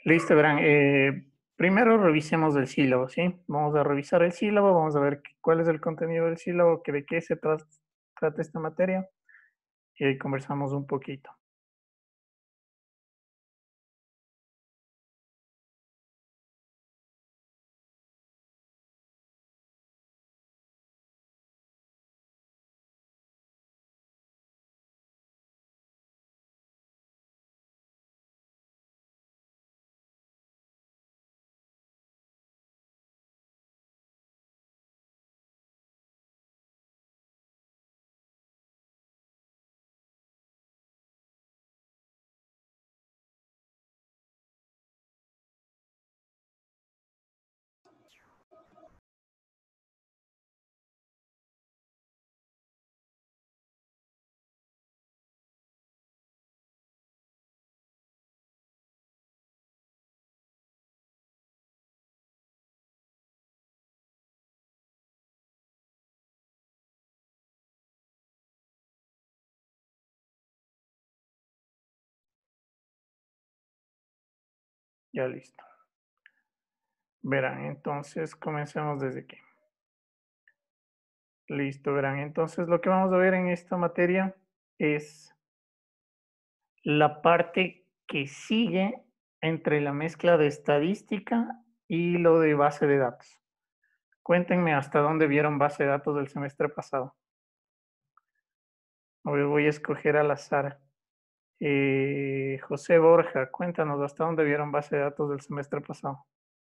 Listo, verán. Primero revisemos el sílabo, ¿sí? Vamos a revisar el sílabo, vamos a ver cuál es el contenido del sílabo, de qué se trata esta materia y ahí conversamos un poquito. Ya listo. Verán, entonces comencemos desde aquí. Listo, verán. Entonces lo que vamos a ver en esta materia es la parte que sigue entre la mezcla de estadística y lo de base de datos. Cuéntenme hasta dónde vieron base de datos del semestre pasado. Hoy voy a escoger al azar. José Borja, cuéntanos hasta dónde vieron base de datos del semestre pasado.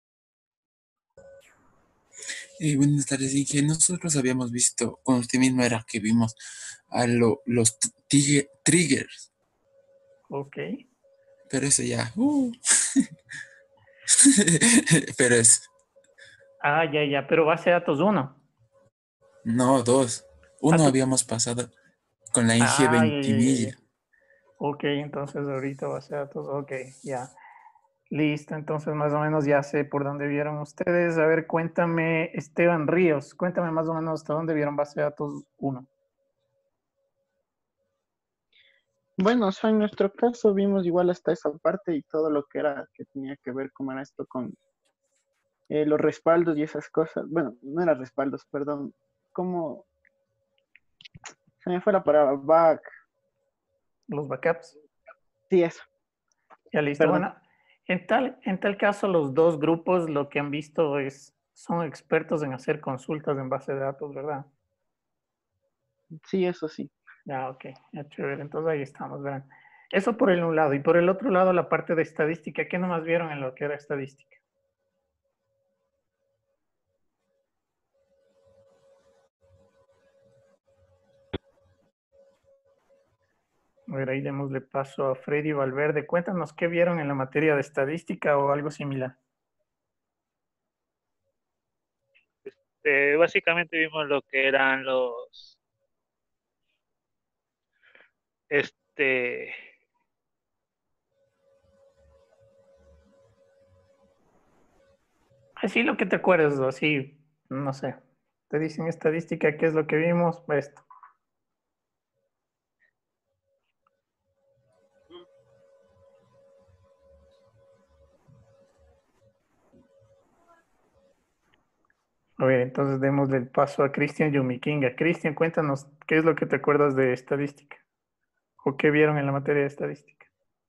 Buenas tardes, Inge. Nosotros habíamos visto, con usted mismo era que vimos a los triggers, Ok. pero eso ya, pero es, Ah, ya, ya, pero base de datos uno. no, dos. Ah, Uno tú. habíamos pasado con la Inge Ah, ya, ya, ya, ya. Ventimilla. Ok, entonces ahorita base de datos, ok, ya. Listo, entonces más o menos ya sé por dónde vieron ustedes. A ver, cuéntame, Esteban Ríos, cuéntame más o menos hasta dónde vieron base de datos uno. Bueno, o sea, en nuestro caso vimos igual hasta esa parte y todo lo que era, que tenía que ver cómo era esto con los respaldos y esas cosas. Bueno, no eran respaldos, perdón. ¿Cómo se me fue la palabra? Back. Los backups. Sí, eso, Ya listo. perdón. Bueno, en tal caso, los dos grupos lo que han visto son expertos en hacer consultas en base de datos, ¿verdad? Sí, eso sí. Ya, ok, ya chévere. Entonces ahí estamos, verán. Eso por el un lado. Y por el otro lado, la parte de estadística. ¿Qué nomás vieron en lo que era estadística? A ver, ahí démosle paso a Freddy Valverde. Cuéntanos qué vieron en la materia de estadística o algo similar. Básicamente vimos lo que eran este, Así lo que te acuerdas, así, no sé. Te dicen estadística, ¿qué es lo que vimos? Esto. A ver, entonces démosle el paso a Cristian Yumikinga. Cristian, cuéntanos qué es lo que te acuerdas de estadística o qué vieron en la materia de estadística.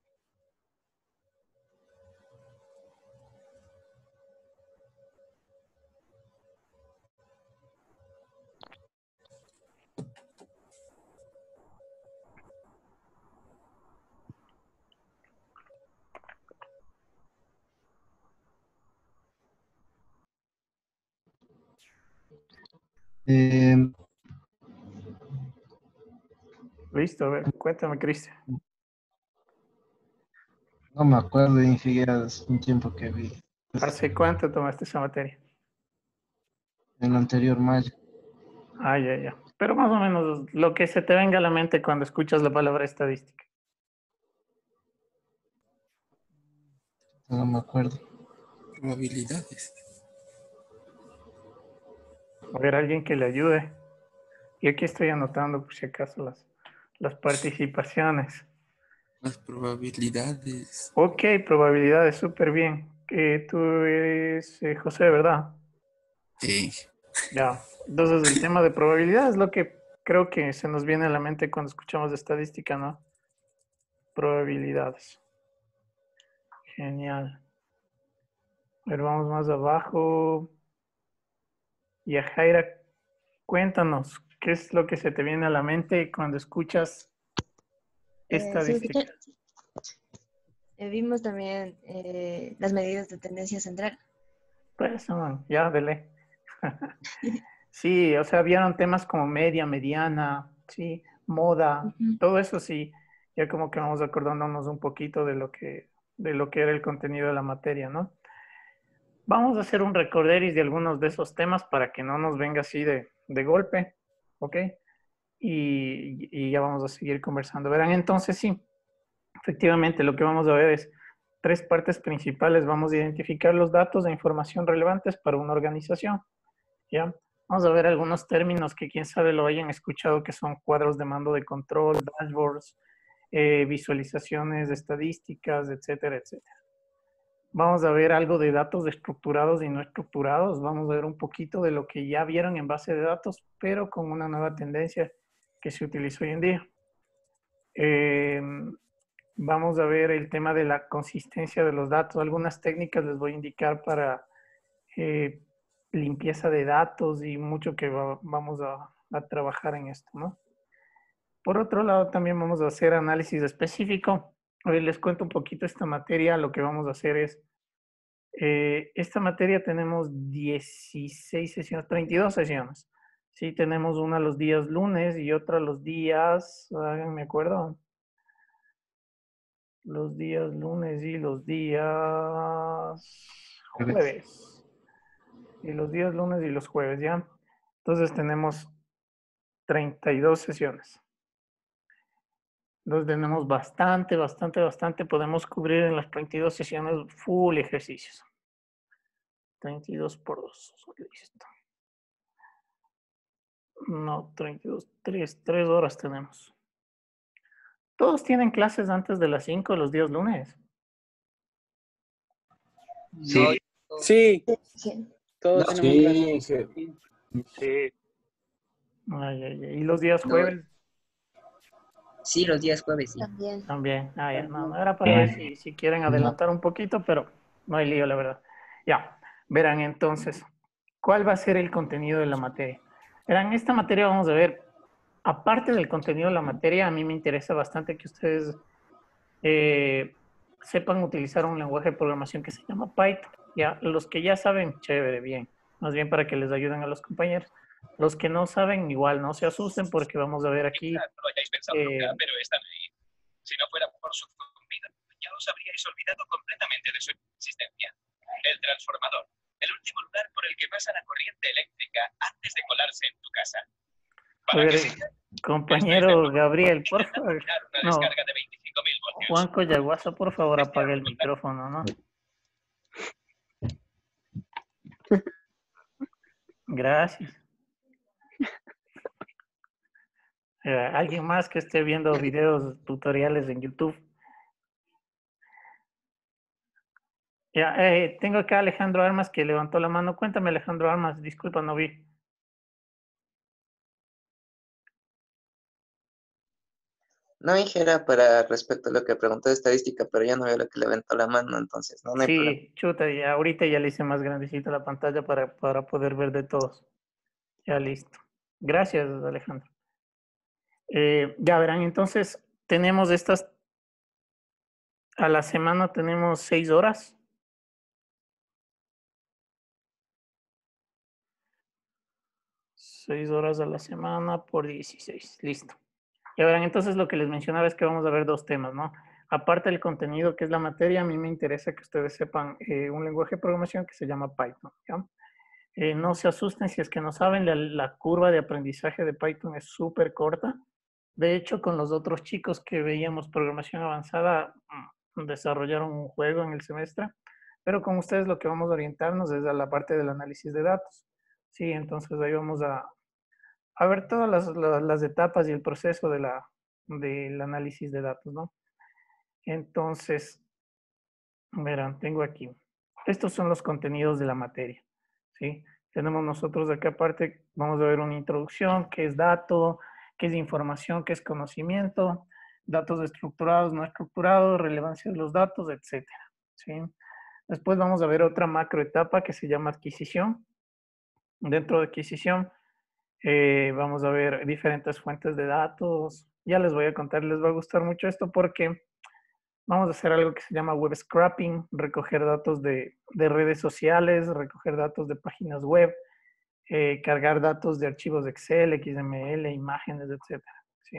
Eh, Listo, a ver, cuéntame, Cristian. no me acuerdo, ni siquiera hace un tiempo que vi ¿Hace cuánto tomaste esa materia? el anterior mayo. Ah, ya, ya. Pero más o menos lo que se te venga a la mente cuando escuchas la palabra estadística. No me acuerdo. Probabilidades. A ver, alguien que le ayude. Y aquí estoy anotando por si acaso las participaciones. Las probabilidades. Ok, probabilidades, súper bien. Tú eres José, ¿verdad? Sí. Ya. Entonces, el tema de probabilidad es lo que creo que se nos viene a la mente cuando escuchamos de estadística, ¿no? Probabilidades. Genial. A ver, vamos más abajo. Y a Jaira, cuéntanos, ¿qué es lo que se te viene a la mente cuando escuchas ¿Sí me escuchan? estadística? Vimos también las medidas de tendencia central. Pues, ya, dele. Sí, o sea, vieron temas como media, mediana, sí, moda, Ujú. todo eso sí, ya como que vamos acordándonos un poquito de lo que era el contenido de la materia, ¿no? Vamos a hacer un recorderis de algunos de esos temas para que no nos venga así de golpe, ¿ok? Y ya vamos a seguir conversando. Verán, entonces sí, efectivamente lo que vamos a ver es tres partes principales. Vamos a identificar los datos e información relevantes para una organización, ¿ya? Vamos a ver algunos términos que quién sabe lo hayan escuchado, que son cuadros de mando de control, dashboards, visualizaciones de estadísticas, etcétera, etcétera. Vamos a ver algo de datos estructurados y no estructurados. Vamos a ver un poquito de lo que ya vieron en base de datos, pero con una nueva tendencia que se utiliza hoy en día. Vamos a ver el tema de la consistencia de los datos. Algunas técnicas les voy a indicar para eh, limpieza de datos y mucho que vamos a trabajar en esto, ¿no? Por otro lado, también vamos a hacer análisis específico. Hoy les cuento un poquito esta materia. Lo que vamos a hacer es, esta materia tenemos 16 sesiones, 32 sesiones. Sí, tenemos una los días lunes y otra los días, háganme acuerdo, los días lunes y los días jueves. Y los días lunes y los jueves, ¿ya? Entonces tenemos 32 sesiones. Entonces tenemos bastante. Podemos cubrir en las 32 sesiones full ejercicios. 32 por 2. Listo. No, 32, 3 horas tenemos. ¿Todos tienen clases antes de las 5 los días lunes? Sí, Sí, Sí, todos no, tenemos clases. Sí, sí. ¿Y los días No, jueves? sí, los días jueves, sí. también. También. Ya, no era para ver si quieren adelantar un poquito, pero no hay lío, la verdad. Ya, verán entonces, ¿cuál va a ser el contenido de la materia? Verán, esta materia vamos a ver, aparte del contenido de la materia, a mí me interesa bastante que ustedes sepan utilizar un lenguaje de programación que se llama Python. Ya, los que ya saben, chévere, bien. Más bien para que les ayuden a los compañeros. Los que no saben, igual, no se asusten porque vamos a ver aquí. Quizás no lo hayáis pensado nunca, pero están ahí. Si no fuera por su vida, ya os habríais olvidado completamente de su existencia. El transformador, el último lugar por el que pasa la corriente eléctrica antes de colarse en tu casa. A Para que ver, siga, compañero Gabriel, por intentando favor. mirar una No, descarga de 25.000 voltios. Juan Coyaguasa, por favor, apague el micrófono, ¿no? Gracias. ¿Alguien más que esté viendo videos tutoriales en YouTube? Ya, tengo acá a Alejandro Armas que levantó la mano. Cuéntame, Alejandro Armas, disculpa, no vi. No dijera para respecto a lo que preguntó de estadística, pero ya no veo lo que levantó la mano, entonces no hay problema. Sí, chuta, ya, ahorita ya le hice más grandecita la pantalla para poder ver de todos. Ya listo. Gracias, Alejandro. Ya verán, entonces tenemos estas, a la semana tenemos 6 horas. 6 horas a la semana por 16. Listo. Ya verán, entonces lo que les mencionaba es que vamos a ver dos temas, ¿no? Aparte del contenido que es la materia, a mí me interesa que ustedes sepan un lenguaje de programación que se llama Python, ¿ya? No se asusten si es que no saben, la curva de aprendizaje de Python es súper corta. De hecho, con los otros chicos que veíamos programación avanzada, desarrollaron un juego en el semestre, pero con ustedes lo que vamos a orientarnos es a la parte del análisis de datos. Sí, entonces ahí vamos a ver todas las etapas y el proceso del análisis de datos, ¿no? Entonces, verán, tengo aquí. Estos son los contenidos de la materia, ¿sí? Tenemos nosotros acá aparte, vamos a ver una introducción, qué es dato, qué es información, qué es conocimiento, datos estructurados, no estructurados, relevancia de los datos, etcétera, ¿sí? Después vamos a ver otra macroetapa que se llama adquisición. Dentro de adquisición vamos a ver diferentes fuentes de datos. Ya les voy a contar, les va a gustar mucho esto porque vamos a hacer algo que se llama web scraping, recoger datos de redes sociales, recoger datos de páginas web, cargar datos de archivos de Excel, XML, imágenes, etcétera, ¿sí?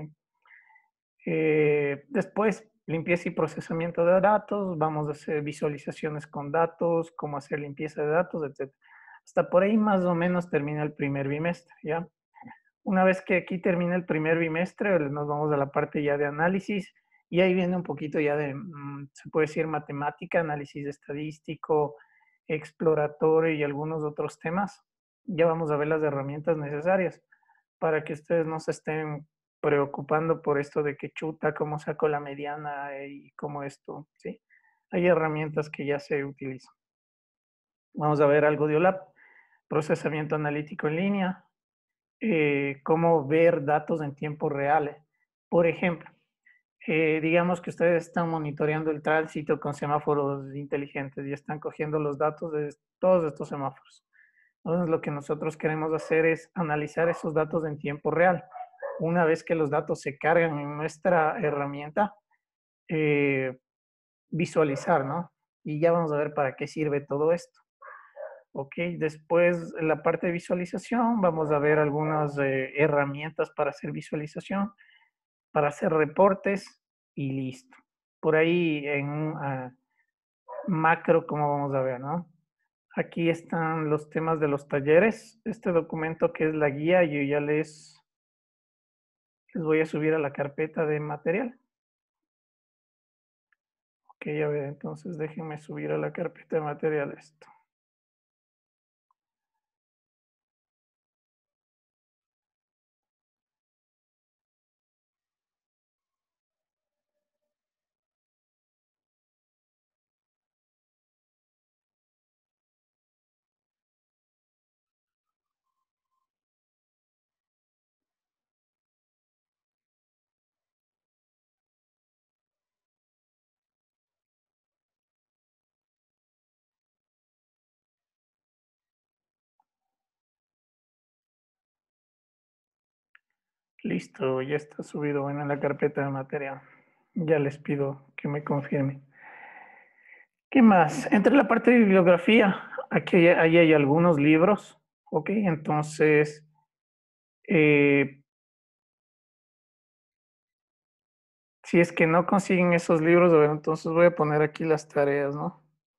Después, limpieza y procesamiento de datos, vamos a hacer visualizaciones con datos, cómo hacer limpieza de datos, etcétera. Hasta por ahí más o menos termina el primer bimestre, ¿ya? Una vez que aquí termina el primer bimestre, nos vamos a la parte ya de análisis y ahí viene un poquito ya de, se puede decir, matemática, análisis estadístico, exploratorio y algunos otros temas. Ya vamos a ver las herramientas necesarias para que ustedes no se estén preocupando por esto de que chuta, cómo saco la mediana y cómo esto, ¿sí? Hay herramientas que ya se utilizan. Vamos a ver algo de OLAP, procesamiento analítico en línea, cómo ver datos en tiempo real. Por ejemplo, digamos que ustedes están monitoreando el tránsito con semáforos inteligentes y están cogiendo los datos de todos estos semáforos. Entonces, lo que nosotros queremos hacer es analizar esos datos en tiempo real. Una vez que los datos se cargan en nuestra herramienta, visualizar, ¿no? Y ya vamos a ver para qué sirve todo esto. Ok, después en la parte de visualización vamos a ver algunas herramientas para hacer visualización, para hacer reportes y listo. Por ahí en un macro, como vamos a ver, ¿no? Aquí están los temas de los talleres. Este documento que es la guía, yo ya les voy a subir a la carpeta de material. Ok, a ver, entonces déjenme subir a la carpeta de material esto. Listo, ya está subido en la carpeta de material. Ya les pido que me confirmen. ¿Qué más? Entre la parte de bibliografía, aquí ahí hay algunos libros, ¿ok? Entonces, si es que no consiguen esos libros, a ver, entonces voy a poner aquí las tareas, ¿no?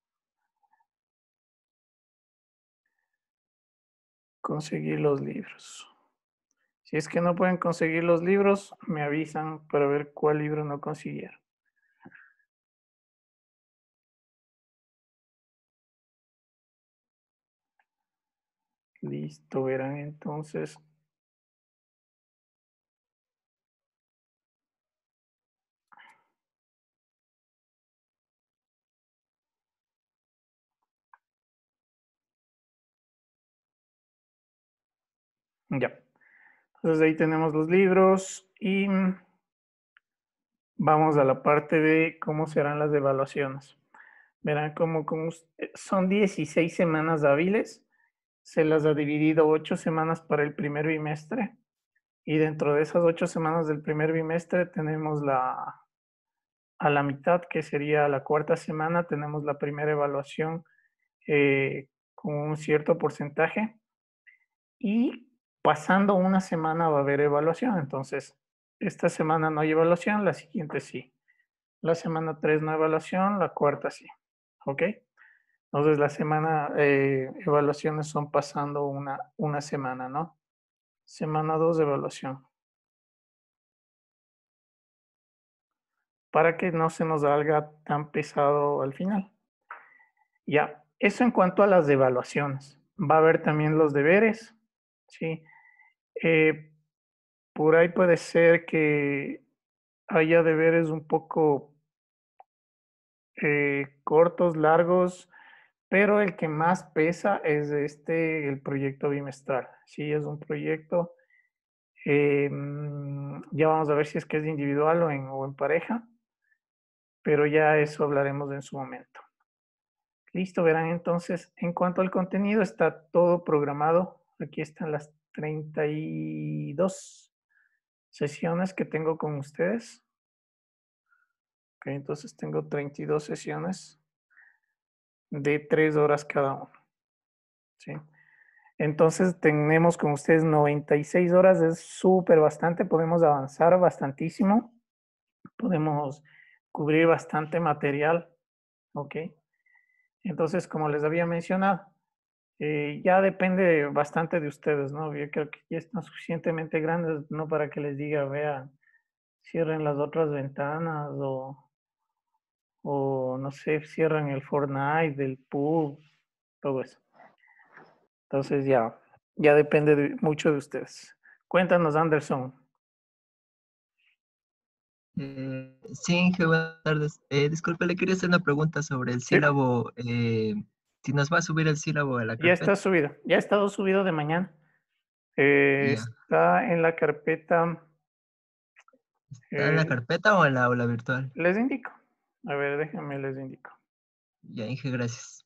Conseguir los libros. Si es que no pueden conseguir los libros, me avisan para ver cuál libro no consiguieron. Listo, verán entonces. Ya. Entonces ahí tenemos los libros y vamos a la parte de cómo serán las evaluaciones. Verán como son 16 semanas hábiles. Se las ha dividido 8 semanas para el primer bimestre. Y dentro de esas 8 semanas del primer bimestre tenemos a la mitad, que sería la cuarta semana, tenemos la primera evaluación con un cierto porcentaje. Y pasando una semana va a haber evaluación. Entonces, esta semana no hay evaluación, la siguiente sí. La semana 3 no hay evaluación, la cuarta sí. ¿Ok? Entonces, la semana, evaluaciones son pasando una semana, ¿no? Semana 2 de evaluación. Para que no se nos haga tan pesado al final. Ya, eso en cuanto a las evaluaciones. Va a haber también los deberes, ¿sí? Por ahí puede ser que haya deberes un poco cortos, largos, pero el que más pesa es el proyecto bimestral. Sí, es un proyecto. Ya vamos a ver si es que es individual o en pareja, pero ya eso hablaremos en su momento. Listo, verán entonces, en cuanto al contenido, está todo programado. Aquí están las 32 sesiones que tengo con ustedes. Ok, entonces tengo 32 sesiones de 3 horas cada una. ¿Sí? Entonces tenemos con ustedes 96 horas, es súper bastante, podemos avanzar bastantísimo, podemos cubrir bastante material, ¿ok? Entonces, como les había mencionado, ya depende bastante de ustedes, ¿no? Yo creo que ya están suficientemente grandes, no para que les diga, vean, cierren las otras ventanas o no sé, cierran el Fortnite, del pub, todo eso. Entonces ya depende mucho de ustedes. Cuéntanos, Anderson. Sí, Inge, buenas tardes. Disculpe, le quería hacer una pregunta sobre el Sí, sílabo. Si nos va a subir el sílabo a la ya está carpeta. subido, ya ha estado subido de mañana. Ya. Está en la carpeta, ¿Está en la carpeta o en la aula virtual? les indico. A ver, déjenme les indico. Ya, Inge, gracias.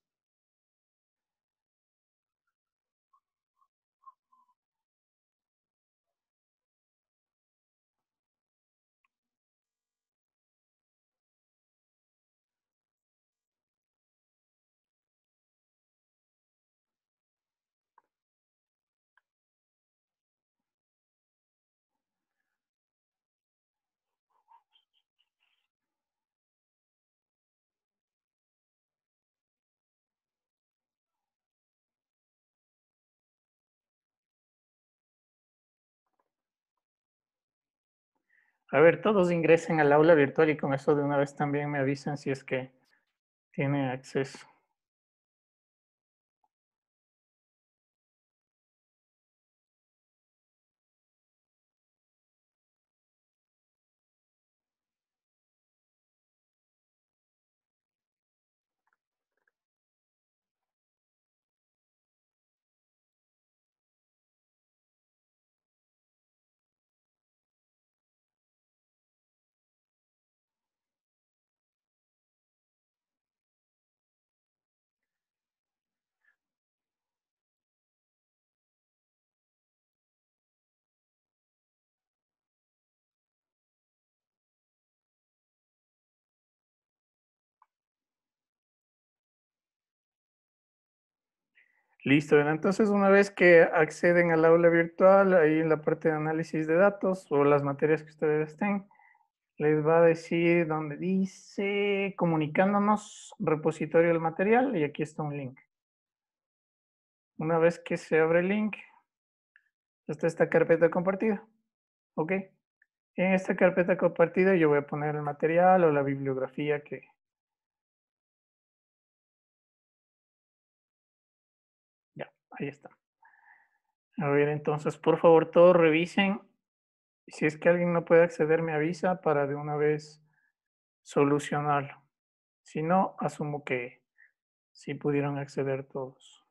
A ver, todos ingresen al aula virtual y con eso de una vez también me avisan si es que tienen acceso. Listo, ¿verdad? Entonces una vez que acceden al aula virtual, ahí en la parte de análisis de datos o las materias que ustedes estén, les va a decir donde dice comunicándonos repositorio del material y aquí está un link. Una vez que se abre el link, está esta carpeta compartida. ¿Ok? En esta carpeta compartida yo voy a poner el material o la bibliografía que... Ya, ahí está. A ver, entonces, por favor, todos revisen. Si es que alguien no puede acceder, me avisa para de una vez solucionarlo. Si no, asumo que sí pudieron acceder todos.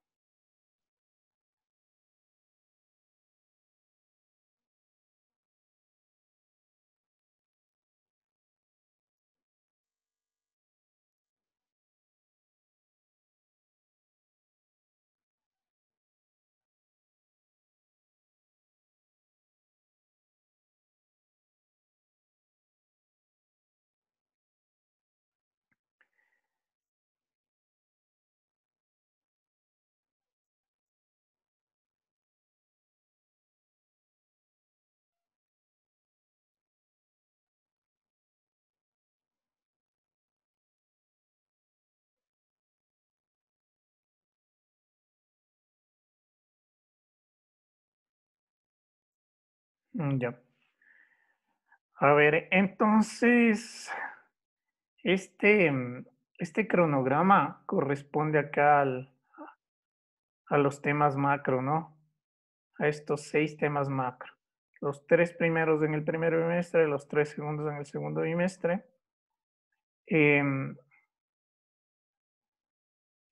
Ya. A ver, entonces, este, este cronograma corresponde acá a los temas macro, ¿no? A estos 6 temas macro. Los 3 primeros en el primer bimestre, los 3 segundos en el segundo bimestre.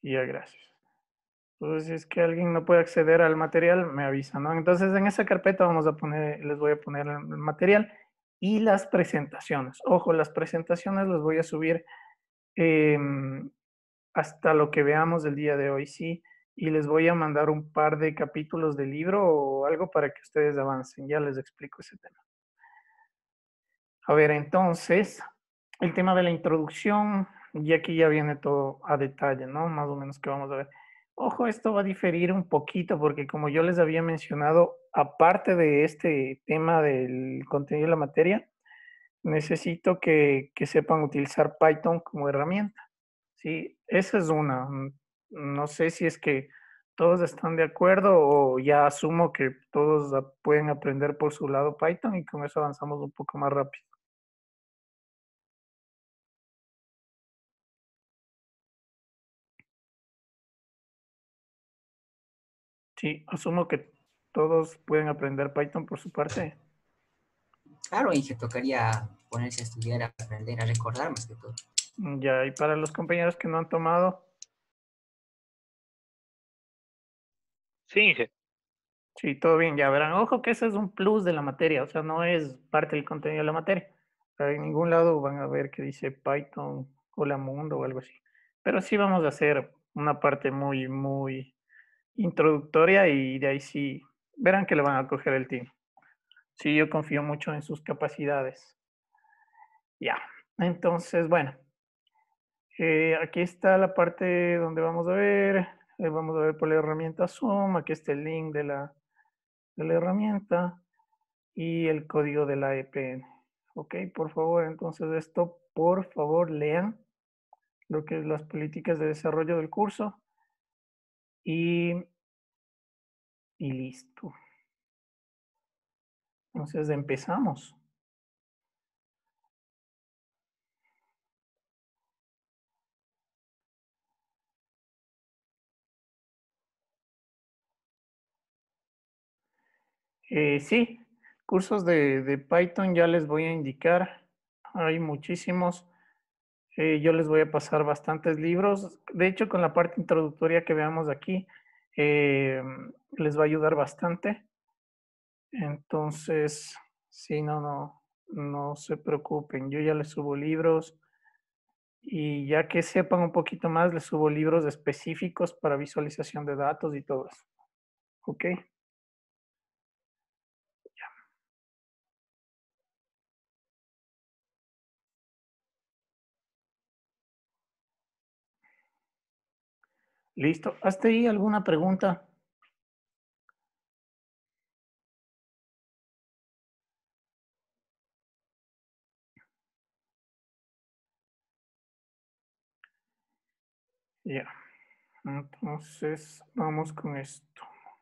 Ya, gracias. Entonces, si es que alguien no puede acceder al material, me avisa, ¿no? Entonces, en esa carpeta vamos a poner, les voy a poner el material y las presentaciones. Ojo, las presentaciones las voy a subir hasta lo que veamos el día de hoy, sí. Y les voy a mandar un par de capítulos del libro o algo para que ustedes avancen. Ya les explico ese tema. A ver, entonces, el tema de la introducción, y aquí ya viene todo a detalle, ¿no? Más o menos que vamos a ver. Ojo, esto va a diferir un poquito porque como yo les había mencionado, aparte de este tema del contenido de la materia, necesito que sepan utilizar Python como herramienta. Sí, esa es una. No sé si es que todos están de acuerdo o ya asumo que todos pueden aprender por su lado Python y con eso avanzamos un poco más rápido. Sí, asumo que todos pueden aprender Python por su parte. Claro, y que tocaría ponerse a estudiar, a aprender, a recordar más que todo. Ya, y para los compañeros que no han tomado, Sí, Inge. sí, todo bien, ya verán. Ojo que ese es un plus de la materia, o sea, no es parte del contenido de la materia. O sea, en ningún lado van a ver que dice Python, Hola Mundo o algo así. Pero sí vamos a hacer una parte muy, muy introductoria y de ahí sí verán que le van a coger el tiro. Sí, yo confío mucho en sus capacidades. Ya, entonces, bueno, aquí está la parte donde vamos a ver por la herramienta Zoom, aquí está el link de la herramienta y el código de la EPN. Ok, por favor, entonces esto, por favor, lean lo que es las políticas de desarrollo del curso y listo. Entonces empezamos. Sí, cursos de Python ya les voy a indicar. Hay muchísimos. Yo les voy a pasar bastantes libros. De hecho, con la parte introductoria que veamos aquí, les va a ayudar bastante. Entonces, sí, no se preocupen. Yo ya les subo libros y ya que sepan un poquito más, les subo libros específicos para visualización de datos y todo eso. ¿Ok? Listo. ¿Hasta ahí alguna pregunta? Ya. Entonces, vamos con esto.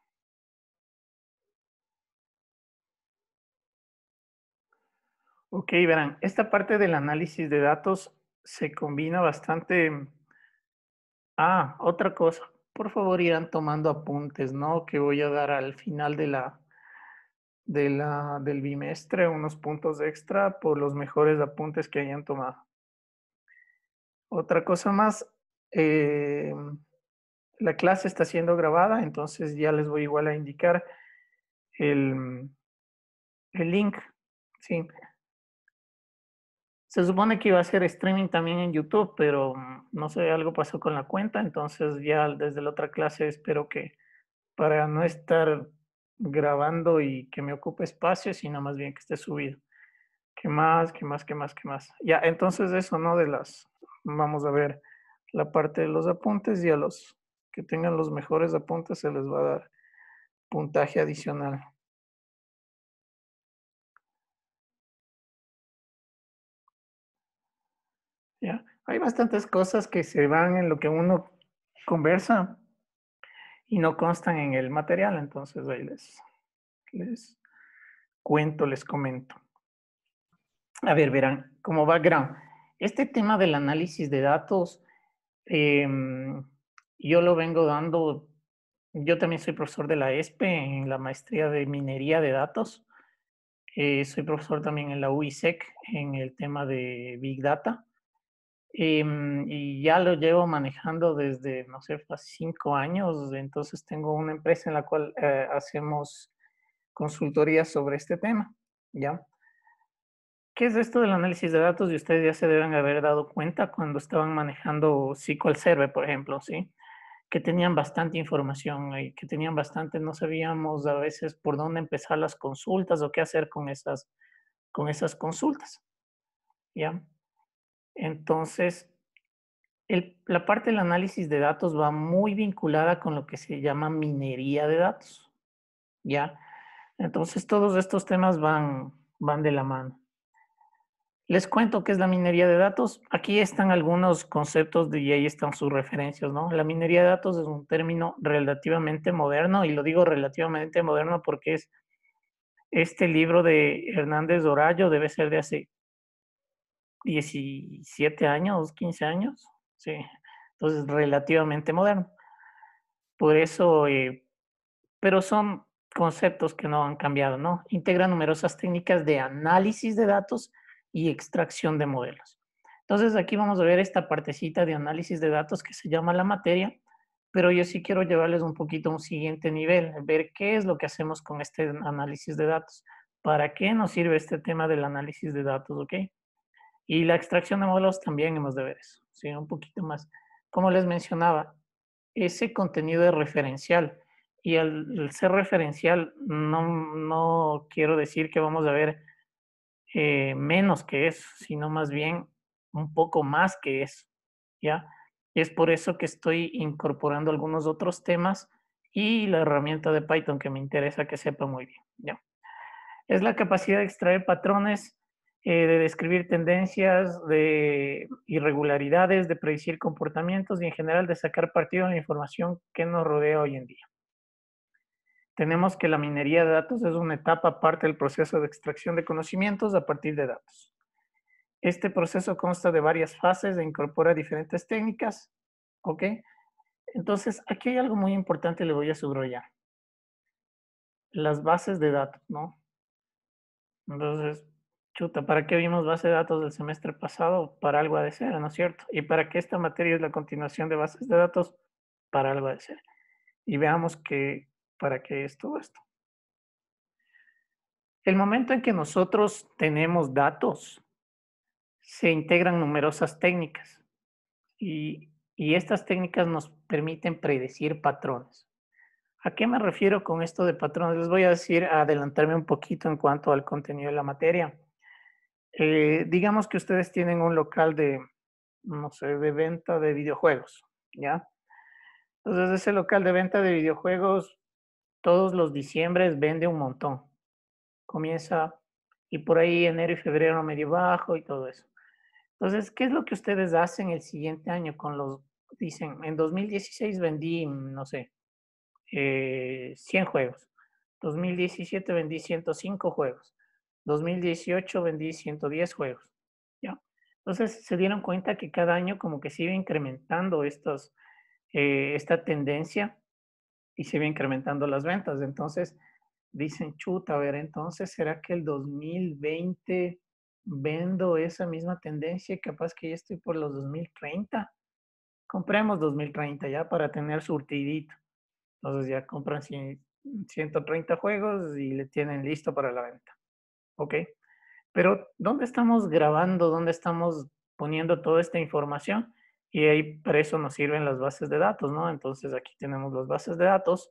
Ok, verán, esta parte del análisis de datos se combina bastante. Ah, otra cosa. Por favor, irán tomando apuntes, ¿no? Que voy a dar al final del bimestre unos puntos extra por los mejores apuntes que hayan tomado. Otra cosa más, la clase está siendo grabada, entonces ya les voy igual a indicar el link. Sí. Se supone que iba a hacer streaming también en YouTube, pero no sé, algo pasó con la cuenta, entonces ya desde la otra clase espero que para no estar grabando y que me ocupe espacio, sino más bien que esté subido. ¿Qué más? ¿Qué más? ¿Qué más? ¿Qué más? Ya, entonces eso, ¿no? Vamos a ver la parte de los apuntes y a los que tengan los mejores apuntes se les va a dar puntaje adicional. ¿Ya? Hay bastantes cosas que se van en lo que uno conversa y no constan en el material, entonces ahí les cuento, les comento. A ver, verán, como background, este tema del análisis de datos, yo lo vengo dando, yo también soy profesor de la ESPE en la maestría de minería de datos, soy profesor también en la UISEC en el tema de Big Data, y ya lo llevo manejando desde, no sé, 5 años. Entonces tengo una empresa en la cual hacemos consultoría sobre este tema, ¿ya? ¿Qué es esto del análisis de datos? Y ustedes ya se deben haber dado cuenta cuando estaban manejando SQL Server, por ejemplo, ¿sí? Que tenían bastante información y que tenían bastante, no sabíamos a veces por dónde empezar las consultas o qué hacer con esas consultas, ¿ya? Entonces, la parte del análisis de datos va muy vinculada con lo que se llama minería de datos, ¿ya? Entonces, todos estos temas van de la mano. Les cuento qué es la minería de datos. Aquí están algunos conceptos y ahí están sus referencias, ¿no? La minería de datos es un término relativamente moderno, y lo digo relativamente moderno porque es este libro de Hernández Dorayo, debe ser de hace 17 años, 15 años, sí. Entonces, relativamente moderno. Por eso, pero son conceptos que no han cambiado, ¿no? Integra numerosas técnicas de análisis de datos y extracción de modelos. Entonces, aquí vamos a ver esta partecita de análisis de datos que se llama la materia, pero yo sí quiero llevarles un poquito a un siguiente nivel, ver qué es lo que hacemos con este análisis de datos, para qué nos sirve este tema del análisis de datos, ¿ok? Y la extracción de modelos también hemos de ver eso, ¿sí? Un poquito más. Como les mencionaba, ese contenido es referencial. Y al ser referencial, no quiero decir que vamos a ver menos que eso, sino más bien un poco más que eso, ¿ya? Es por eso que estoy incorporando algunos otros temas y la herramienta de Python que me interesa que sepa muy bien, ¿ya? Es la capacidad de extraer patrones, de describir tendencias, de irregularidades, de predecir comportamientos y en general de sacar partido de la información que nos rodea hoy en día. Tenemos que la minería de datos es una etapa aparte del proceso de extracción de conocimientos a partir de datos. Este proceso consta de varias fases e incorpora diferentes técnicas, ¿ok? Entonces, aquí hay algo muy importante, le voy a subrayar. Las bases de datos, ¿no? Entonces, chuta, ¿para qué vimos base de datos del semestre pasado? Para algo ha de ser, ¿no es cierto? ¿Y para qué esta materia es la continuación de bases de datos? Para algo ha de ser. Y veamos para qué es todo esto. El momento en que nosotros tenemos datos, se integran numerosas técnicas y estas técnicas nos permiten predecir patrones. ¿A qué me refiero con esto de patrones? Les voy a decir, adelantarme un poquito en cuanto al contenido de la materia. Digamos que ustedes tienen un local de, no sé, de venta de videojuegos, ¿ya? Entonces, ese local de venta de videojuegos, todos los diciembres vende un montón. Comienza, y por ahí enero y febrero medio bajo y todo eso. Entonces, ¿qué es lo que ustedes hacen el siguiente año con dicen, en 2016 vendí, no sé, 100 juegos. 2017 vendí 105 juegos. 2018 vendí 110 juegos. ¿Ya? Entonces se dieron cuenta que cada año como que se iba incrementando esta tendencia y se iba incrementando las ventas. Entonces dicen, chuta, a ver, entonces ¿será que el 2020 vendo esa misma tendencia y capaz que ya estoy por los 2030? Compremos 2030 ya para tener surtidito. Entonces ya compran 130 juegos y le tienen listo para la venta. ¿Ok? Pero ¿dónde estamos grabando? ¿Dónde estamos poniendo toda esta información? Y ahí para eso nos sirven las bases de datos, ¿no? Entonces aquí tenemos las bases de datos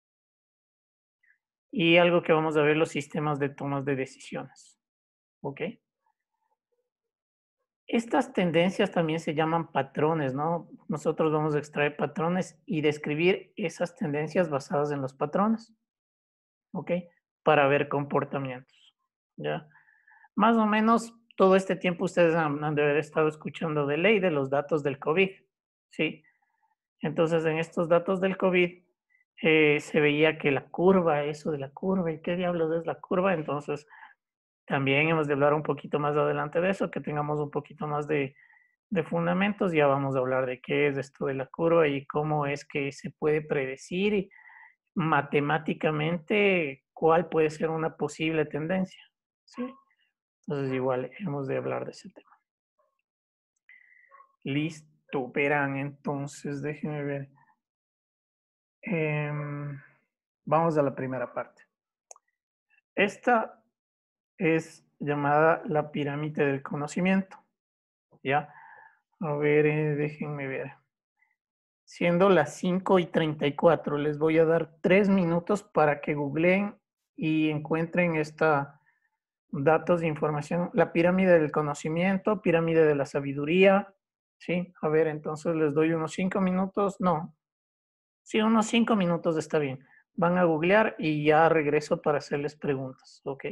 y algo que vamos a ver, los sistemas de tomas de decisiones. ¿Ok? Estas tendencias también se llaman patrones, ¿no? Nosotros vamos a extraer patrones y describir esas tendencias basadas en los patrones. ¿Ok? Para ver comportamientos, ¿ya? Más o menos todo este tiempo ustedes han de haber estado escuchando de ley de los datos del COVID, ¿sí? Entonces, en estos datos del COVID se veía que la curva, eso de la curva, ¿y qué diablos es la curva? Entonces, también hemos de hablar un poquito más adelante de eso, que tengamos un poquito más de fundamentos. Ya vamos a hablar de qué es esto de la curva y cómo es que se puede predecir matemáticamente cuál puede ser una posible tendencia, ¿sí? Entonces igual hemos de hablar de ese tema. Listo, verán, entonces déjenme ver. Vamos a la primera parte. Esta es llamada la pirámide del conocimiento, ¿ya? A ver, déjenme ver. Siendo las 5:34, les voy a dar 3 minutos para que googleen y encuentren esta datos de información. La pirámide del conocimiento, pirámide de la sabiduría, ¿sí? A ver, entonces les doy unos 5 minutos. No, sí, unos 5 minutos está bien. Van a googlear y ya regreso para hacerles preguntas, ¿ok?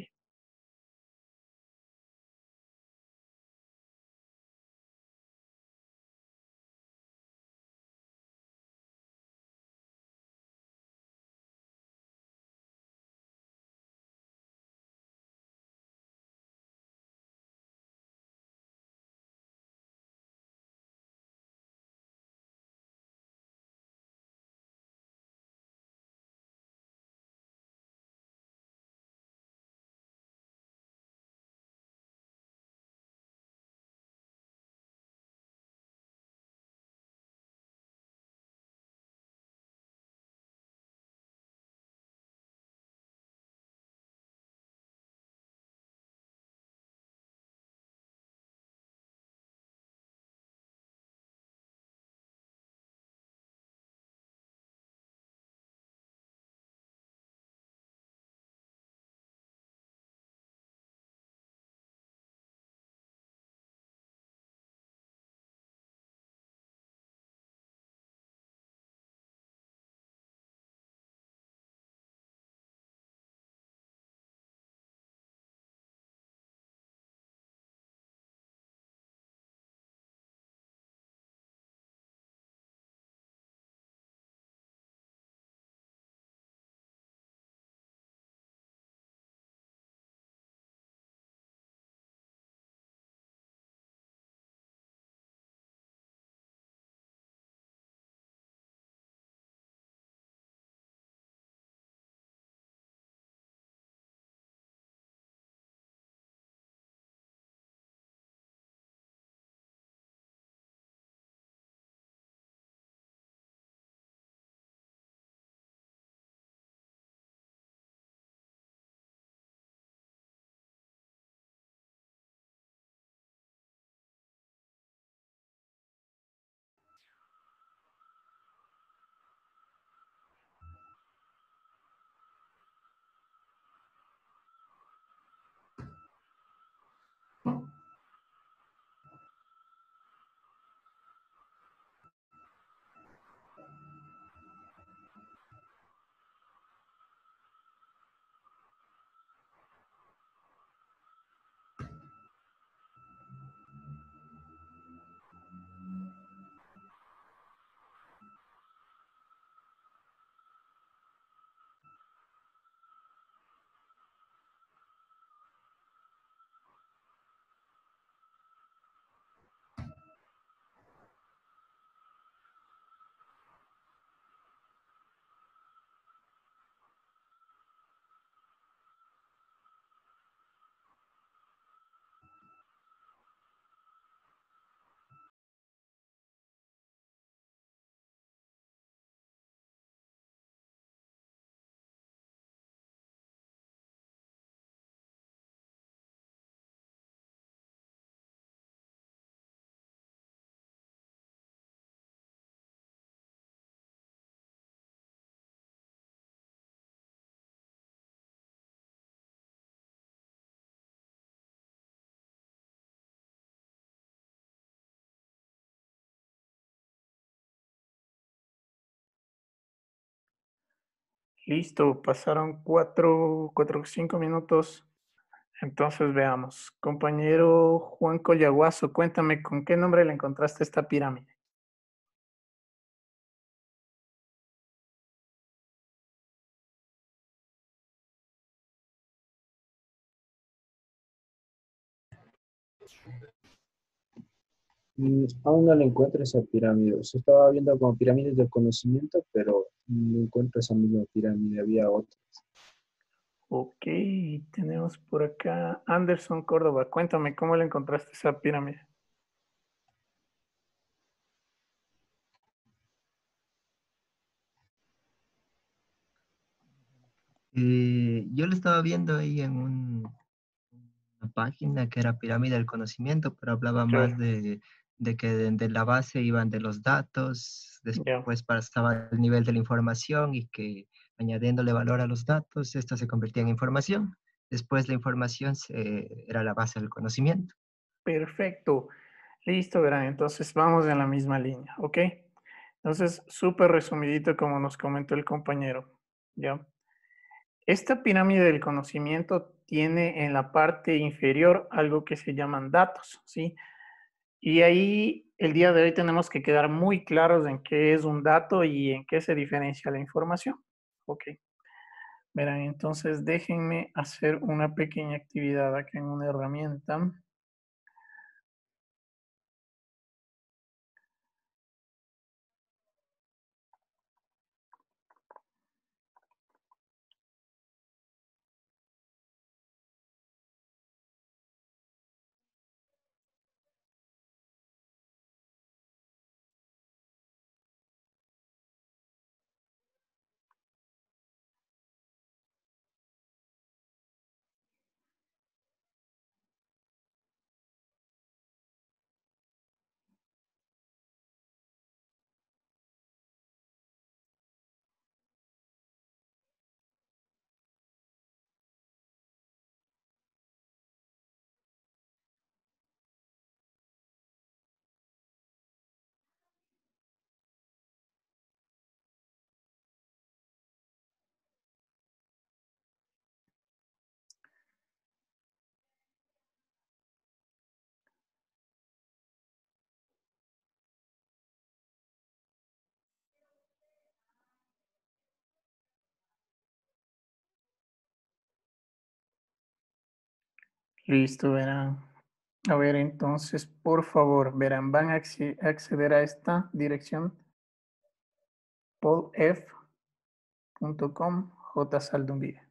Listo, pasaron 5 minutos. Entonces veamos. Compañero Juan Collaguazo, cuéntame, ¿con qué nombre le encontraste esta pirámide? Aún no le encuentro esa pirámide. Se estaba viendo como pirámides del conocimiento, pero no encuentro esa misma pirámide. Había otra. Ok, tenemos por acá Anderson Córdoba. Cuéntame, ¿cómo le encontraste esa pirámide? Yo lo estaba viendo ahí en una página que era Pirámide del Conocimiento, pero hablaba más Claro, de que de la base iban de los datos, ya, después pasaba el nivel de la información y que añadiéndole valor a los datos, esto se convertía en información. Después la información era la base del conocimiento. perfecto. Listo, verán, entonces vamos en la misma línea, ¿ok? Entonces, súper resumidito como nos comentó el compañero, ¿ya? Esta pirámide del conocimiento tiene en la parte inferior algo que se llaman datos, ¿sí? Y ahí el día de hoy tenemos que quedar muy claros en qué es un dato y en qué se diferencia la información, ¿ok? Verán, entonces déjenme hacer una pequeña actividad acá en una herramienta. Listo, verán. A ver, entonces, por favor, verán, van a acceder a esta dirección paulf.com jsaldumbide.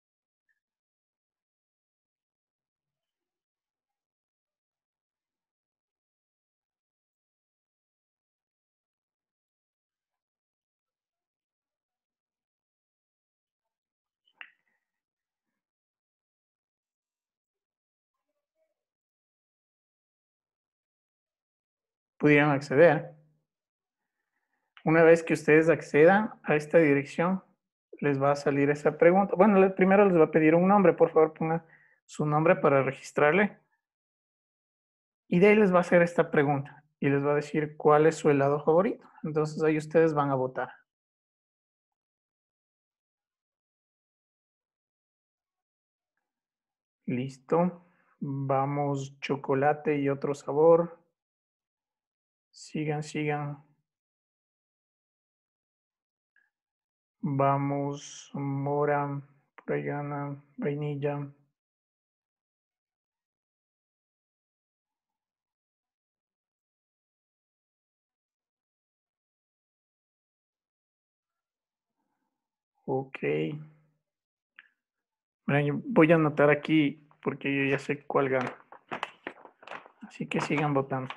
Pudieran acceder. Una vez que ustedes accedan a esta dirección, les va a salir esa pregunta. Bueno, primero les va a pedir un nombre. Por favor, pongan su nombre para registrarle. Y de ahí les va a hacer esta pregunta. Y les va a decir cuál es su helado favorito. Entonces ahí ustedes van a votar. Listo. Vamos, chocolate y otro sabor. Sigan, sigan. Vamos, mora, por ahí gana, vainilla. Ok. Bueno, yo voy a anotar aquí porque yo ya sé cuál gana. Así que sigan votando.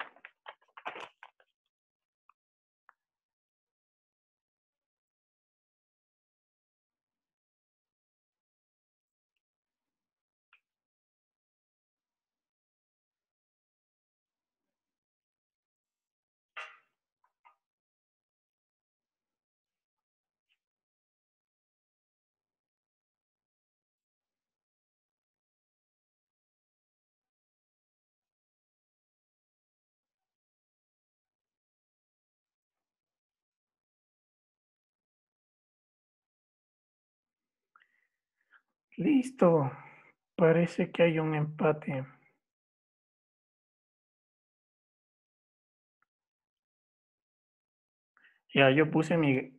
Listo. Parece que hay un empate. Ya, yo puse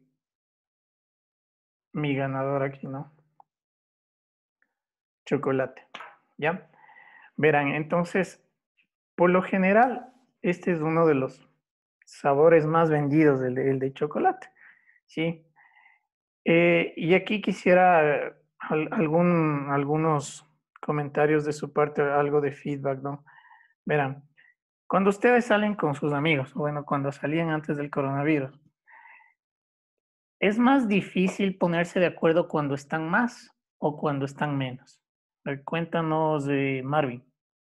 mi ganador aquí, ¿no? Chocolate. ¿Ya? Verán, entonces, por lo general, este es uno de los sabores más vendidos, el de chocolate. ¿Sí? Y aquí quisiera algunos comentarios de su parte, algo de feedback, ¿no? Verán, cuando ustedes salen con sus amigos, bueno, cuando salían antes del coronavirus, es más difícil ponerse de acuerdo cuando están más o cuando están menos? Cuéntanos, Marvin.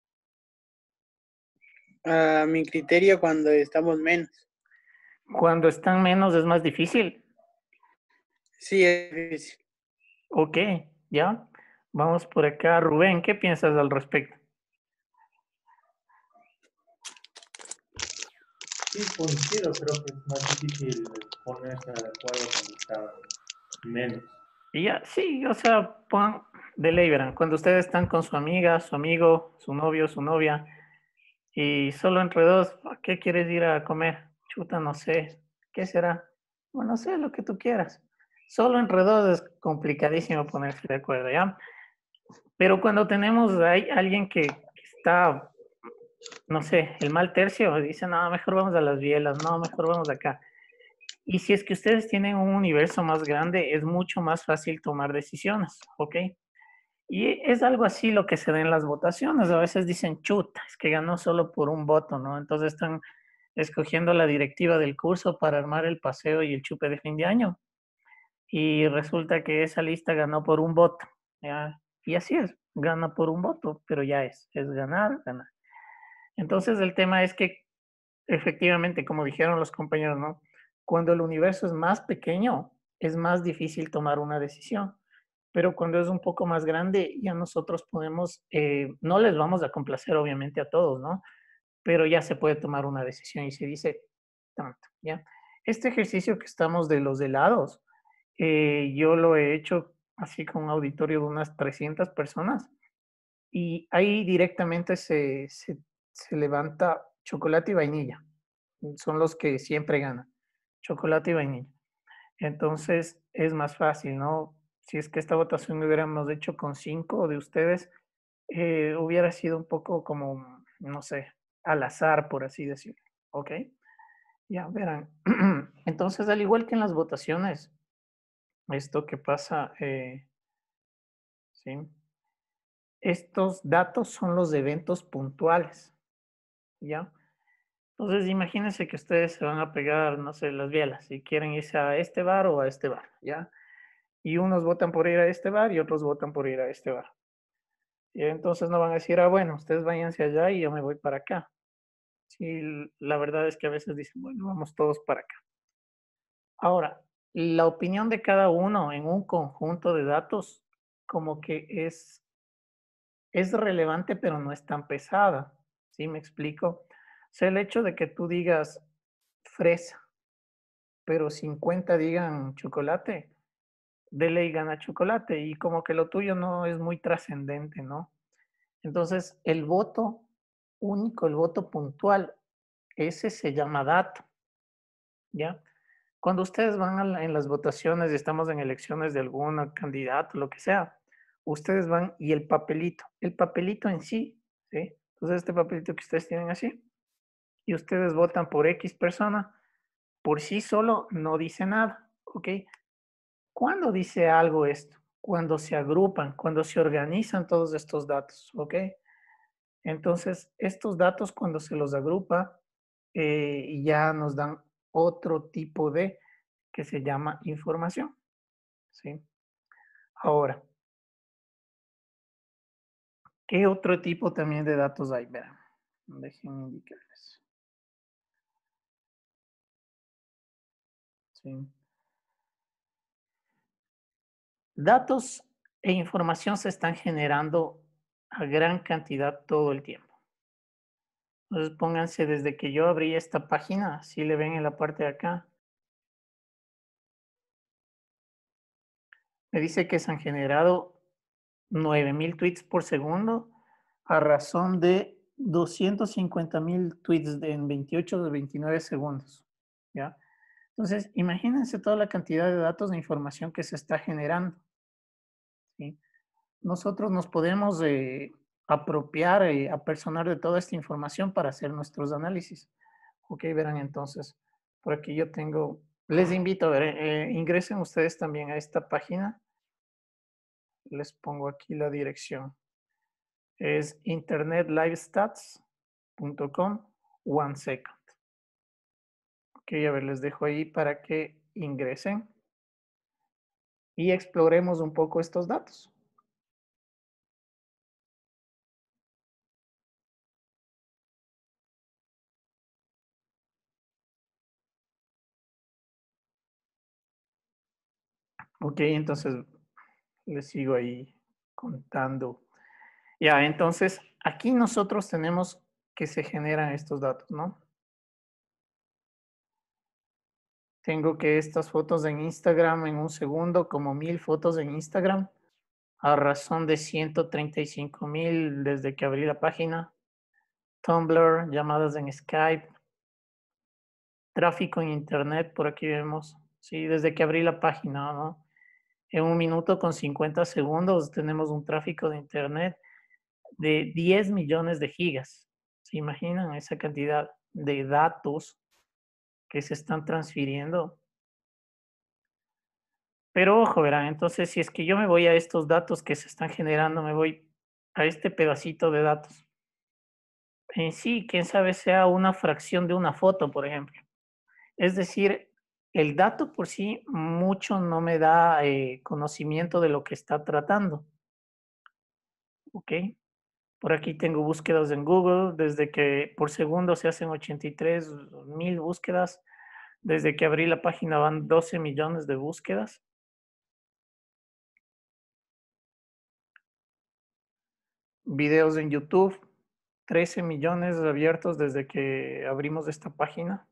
A mi criterio, cuando estamos menos. Cuando están menos es más difícil. Sí, es difícil. Ok, ya. Vamos por acá. Rubén, ¿qué piensas al respecto? Sí, coincido, creo que es más difícil ponerse de acuerdo cuando está menos. Y ya, sí, o sea, de ley, verán, cuando ustedes están con su amiga, su amigo, su novio, su novia, y solo entre dos, ¿a qué quieres ir a comer? Chuta, no sé. ¿Qué será? Bueno, no sé, lo que tú quieras. Solo entre dos es complicadísimo ponerse de acuerdo, ¿ya? Pero cuando tenemos hay alguien que está, no sé, el mal tercio, dice, no, mejor vamos a las bielas, no, mejor vamos acá. Y si es que ustedes tienen un universo más grande, es mucho más fácil tomar decisiones, ¿ok? Y es algo así lo que se da en las votaciones. A veces dicen, chuta, es que ganó solo por un voto, ¿no? Entonces están escogiendo la directiva del curso para armar el paseo y el chupe de fin de año. Y resulta que esa lista ganó por un voto, ¿ya? Y así es, gana por un voto, pero ya es ganar, ganar. Entonces el tema es que efectivamente, como dijeron los compañeros, ¿no? Cuando el universo es más pequeño, es más difícil tomar una decisión. Pero cuando es un poco más grande, ya nosotros podemos, no les vamos a complacer obviamente a todos, ¿no? Pero ya se puede tomar una decisión y se dice tanto, ¿ya? Este ejercicio que estamos de los helados, yo lo he hecho así con un auditorio de unas 300 personas y ahí directamente se levanta chocolate y vainilla. Son los que siempre ganan, chocolate y vainilla. Entonces es más fácil, ¿no? Si es que esta votación lo hubiéramos hecho con 5 de ustedes, hubiera sido un poco como, no sé, al azar, por así decirlo. ¿Ok? Ya verán. Entonces, al igual que en las votaciones, esto que pasa, ¿sí? Estos datos son los eventos puntuales, ¿ya? Entonces, imagínense que ustedes se van a pegar, no sé, las bielas y quieren irse a este bar o a este bar, ¿ya? Y unos votan por ir a este bar y otros votan por ir a este bar. Y entonces no van a decir, ah, bueno, ustedes váyanse allá y yo me voy para acá. Sí, la verdad es que a veces dicen, bueno, vamos todos para acá. Ahora, la opinión de cada uno en un conjunto de datos como que es relevante, pero no es tan pesada. ¿Sí me explico? O sea, el hecho de que tú digas fresa, pero 50 digan chocolate, de ley gana chocolate y como que lo tuyo no es muy trascendente, ¿no? Entonces, el voto único, el voto puntual, ese se llama dato, ¿ya? Cuando ustedes van en las votaciones y estamos en elecciones de algún candidato, lo que sea, ustedes van y el papelito en sí, ¿sí? Entonces, este papelito que ustedes tienen así, y ustedes votan por X persona, por sí solo no dice nada, ¿ok? ¿Cuándo dice algo esto? Cuando se agrupan, cuando se organizan todos estos datos, ¿ok? Entonces, estos datos cuando se los agrupa, ya nos dan otro tipo de que se llama información, ¿sí? Ahora, ¿qué otro tipo también de datos hay? Verán, déjenme indicarles. ¿Sí? Datos e información se están generando a gran cantidad todo el tiempo. Entonces pónganse desde que yo abrí esta página, si le ven en la parte de acá, me dice que se han generado 9,000 tweets por segundo a razón de 250,000 tweets en 28 de 29 segundos. ¿Ya? Entonces, imagínense toda la cantidad de datos de información que se está generando. ¿Sí? Nosotros nos podemos apropiar, apersonar de toda esta información para hacer nuestros análisis. Ok, verán entonces, por aquí yo tengo, les invito a ver, ingresen ustedes también a esta página. Les pongo aquí la dirección. Es internetlivestats.com 1 second. Ok, a ver, les dejo ahí para que ingresen y exploremos un poco estos datos. Ok, entonces les sigo ahí contando. Ya, entonces aquí nosotros tenemos que se generan estos datos, ¿no? Tengo que estas fotos en Instagram en un segundo, como 1000 fotos en Instagram, a razón de 135,000 desde que abrí la página. Tumblr, llamadas en Skype, tráfico en Internet, por aquí vemos, sí, desde que abrí la página, ¿no? En 1 minuto con 50 segundos tenemos un tráfico de Internet de 10 millones de gigas. ¿Se imaginan esa cantidad de datos que se están transfiriendo? Pero ojo, verán, entonces si es que yo me voy a estos datos que se están generando, me voy a este pedacito de datos. En sí, quién sabe, sea una fracción de una foto, por ejemplo. Es decir, el dato por sí mucho no me da conocimiento de lo que está tratando. ¿Ok? Por aquí tengo búsquedas en Google, desde que por segundo se hacen 83,000 búsquedas. Desde que abrí la página van 12 millones de búsquedas. Videos en YouTube, 13 millones abiertos desde que abrimos esta página.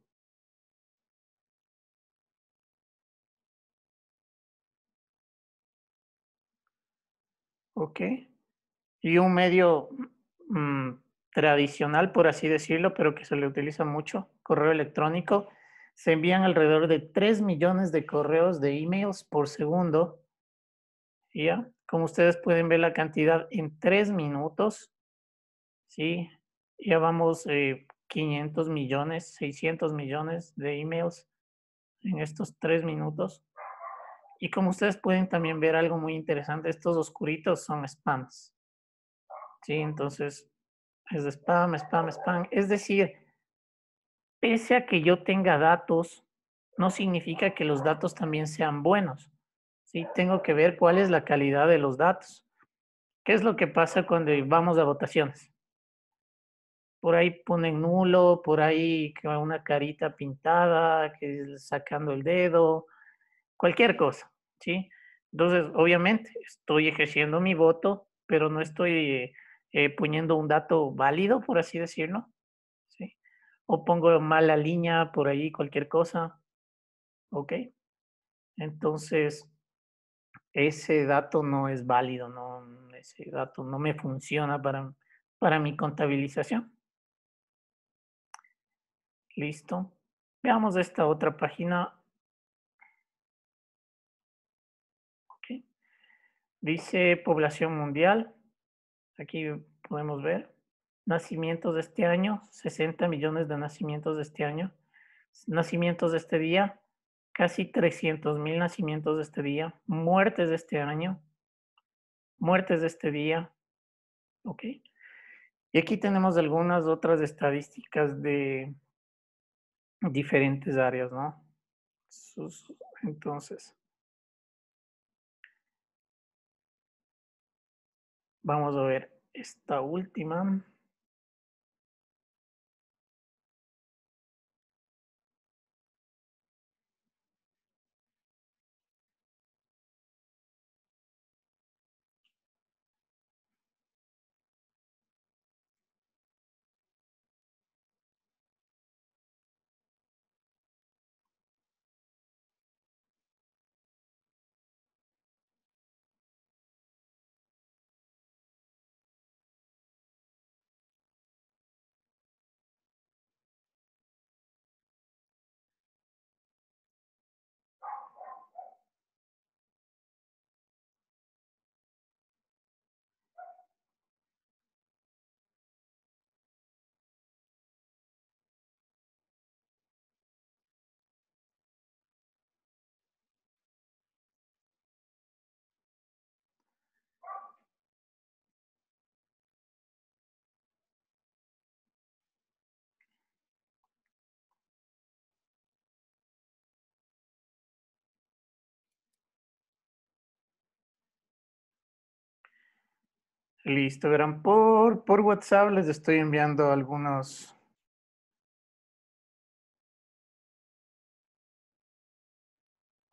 Ok. Y un medio tradicional, por así decirlo, pero que se le utiliza mucho, correo electrónico. Se envían alrededor de 3 millones de correos de emails por segundo. ¿Ya? Como ustedes pueden ver la cantidad en 3 minutos, ¿sí? Ya vamos 500 millones, 600 millones de emails en estos 3 minutos. Y como ustedes pueden también ver algo muy interesante, estos oscuritos son spams. Sí, entonces es spam, spam, spam. Es decir, pese a que yo tenga datos, no significa que los datos también sean buenos. Sí, tengo que ver cuál es la calidad de los datos. ¿Qué es lo que pasa cuando vamos a votaciones? Por ahí ponen nulo, por ahí una carita pintada, que sacando el dedo, cualquier cosa, ¿sí? Entonces, obviamente, estoy ejerciendo mi voto, pero no estoy poniendo un dato válido, por así decirlo, ¿sí? O pongo mala línea por ahí, cualquier cosa, ¿ok? Entonces, ese dato no es válido, no, ese dato no me funciona para mi contabilización. Listo. Veamos esta otra página. Ok. Dice población mundial. Aquí podemos ver. Nacimientos de este año, 60 millones de nacimientos de este año. Nacimientos de este día, casi 300,000 nacimientos de este día. Muertes de este año, muertes de este día. Ok. Y aquí tenemos algunas otras estadísticas de diferentes áreas, ¿no? Entonces, vamos a ver esta última. Listo, verán, por WhatsApp les estoy enviando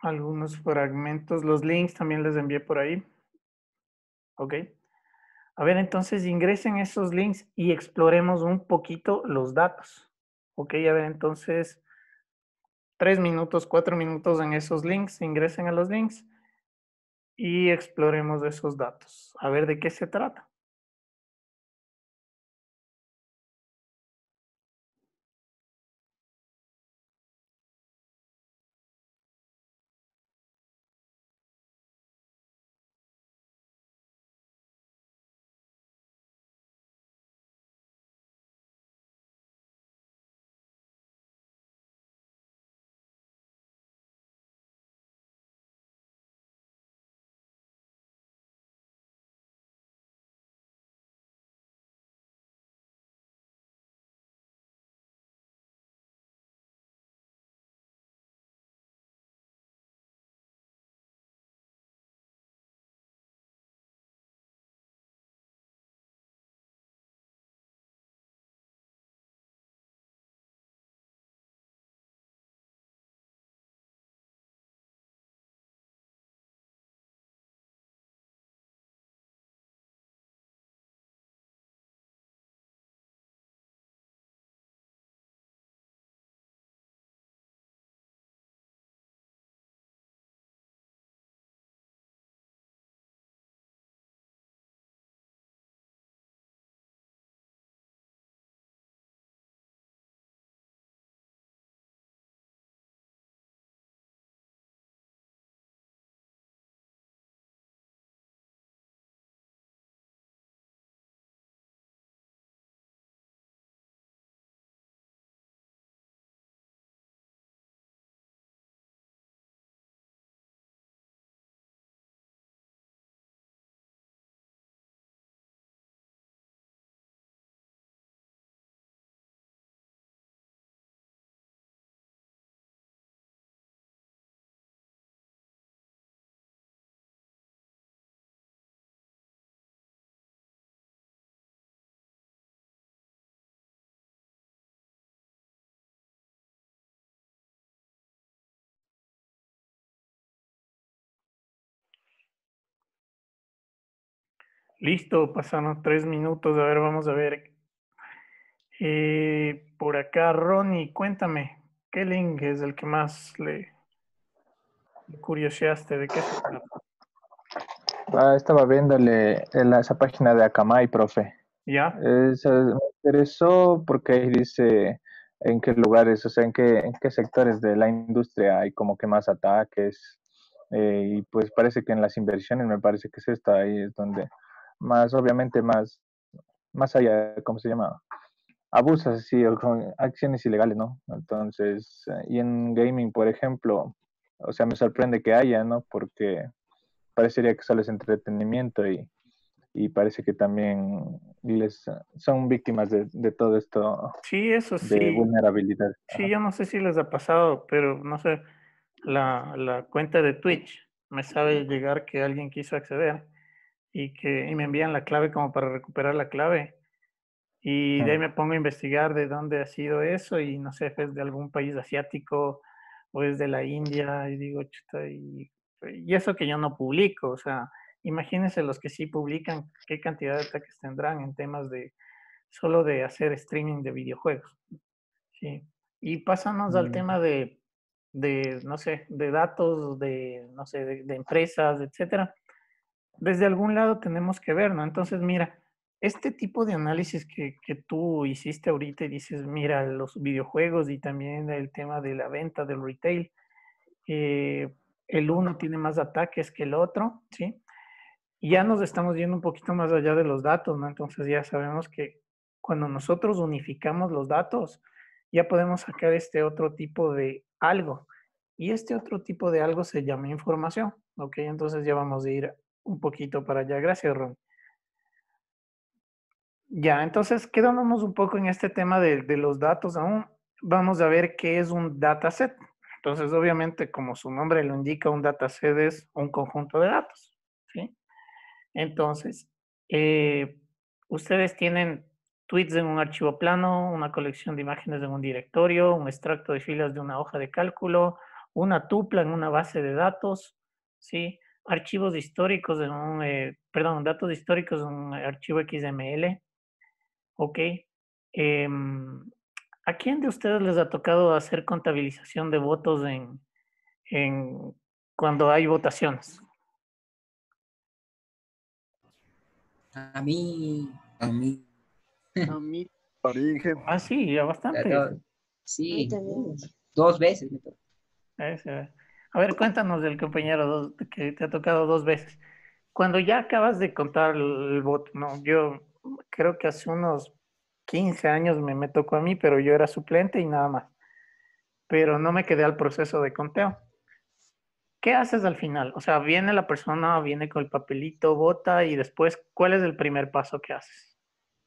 algunos fragmentos. Los links también les envié por ahí. Ok. A ver, entonces ingresen esos links y exploremos un poquito los datos. Ok, a ver, entonces 3 minutos, 4 minutos en esos links, ingresen a los links y exploremos esos datos. A ver de qué se trata. Listo, pasaron 3 minutos. A ver, vamos a ver. Por acá, Ronnie, cuéntame, ¿qué link es el que más le curioseaste? ¿De qué se trata? Estaba viéndole esa página de Akamai, profe. ¿Ya? Me interesó porque ahí dice en qué lugares, o sea, en qué sectores de la industria hay como que más ataques. Y pues parece que en las inversiones me parece que es esta, ahí es donde más, obviamente, más allá, ¿cómo se llama? Abusas, sí, o con acciones ilegales, ¿no? Entonces, y en gaming, por ejemplo, o sea, me sorprende que haya, ¿no? Porque parecería que solo es entretenimiento y parece que también son víctimas de todo esto Sí, eso de sí. vulnerabilidad. Sí, yo no sé si les ha pasado, pero no sé, la cuenta de Twitch me sabe llegar que alguien quiso acceder y me envían la clave como para recuperar la clave. Y de ahí me pongo a investigar de dónde ha sido eso y no sé, es de algún país asiático o es de la India y digo, chuta, y eso que yo no publico, o sea, imagínense los que sí publican, qué cantidad de ataques tendrán en temas de solo de hacer streaming de videojuegos, ¿sí? Y pasamos al tema no sé, de datos, no sé, de empresas, etcétera. Desde algún lado tenemos que ver, ¿no? Entonces, mira, este tipo de análisis que tú hiciste ahorita y dices, mira, los videojuegos y también el tema de la venta del retail, el uno tiene más ataques que el otro, ¿sí? Y ya nos estamos yendo un poquito más allá de los datos, ¿no? Entonces ya sabemos que cuando nosotros unificamos los datos, ya podemos sacar este otro tipo de algo. Y este otro tipo de algo se llama información, ¿ok? Entonces ya vamos a ir un poquito para allá. Gracias, Ron. Ya, entonces quedándonos un poco en este tema de los datos aún, vamos a ver qué es un dataset. Entonces, obviamente, como su nombre lo indica, un dataset es un conjunto de datos, ¿sí? Entonces, ustedes tienen tweets en un archivo plano, una colección de imágenes en un directorio, un extracto de filas de una hoja de cálculo, una tupla en una base de datos, ¿sí? Archivos históricos en un, datos históricos en un archivo XML, ¿ok? ¿A quién de ustedes les ha tocado hacer contabilización de votos en cuando hay votaciones? A mí, A mí, A mí, Ah, sí, ya bastante. no, A mí sí, también. 2 veces me tocó. A ver, cuéntanos del compañero que te ha tocado 2 veces. Cuando ya acabas de contar el voto, ¿no? Yo creo que hace unos 15 años me tocó a mí, pero yo era suplente y nada más. Pero no me quedé al proceso de conteo. ¿Qué haces al final? O sea, viene la persona, viene con el papelito, vota y después, ¿cuál es el primer paso que haces?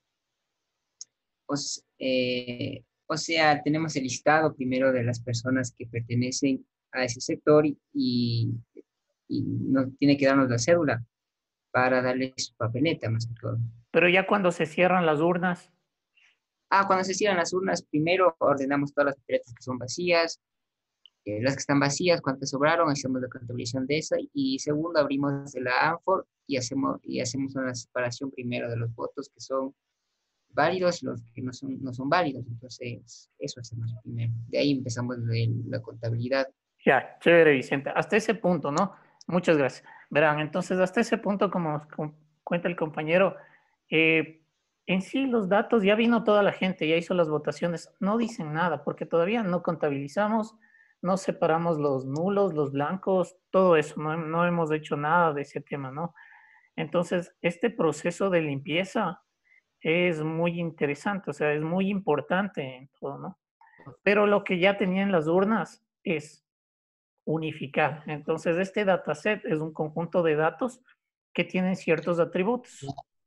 O sea, tenemos el listado primero de las personas que pertenecen a ese sector y nos tiene que darnos la cédula para darle su papeleta más que todo. Pero ya cuando se cierran las urnas, Cuando se cierran las urnas, primero ordenamos todas las papeletas que son vacías, las que están vacías, cuántas sobraron, hacemos la contabilización de esa, y segundo abrimos de la ANFOR y hacemos una separación primero de los votos que son válidos y los que no son válidos. Entonces, eso hacemos primero. De ahí empezamos la contabilidad. ya, chévere, Vicente. Hasta ese punto, ¿no? Muchas gracias. Verán, entonces, hasta ese punto, como cuenta el compañero, en sí los datos, ya vino toda la gente, ya hizo las votaciones, no dicen nada, porque todavía no contabilizamos, no separamos los nulos, los blancos, todo eso, no hemos hecho nada de ese tema, ¿no? Entonces, este proceso de limpieza es muy interesante, o sea, es muy importante en todo, ¿no? Pero lo que ya tenían las urnas es unificar. Entonces, este dataset es un conjunto de datos que tienen ciertos atributos.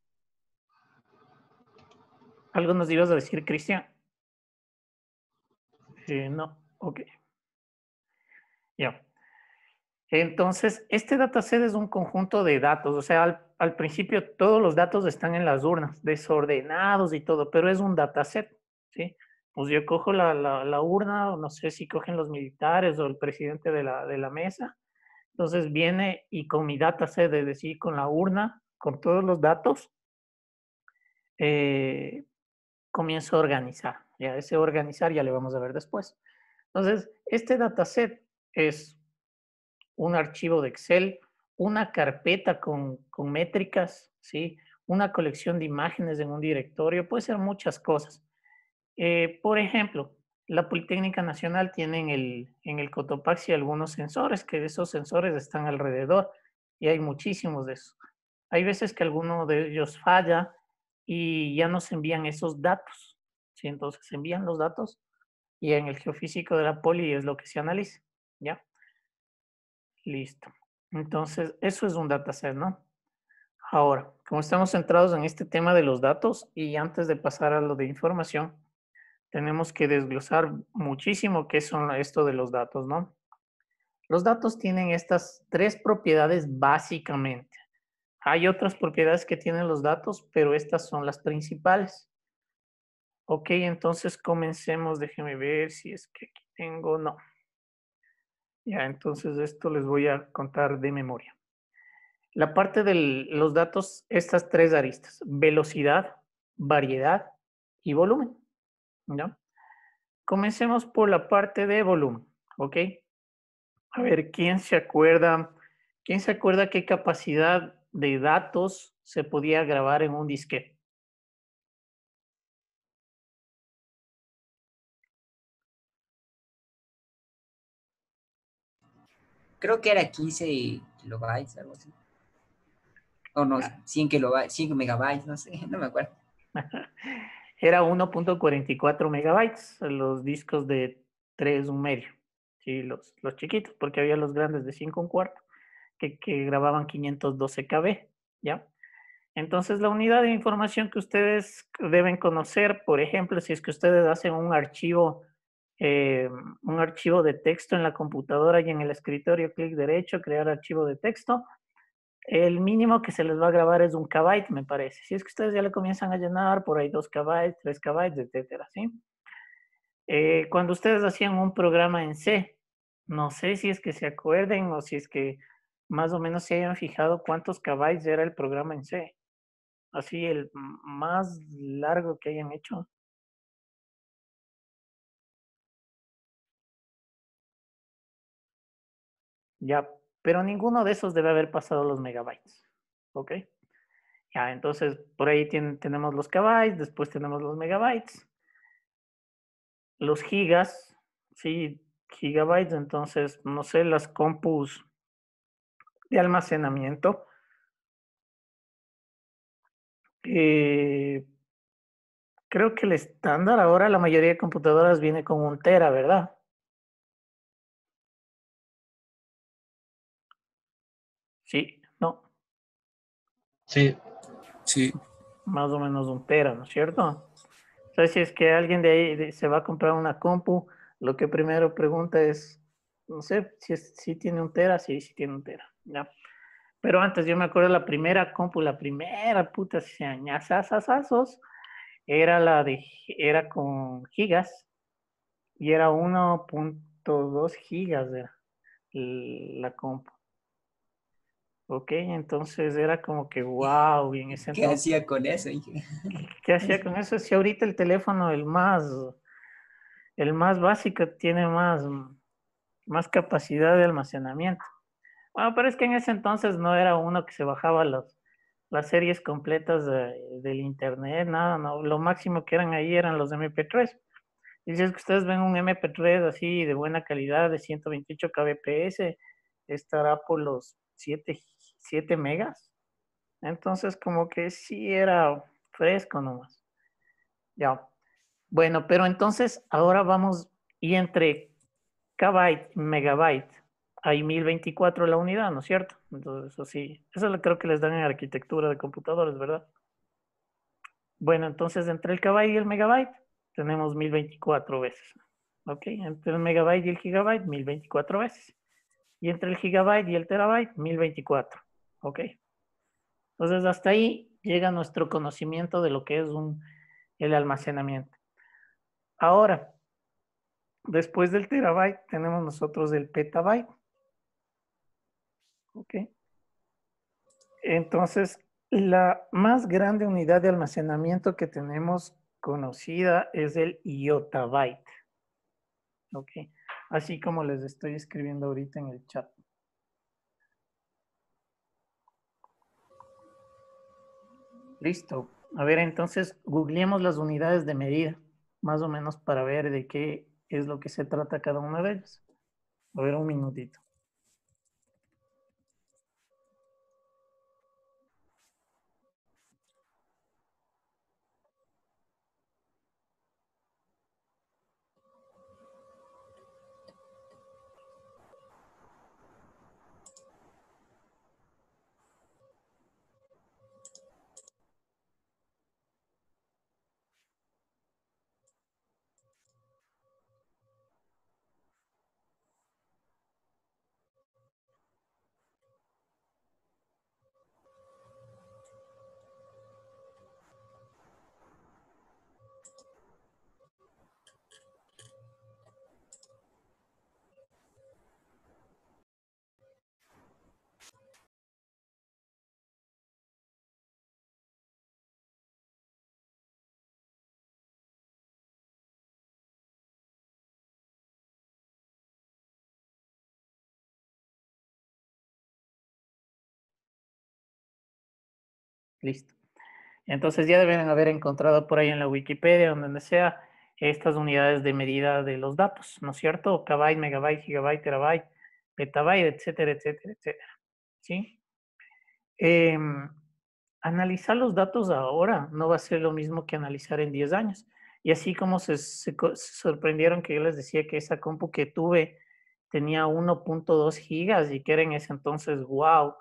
¿Algo nos ibas a decir, Cristian? No, ok. Ya. Entonces, este dataset es un conjunto de datos. O sea, al principio todos los datos están en las urnas, desordenados y todo, pero es un dataset, ¿sí? Pues yo cojo la urna, o no sé si cogen los militares o el presidente de la mesa. Entonces viene y con mi dataset, es decir, con la urna, con todos los datos, comienzo a organizar. Ya ese organizar ya le vamos a ver después. Entonces, este dataset es un archivo de Excel, una carpeta con métricas, ¿sí? Una colección de imágenes en un directorio, puede ser muchas cosas. Por ejemplo, la Politécnica Nacional tiene en el Cotopaxi algunos sensores, que esos sensores están alrededor y hay muchísimos de esos. Hay veces que alguno de ellos falla y ya nos envían esos datos, ¿sí? Entonces envían los datos y en el geofísico de la Poli es lo que se analiza, ¿ya? Listo. Entonces, eso es un dataset, ¿no? Ahora, como estamos centrados en este tema de los datos y antes de pasar a lo de información, tenemos que desglosar muchísimo qué son esto de los datos, ¿no? Los datos tienen estas 3 propiedades básicamente. Hay otras propiedades que tienen los datos, pero estas son las principales. Ok, entonces comencemos. Déjenme ver si es que aquí tengo. No. Ya, entonces esto les voy a contar de memoria. La parte de los datos, estas 3 aristas: velocidad, variedad y volumen, ¿no? Comencemos por la parte de volumen, ¿ok? A ver, ¿quién se acuerda qué capacidad de datos se podía grabar en un disquete? Creo que era 15 kilobytes, algo así. O no, 100 kilobytes, 100 megabytes, no sé, no me acuerdo. Era 1.44 megabytes, los discos de 3,1. Sí, los chiquitos, porque había los grandes de 5,25 que grababan 512 KB, ¿ya? Entonces, la unidad de información que ustedes deben conocer, por ejemplo, si es que ustedes hacen un archivo de texto en la computadora y en el escritorio, clic derecho, crear archivo de texto, el mínimo que se les va a grabar es 1 KB, me parece. Si es que ustedes ya le comienzan a llenar, por ahí 2 KB, 3 KB, etcétera, ¿sí? Cuando ustedes hacían un programa en C, No sé si es que se acuerden o si es que más o menos se hayan fijado cuántos kbytes era el programa en C. Así el más largo que hayan hecho. Ya, pero ninguno de esos debe haber pasado los megabytes. ¿Ok? Ya, entonces por ahí tenemos los kbytes, después tenemos los megabytes, los gigas, sí, gigabytes, entonces, no sé, las compus de almacenamiento. Creo que el estándar ahora, la mayoría de computadoras viene con 1 tera, ¿verdad? Sí, no, Sí, Sí, más o menos 1 tera, ¿no es cierto? Entonces, si es que alguien de ahí se va a comprar una compu, lo que primero pregunta es, no sé, si tiene 1 tera, sí, sí tiene 1 tera, ya. Pero antes yo me acuerdo la primera compu, la primera puta añazazazazos, era con gigas y era 1.2 gigas era la compu. Ok, entonces era como que wow, y en ese ¿Qué entonces, hacía con eso? Dije? ¿qué hacía con eso? Si ahorita el teléfono, el más básico, tiene más capacidad de almacenamiento. Bueno, pero es que en ese entonces no era uno que se bajaba las series completas del internet, nada, no. Lo máximo que eran ahí eran los MP3. Y si es que ustedes ven un MP3 así de buena calidad de 128 kbps, estará por los 7 megas. Entonces, como que sí era fresco nomás. Ya. Bueno, pero entonces ahora vamos, y entre kbyte y megabyte hay 1024 la unidad, ¿no es cierto? Entonces, eso sí, eso creo que les dan en arquitectura de computadores, ¿verdad? Bueno, entonces entre el kbyte y el megabyte tenemos 1024 veces. ¿Ok? Entre el megabyte y el gigabyte, 1024 veces. Y entre el gigabyte y el terabyte, 1024. ¿Ok? Entonces, hasta ahí llega nuestro conocimiento de lo que es el almacenamiento. Ahora, después del terabyte, tenemos nosotros el petabyte. ¿Ok? Entonces, la más grande unidad de almacenamiento que tenemos conocida es el iotabyte. ¿Ok? Así como les estoy escribiendo ahorita en el chat. Listo. A ver, entonces, googleemos las unidades de medida, más o menos para ver de qué es lo que se trata cada una de ellas. A ver, un minutito. Listo. Entonces ya deben haber encontrado por ahí en la Wikipedia o donde sea estas unidades de medida de los datos, ¿no es cierto? Kbyte, megabyte, gigabyte, terabyte, petabyte, etcétera, etcétera, etcétera. ¿Sí? Em, Analizar los datos ahora no va a ser lo mismo que analizar en 10 años. Y así como se sorprendieron que yo les decía que esa compu que tuve tenía 1.2 gigas y que era en ese entonces, wow.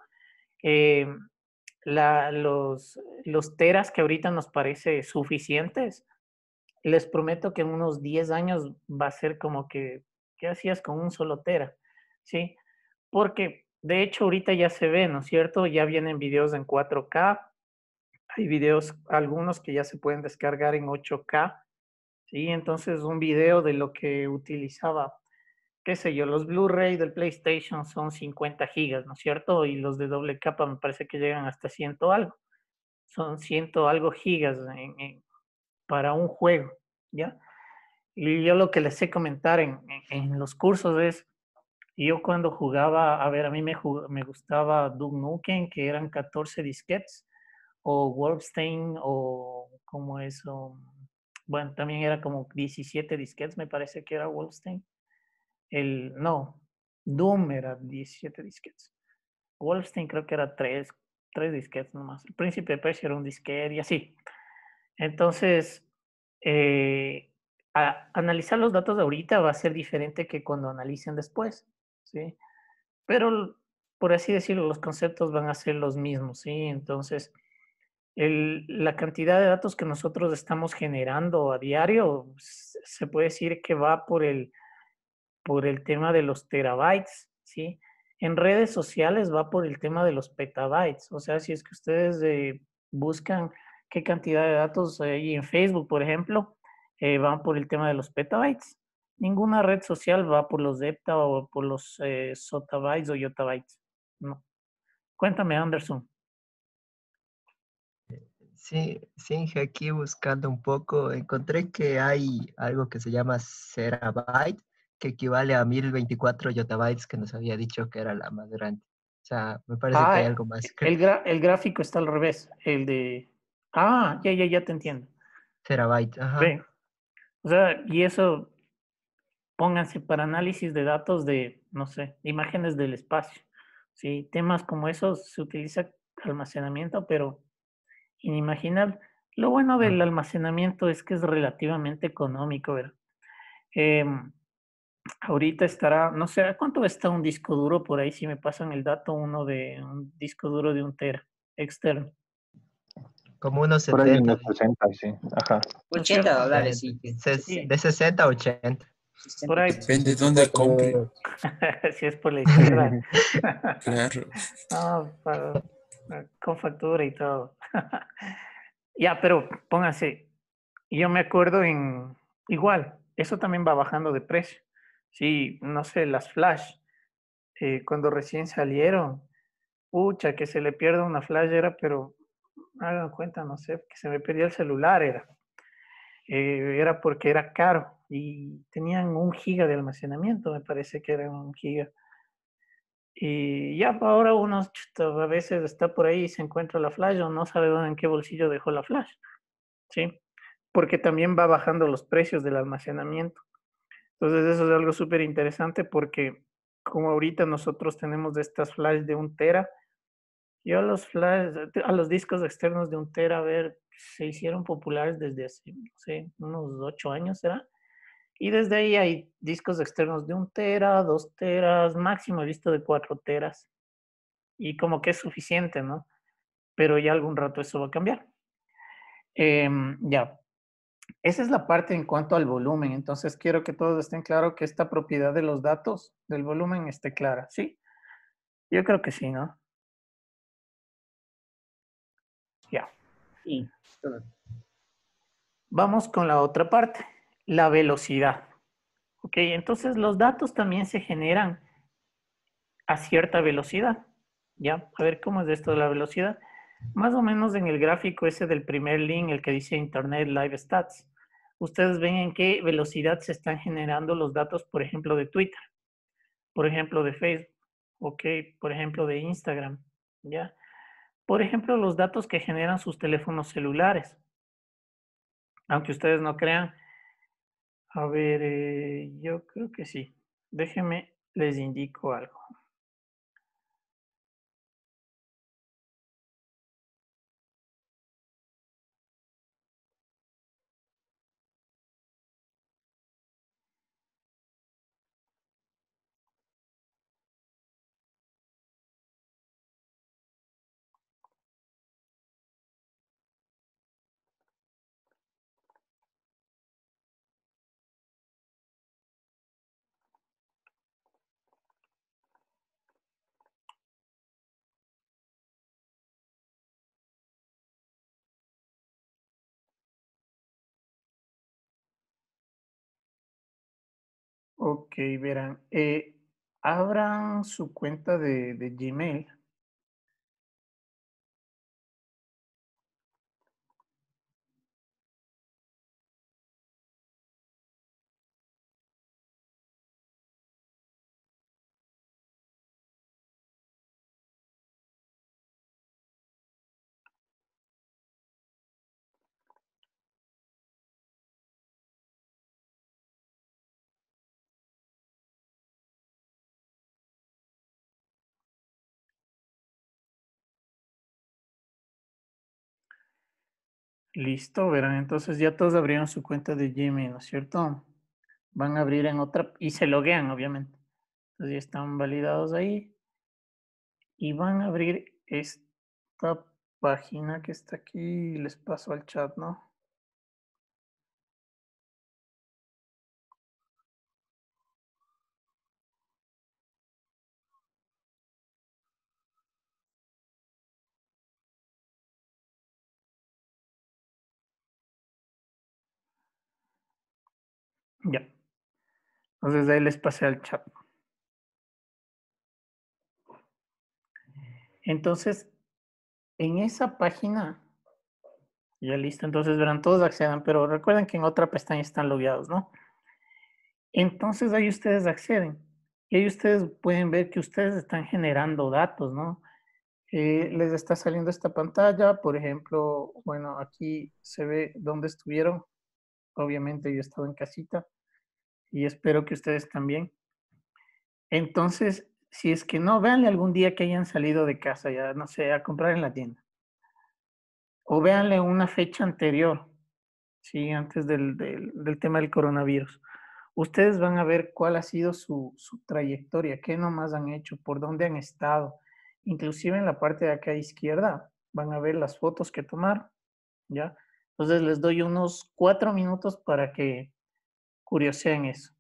Los teras que ahorita nos parece suficientes, les prometo que en unos 10 años va a ser como que, ¿qué hacías con un solo tera? ¿Sí? Porque de hecho ahorita ya se ve, ¿no es cierto? Ya vienen videos en 4K, hay videos, algunos que ya se pueden descargar en 8K, ¿sí? Entonces un video de lo que utilizaba qué sé yo, los Blu-ray del PlayStation son 50 gigas, ¿no es cierto? Y los de doble capa me parece que llegan hasta 100 algo. Son 100 algo gigas para un juego, ¿ya? Y yo lo que les sé comentar en los cursos es, yo cuando jugaba, a ver, a mí me gustaba Duke Nukem, que eran 14 disquetes, o Wolfenstein, o como eso, bueno, también era como 17 disquetes, me parece que era Wolfenstein. No, Doom era 17 disquetes. Wolfenstein creo que era 3 disquetes nomás. El Príncipe de Persia era un disquete y así. Entonces, analizar los datos de ahorita va a ser diferente que cuando analicen después, ¿sí? Pero, por así decirlo, los conceptos van a ser los mismos, ¿sí? Entonces, la cantidad de datos que nosotros estamos generando a diario, se puede decir que va por el tema de los terabytes, ¿sí? En redes sociales va por el tema de los petabytes. O sea, si es que ustedes buscan qué cantidad de datos hay en Facebook, por ejemplo, van por el tema de los petabytes. Ninguna red social va por los hepta o por los sotabytes o yottabytes. No. Cuéntame, Anderson. Sí, sí, aquí buscando un poco, encontré que hay algo que se llama Terabyte, que equivale a 1024 yottabytes, que nos había dicho que era la más grande. O sea, me parece que hay Ah, algo más. el gráfico está al revés. El de... Ah, ya te entiendo. Terabyte, ajá. Ve. O sea, y eso, pónganse para análisis de datos de, no sé, imágenes del espacio. Sí, temas como esos se utiliza almacenamiento, pero inimaginable. Lo bueno del almacenamiento es que es relativamente económico, ¿verdad? Ahorita estará, no sé, ¿a cuánto está un disco duro por ahí? Si me pasan el dato, uno de un disco duro de 1 tera externo. Como unos Por ahí en 70. los 60, sí. Ajá. ¿No es cierto? $80, sí. Sí, De 60 a 80. por ahí. Depende de dónde compre. Si es por la izquierda. Claro. No, con factura y todo. Ya, pero pónganse, yo me acuerdo igual, eso también va bajando de precio. Sí, no sé, las flash, cuando recién salieron, pucha, que se le pierda una flash era, pero hagan cuenta, no sé, que se me perdía el celular era. Era porque era caro y tenían 1 giga de almacenamiento, me parece que era 1 giga. Y ya ahora uno chuta, a veces está por ahí y se encuentra la flash o no sabe dónde, en qué bolsillo dejó la flash, ¿sí? Porque también va bajando los precios del almacenamiento. Entonces eso es algo súper interesante porque como ahorita nosotros tenemos de estas flash de 1 tera, yo a los discos externos de 1 tera, a ver, se hicieron populares desde hace, no sé, unos 8 años, ¿será? Y desde ahí hay discos externos de 1 tera, 2 teras, máximo he visto de 4 teras. Y como que es suficiente, ¿no? Pero ya algún rato eso va a cambiar. Ya, esa es la parte en cuanto al volumen. Entonces quiero que todos estén claros que esta propiedad de los datos, del volumen, esté clara, ¿sí? Yo creo que sí, ¿no? Ya. Sí, todo. Vamos con la otra parte, la velocidad. Ok, entonces los datos también se generan a cierta velocidad. ¿Ya? A ver cómo es esto de la velocidad. Más o menos en el gráfico ese del primer link, el que dice Internet Live Stats, ustedes ven en qué velocidad se están generando los datos, por ejemplo, de Twitter, por ejemplo, de Facebook, ok, por ejemplo, de Instagram, ¿ya? Por ejemplo, los datos que generan sus teléfonos celulares. Aunque ustedes no crean, a ver, yo creo que sí. Déjenme, les indico algo. Ok, verán. Abran su cuenta de Gmail. Listo, verán. Entonces ya todos abrieron su cuenta de Gmail, ¿no es cierto? Van a abrir en otra y se loguean, obviamente. Entonces ya están validados ahí y van a abrir esta página que está aquí. Les paso al chat, ¿no? Ya. Entonces ahí les pasé al chat. Entonces, en esa página, ya listo, entonces verán, todos accedan, pero recuerden que en otra pestaña están logueados, ¿no? Entonces ahí ustedes acceden y ahí ustedes pueden ver que ustedes están generando datos, ¿no? Les está saliendo esta pantalla, por ejemplo, bueno, aquí se ve dónde estuvieron. Obviamente yo he estado en casita y espero que ustedes también. Entonces, si es que no, véanle algún día que hayan salido de casa, ya no sé, a comprar en la tienda. O véanle una fecha anterior, sí, antes del tema del coronavirus. Ustedes van a ver cuál ha sido su trayectoria, qué nomás han hecho, por dónde han estado. Inclusive en la parte de acá a izquierda van a ver las fotos que tomaron, ¿ya? Entonces les doy unos 4 minutos para que curioseen eso.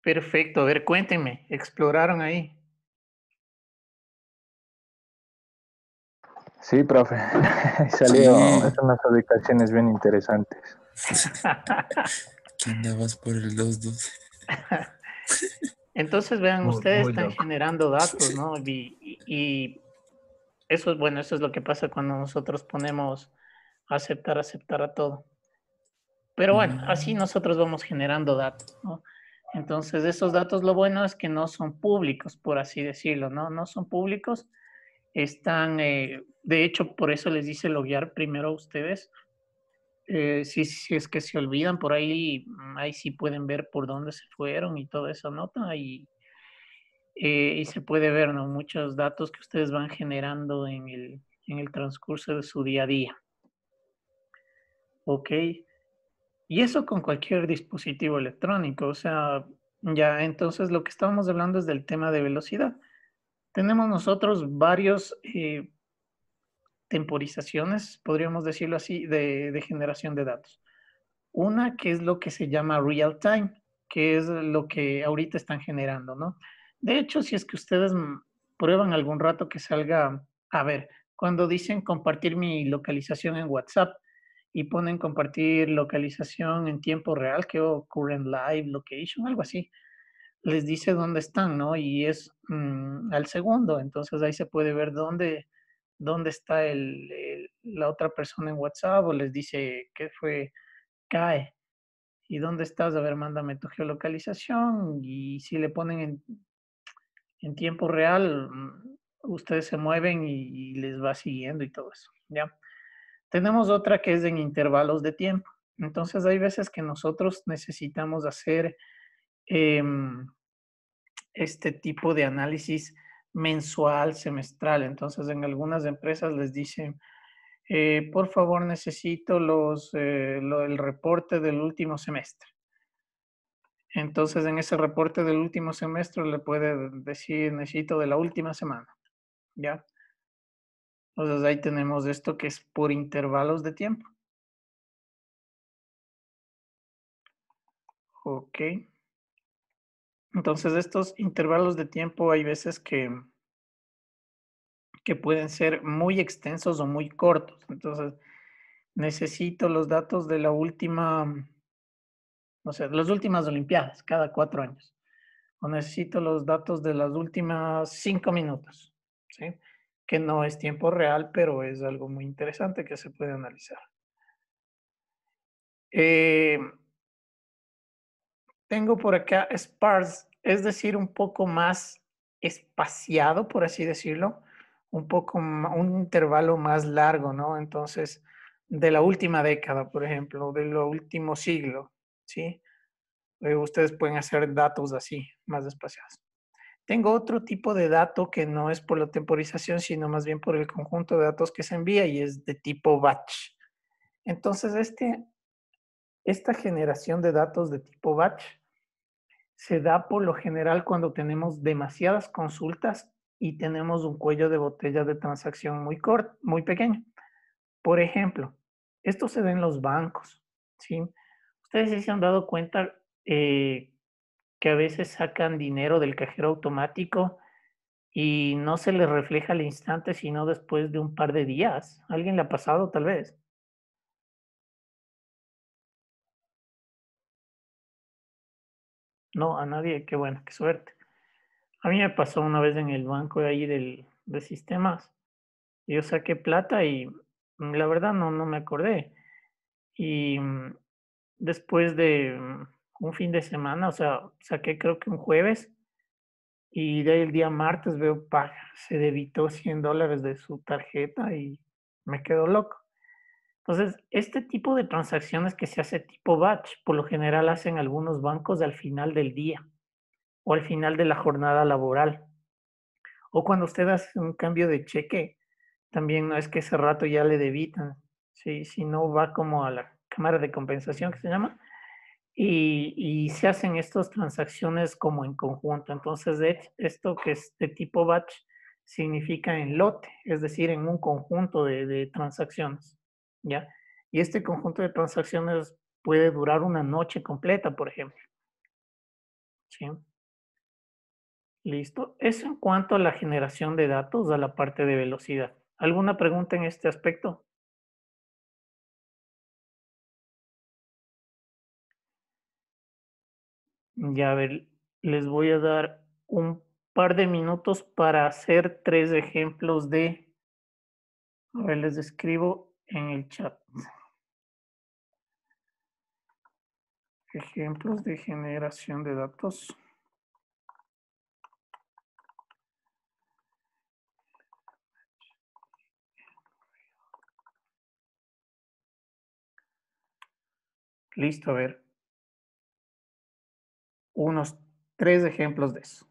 Perfecto. A ver, cuéntenme. ¿Exploraron ahí? Sí, profe. Salió, es unas ubicaciones bien interesantes. Que andabas por el 2-2. Entonces, vean, ustedes Muy están loco. generando datos, ¿no? Y eso es bueno, eso es lo que pasa cuando nosotros ponemos aceptar, aceptar a todo. Pero bueno, así nosotros vamos generando datos, ¿no? Entonces, esos datos lo bueno es que no son públicos, por así decirlo, ¿no? No son públicos, están, de hecho, por eso les dice loguear primero a ustedes. Si es que se olvidan por ahí, ahí sí pueden ver por dónde se fueron y toda esa nota y se puede ver, ¿no? Muchos datos que ustedes van generando en el transcurso de su día a día. Ok. Y eso con cualquier dispositivo electrónico. O sea, ya entonces lo que estábamos hablando es del tema de velocidad. Tenemos nosotros varios temporizaciones, podríamos decirlo así, de generación de datos. Una que es lo que se llama real time, que es lo que ahorita están generando, ¿no? De hecho, si es que ustedes prueban algún rato que salga, a ver, cuando dicen compartir mi localización en WhatsApp y ponen compartir localización en tiempo real, que ocurre en live location, algo así, les dice dónde están, ¿no? Y es al segundo, entonces ahí se puede ver dónde está la otra persona en WhatsApp o les dice que fue CAE. ¿Y dónde estás? A ver, mándame tu geolocalización. Y si le ponen en tiempo real, ustedes se mueven y les va siguiendo y todo eso, ¿ya? Tenemos otra que es en intervalos de tiempo. Entonces hay veces que nosotros necesitamos hacer este tipo de análisis mensual, semestral. Entonces en algunas empresas les dicen, por favor necesito el reporte del último semestre. Entonces, en ese reporte del último semestre le puede decir, necesito de la última semana, ¿ya? Entonces, ahí tenemos esto que es por intervalos de tiempo. Ok. Entonces, estos intervalos de tiempo hay veces que pueden ser muy extensos o muy cortos. Entonces, necesito los datos de la última, no sé, las últimas Olimpiadas, cada 4 años. O necesito los datos de las últimas 5 minutos, ¿sí? Que no es tiempo real, pero es algo muy interesante que se puede analizar. Tengo por acá sparse, es decir, un poco más espaciado, por así decirlo, un intervalo más largo, ¿no? Entonces, de la última década, por ejemplo, de lo último siglo, ¿sí? Ustedes pueden hacer datos así, más espaciados. Tengo otro tipo de dato que no es por la temporización, sino más bien por el conjunto de datos que se envía y es de tipo batch. Entonces, esta generación de datos de tipo batch se da por lo general cuando tenemos demasiadas consultas y tenemos un cuello de botella de transacción muy corto, muy pequeño. Por ejemplo, esto se da en los bancos, ¿sí? Ustedes sí se han dado cuenta que a veces sacan dinero del cajero automático y no se les refleja al instante, sino después de un par de días. ¿A alguien le ha pasado tal vez? No, a nadie. Qué bueno, qué suerte. A mí me pasó una vez en el banco de ahí de sistemas. Yo saqué plata y la verdad no me acordé. Y después de un fin de semana, o sea, saqué creo que un jueves y de ahí el día martes veo, se debitó $100 de su tarjeta y me quedo loco. Entonces, este tipo de transacciones que se hace tipo batch, por lo general hacen algunos bancos al final del día o al final de la jornada laboral. O cuando usted hace un cambio de cheque, también no es que ese rato ya le debitan, ¿sí? Si no va como a la cámara de compensación que se llama, y se hacen estas transacciones como en conjunto. Entonces, esto que es de tipo batch significa en lote, es decir, en un conjunto de transacciones, ¿ya? Y este conjunto de transacciones puede durar una noche completa, por ejemplo, ¿sí? Listo. Eso en cuanto a la generación de datos, a la parte de velocidad. ¿Alguna pregunta en este aspecto? Ya a ver, les voy a dar un par de minutos para hacer 3 ejemplos de... A ver, les escribo en el chat. Ejemplos de generación de datos. Listo, a ver. Unos 3 ejemplos de eso.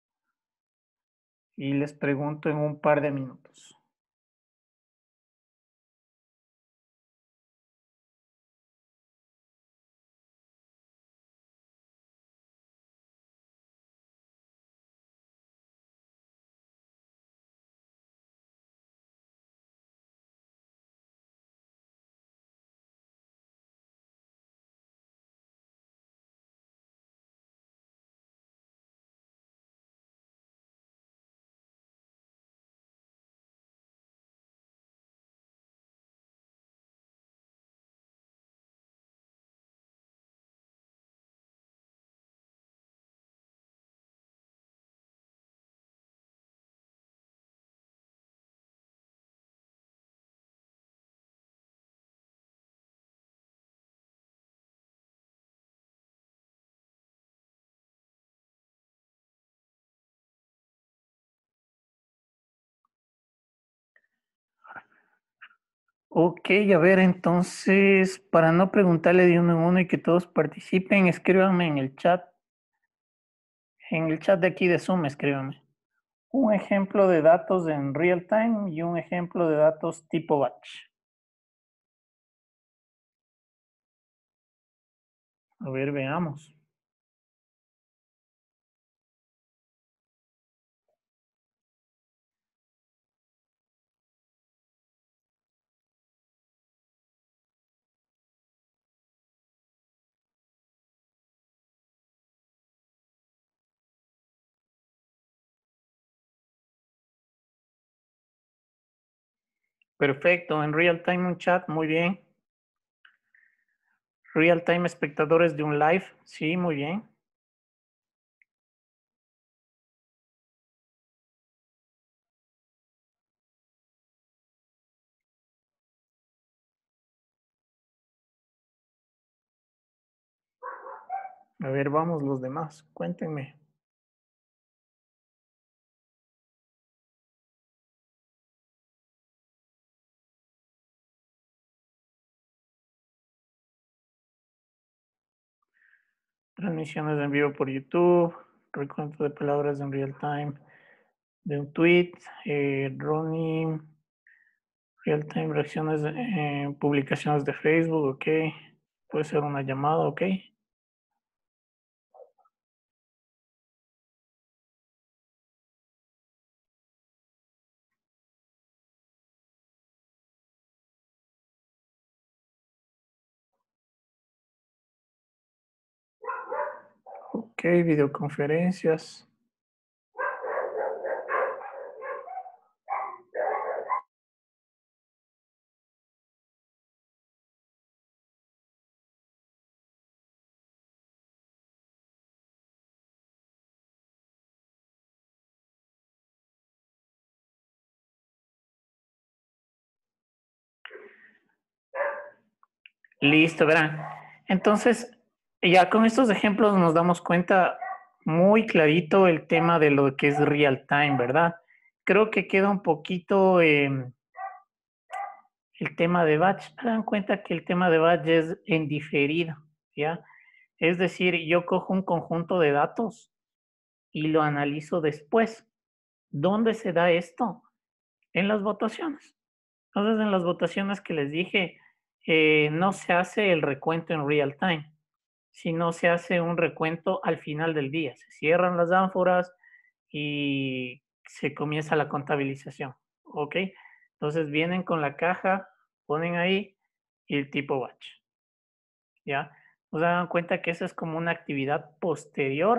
Y les pregunto en un par de minutos. Ok, a ver, entonces, para no preguntarle de uno en uno y que todos participen, escríbanme en el chat. En el chat de aquí de Zoom, escríbanme. Un ejemplo de datos en real time y un ejemplo de datos tipo batch. A ver, veamos. Perfecto, en real time un chat, muy bien. Real time espectadores de un live, sí, muy bien. A ver, vamos los demás, cuéntenme. Transmisiones en vivo por YouTube, recuento de palabras en real time, de un tweet, Ronnie, real time reacciones, publicaciones de Facebook, ok. Puede ser una llamada, ok. Ok, videoconferencias. Listo, verán. Entonces, ya con estos ejemplos nos damos cuenta muy clarito el tema de lo que es real time, ¿verdad? Creo que queda un poquito el tema de batch. Se dan cuenta que el tema de batch es en diferido, ¿ya? Es decir, yo cojo un conjunto de datos y lo analizo después. ¿Dónde se da esto? En las votaciones. Entonces, en las votaciones que les dije, no se hace el recuento en real time, sino se hace un recuento al final del día. Se cierran las ánforas y se comienza la contabilización. ¿Ok? Entonces vienen con la caja, ponen ahí y el tipo batch. ¿Ya? Nos dan cuenta que esa es como una actividad posterior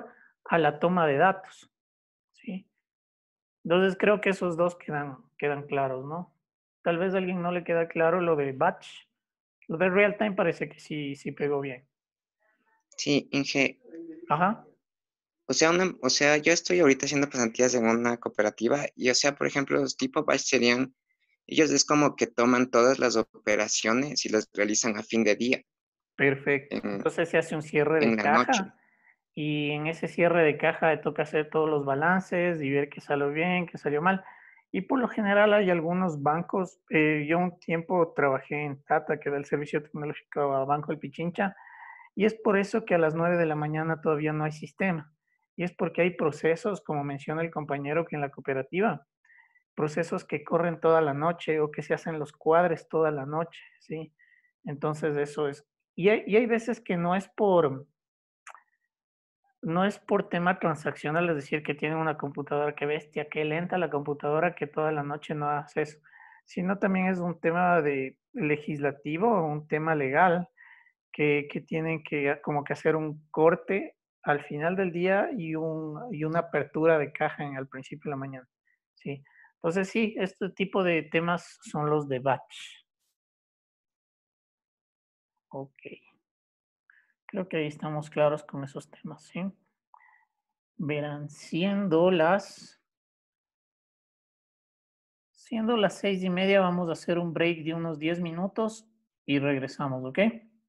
a la toma de datos, ¿sí? Entonces creo que esos dos quedan claros, ¿no? Tal vez a alguien no le queda claro lo de batch. Lo de real time parece que sí pegó bien. Sí, Inge. Ajá. O sea, yo estoy ahorita haciendo pasantías en una cooperativa y, o sea, por ejemplo, los tipo batch serían, ellos es como que toman todas las operaciones y las realizan a fin de día, Perfecto. Entonces se hace un cierre de en la noche. caja y en ese cierre de caja le toca hacer todos los balances y ver qué salió bien, qué salió mal. Y por lo general hay algunos bancos, yo un tiempo trabajé en Tata, que da el servicio tecnológico a Banco del Pichincha, y es por eso que a las 9 de la mañana todavía no hay sistema. Y es porque hay procesos, como menciona el compañero que en la cooperativa, procesos que corren toda la noche o que se hacen los cuadres toda la noche, ¿sí? Entonces eso es. Y hay veces que no es por tema transaccional, es decir, que tienen una computadora que bestia, que lenta la computadora, que toda la noche no hace eso, sino también es un tema de legislativo, un tema legal, que tienen que como que hacer un corte al final del día y una apertura de caja al principio de la mañana, ¿sí? Entonces sí, este tipo de temas son los de batch. Ok. Creo que ahí estamos claros con esos temas, ¿sí? Verán, siendo las 6:30, vamos a hacer un break de unos 10 minutos y regresamos, ¿ok?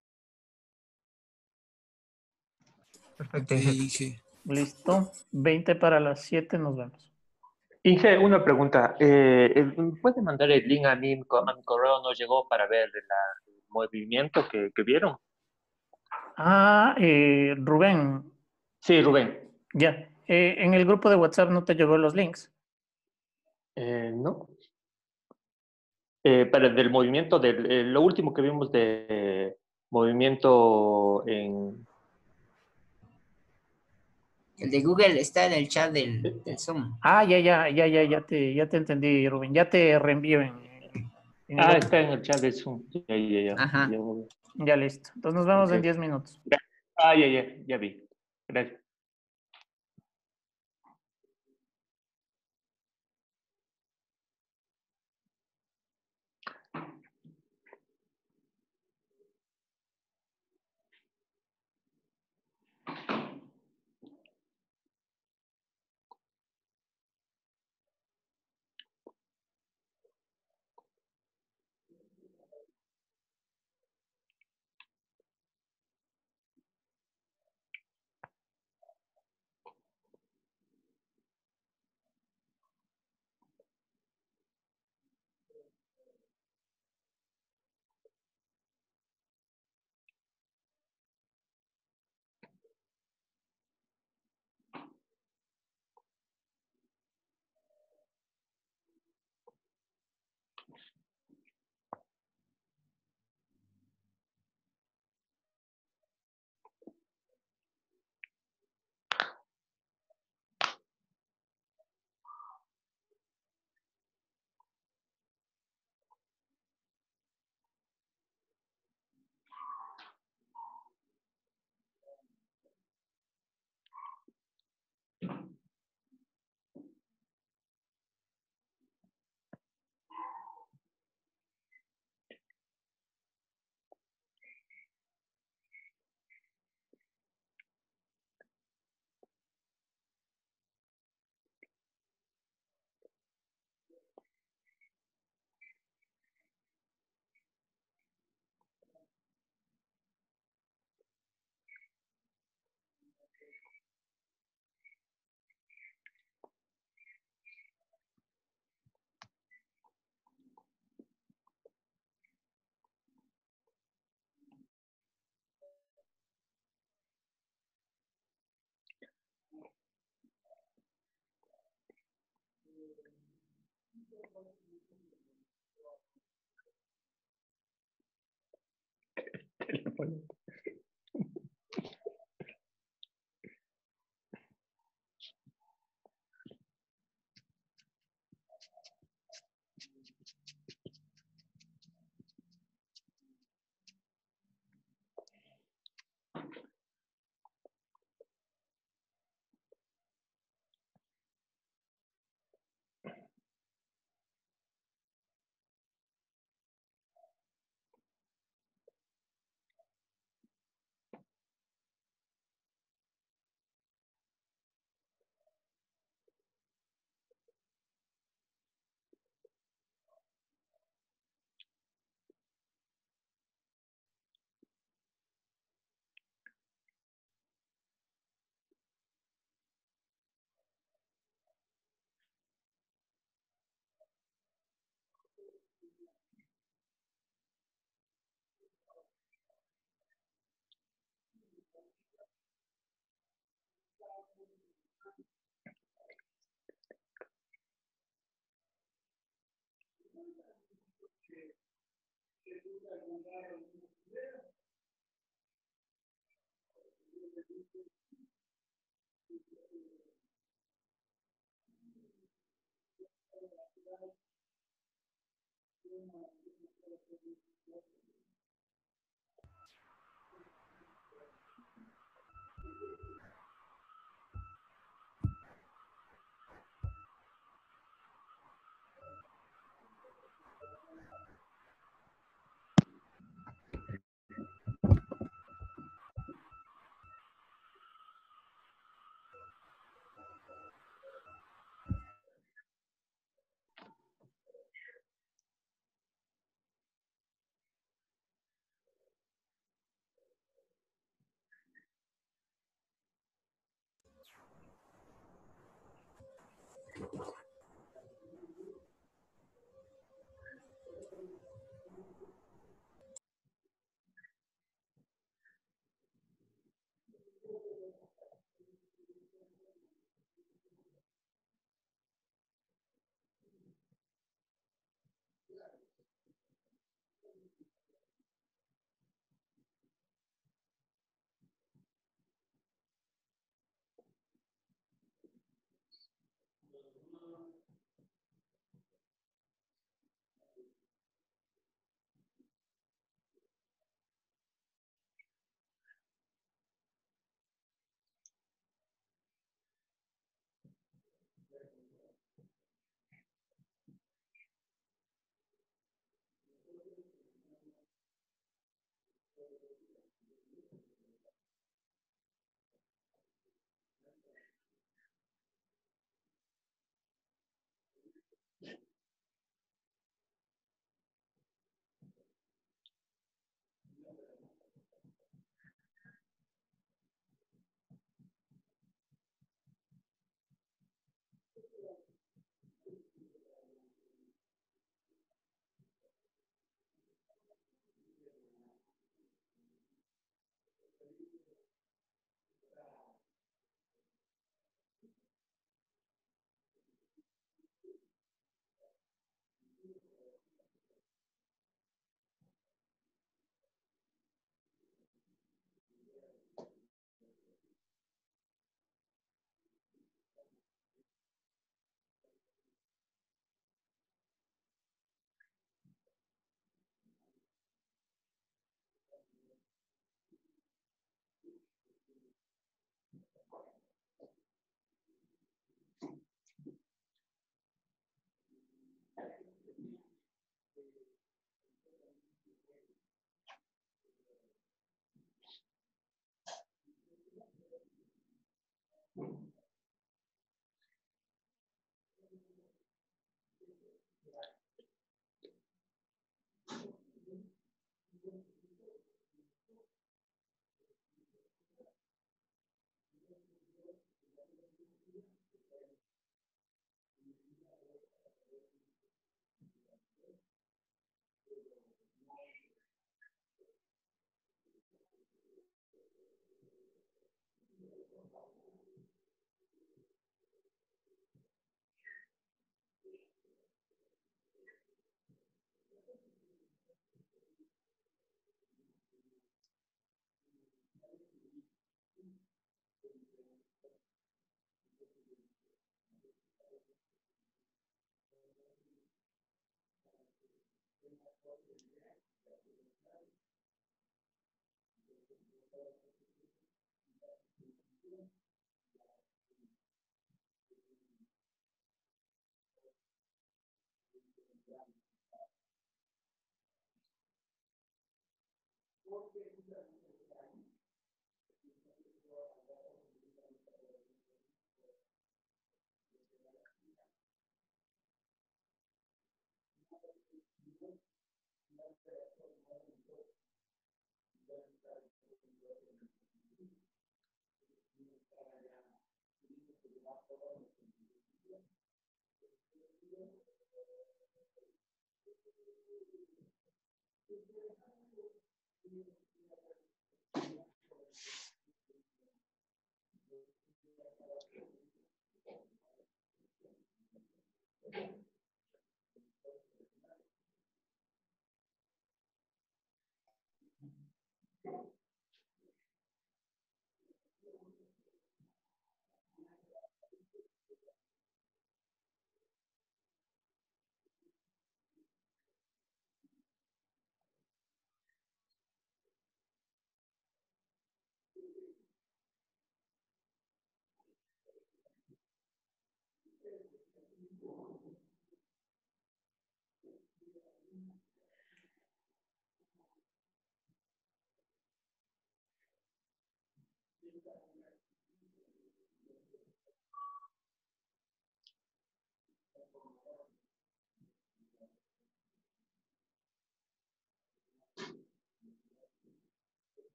Perfecto, Ok, Inge. Inge. Listo. 20 para las 7, nos vemos. Inge, una pregunta. ¿Puede mandar el link a mí? A mi correo no llegó para ver el movimiento que vieron. Rubén. Sí, Rubén. Ya. En el grupo de WhatsApp no te llegó los links. No. Para del movimiento, lo último que vimos de movimiento en... El de Google está en el chat del Zoom. Ya te entendí, Rubén. Ya te reenvío en el otro. Está en el chat de Zoom. Ya. Ajá. Ya listo. Entonces nos vemos en Ok. 10 minutos. Ya vi. Gracias.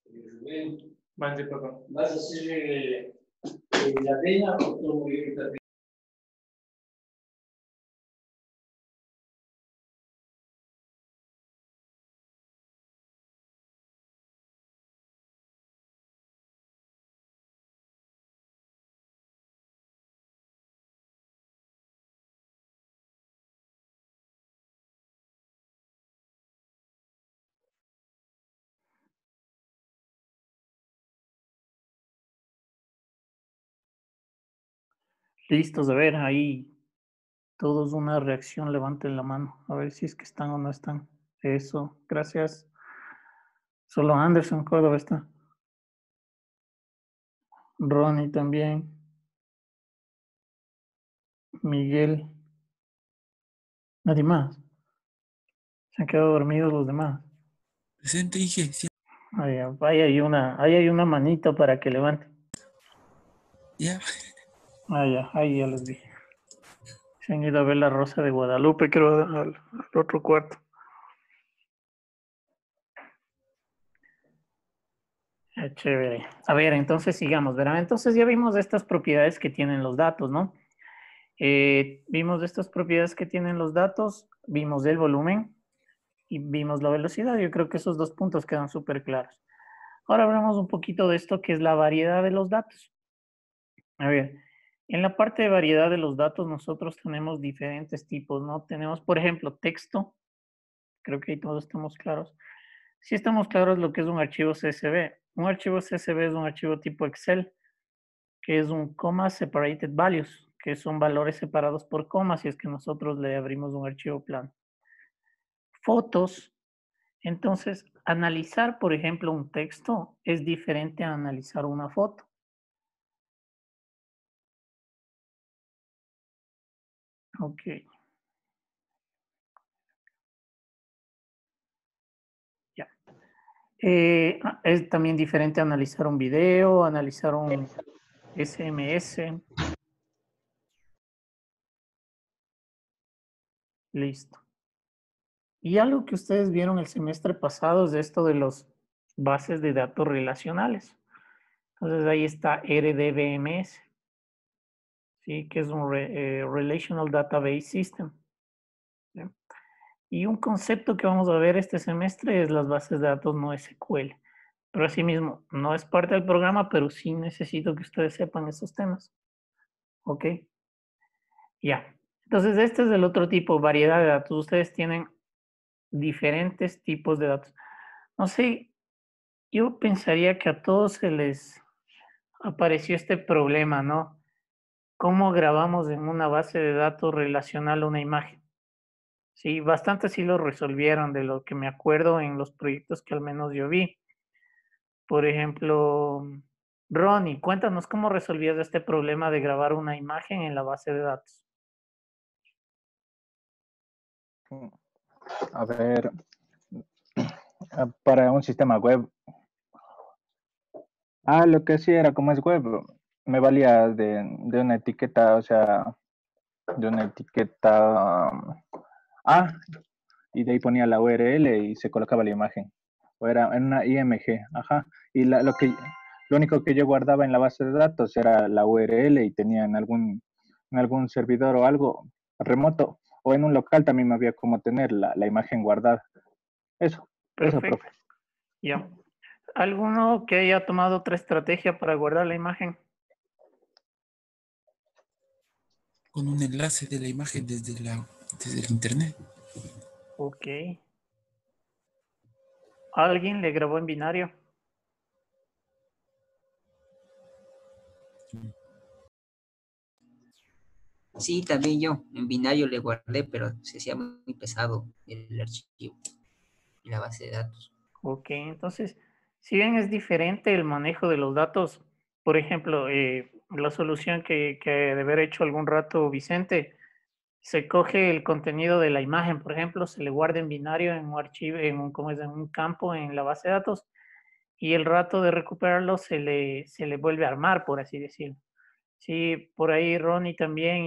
Mande, papá. ¿Vas a hacer la avena o todo el Listos, a ver, ahí todos una reacción, levanten la mano, a ver si es que están o no están. Eso, gracias. Solo Anderson Córdoba está. Ronnie también. Miguel. Nadie más. Se han quedado dormidos los demás. Presente, dije. Sí. Ahí hay una manito para que levante. Ya. Ahí ya les vi. Se han ido a ver la Rosa de Guadalupe, creo, al otro cuarto. Chévere. A ver, entonces sigamos, ¿verdad? Entonces ya vimos estas propiedades que tienen los datos, ¿no? Vimos estas propiedades que tienen los datos, vimos el volumen y vimos la velocidad. Yo creo que esos dos puntos quedan súper claros. Ahora hablamos un poquito de esto que es la variedad de los datos. A ver, en la parte de variedad de los datos nosotros tenemos diferentes tipos, ¿no? Tenemos, por ejemplo, texto. Creo que ahí todos estamos claros. Sí estamos claros lo que es un archivo CSV. Un archivo CSV es un archivo tipo Excel, que es un comma separated values, que son valores separados por comas si es que nosotros le abrimos un archivo plano. Fotos. Entonces, analizar, por ejemplo, un texto es diferente a analizar una foto. Ok. Ya. Es también diferente a analizar un video, analizar un SMS. Listo. Y algo que ustedes vieron el semestre pasado es esto de los bases de datos relacionales. Entonces ahí está RDBMS, ¿sí? Que es un Relational Database System. ¿Sí? Y un concepto que vamos a ver este semestre es las bases de datos no SQL. Pero asimismo, no es parte del programa, pero sí necesito que ustedes sepan esos temas. ¿Ok? Ya. Entonces, este es el otro tipo, variedad de datos. Ustedes tienen diferentes tipos de datos. No sé, yo pensaría que a todos se les apareció este problema, ¿no? ¿Cómo grabamos en una base de datos relacional una imagen? Sí, bastante sí lo resolvieron de lo que me acuerdo en los proyectos que al menos yo vi. Por ejemplo, Ronnie, cuéntanos cómo resolvías este problema de grabar una imagen en la base de datos. A ver, para un sistema web. Lo que hacía era, como es web, me valía de una etiqueta, o sea, de una etiqueta y de ahí ponía la URL y se colocaba la imagen. O era en una IMG, ajá. Y lo único que yo guardaba en la base de datos era la URL y tenía en algún servidor o algo remoto, o en un local también había como tener la imagen guardada. Eso, Perfecto. profe. Ya. ¿Alguno que haya tomado otra estrategia para guardar la imagen? Con un enlace de la imagen desde el internet. Ok. ¿Alguien le grabó en binario? Sí, también yo. En binario le guardé, pero se hacía muy pesado el archivo y la base de datos. Ok, entonces, si bien es diferente el manejo de los datos, por ejemplo, la solución que de haber hecho algún rato Vicente, se coge el contenido de la imagen, por ejemplo, se le guarda en binario en un archivo, ¿cómo es? En un campo en la base de datos, y el rato de recuperarlo se le vuelve a armar, por así decirlo. Sí, por ahí Ronnie también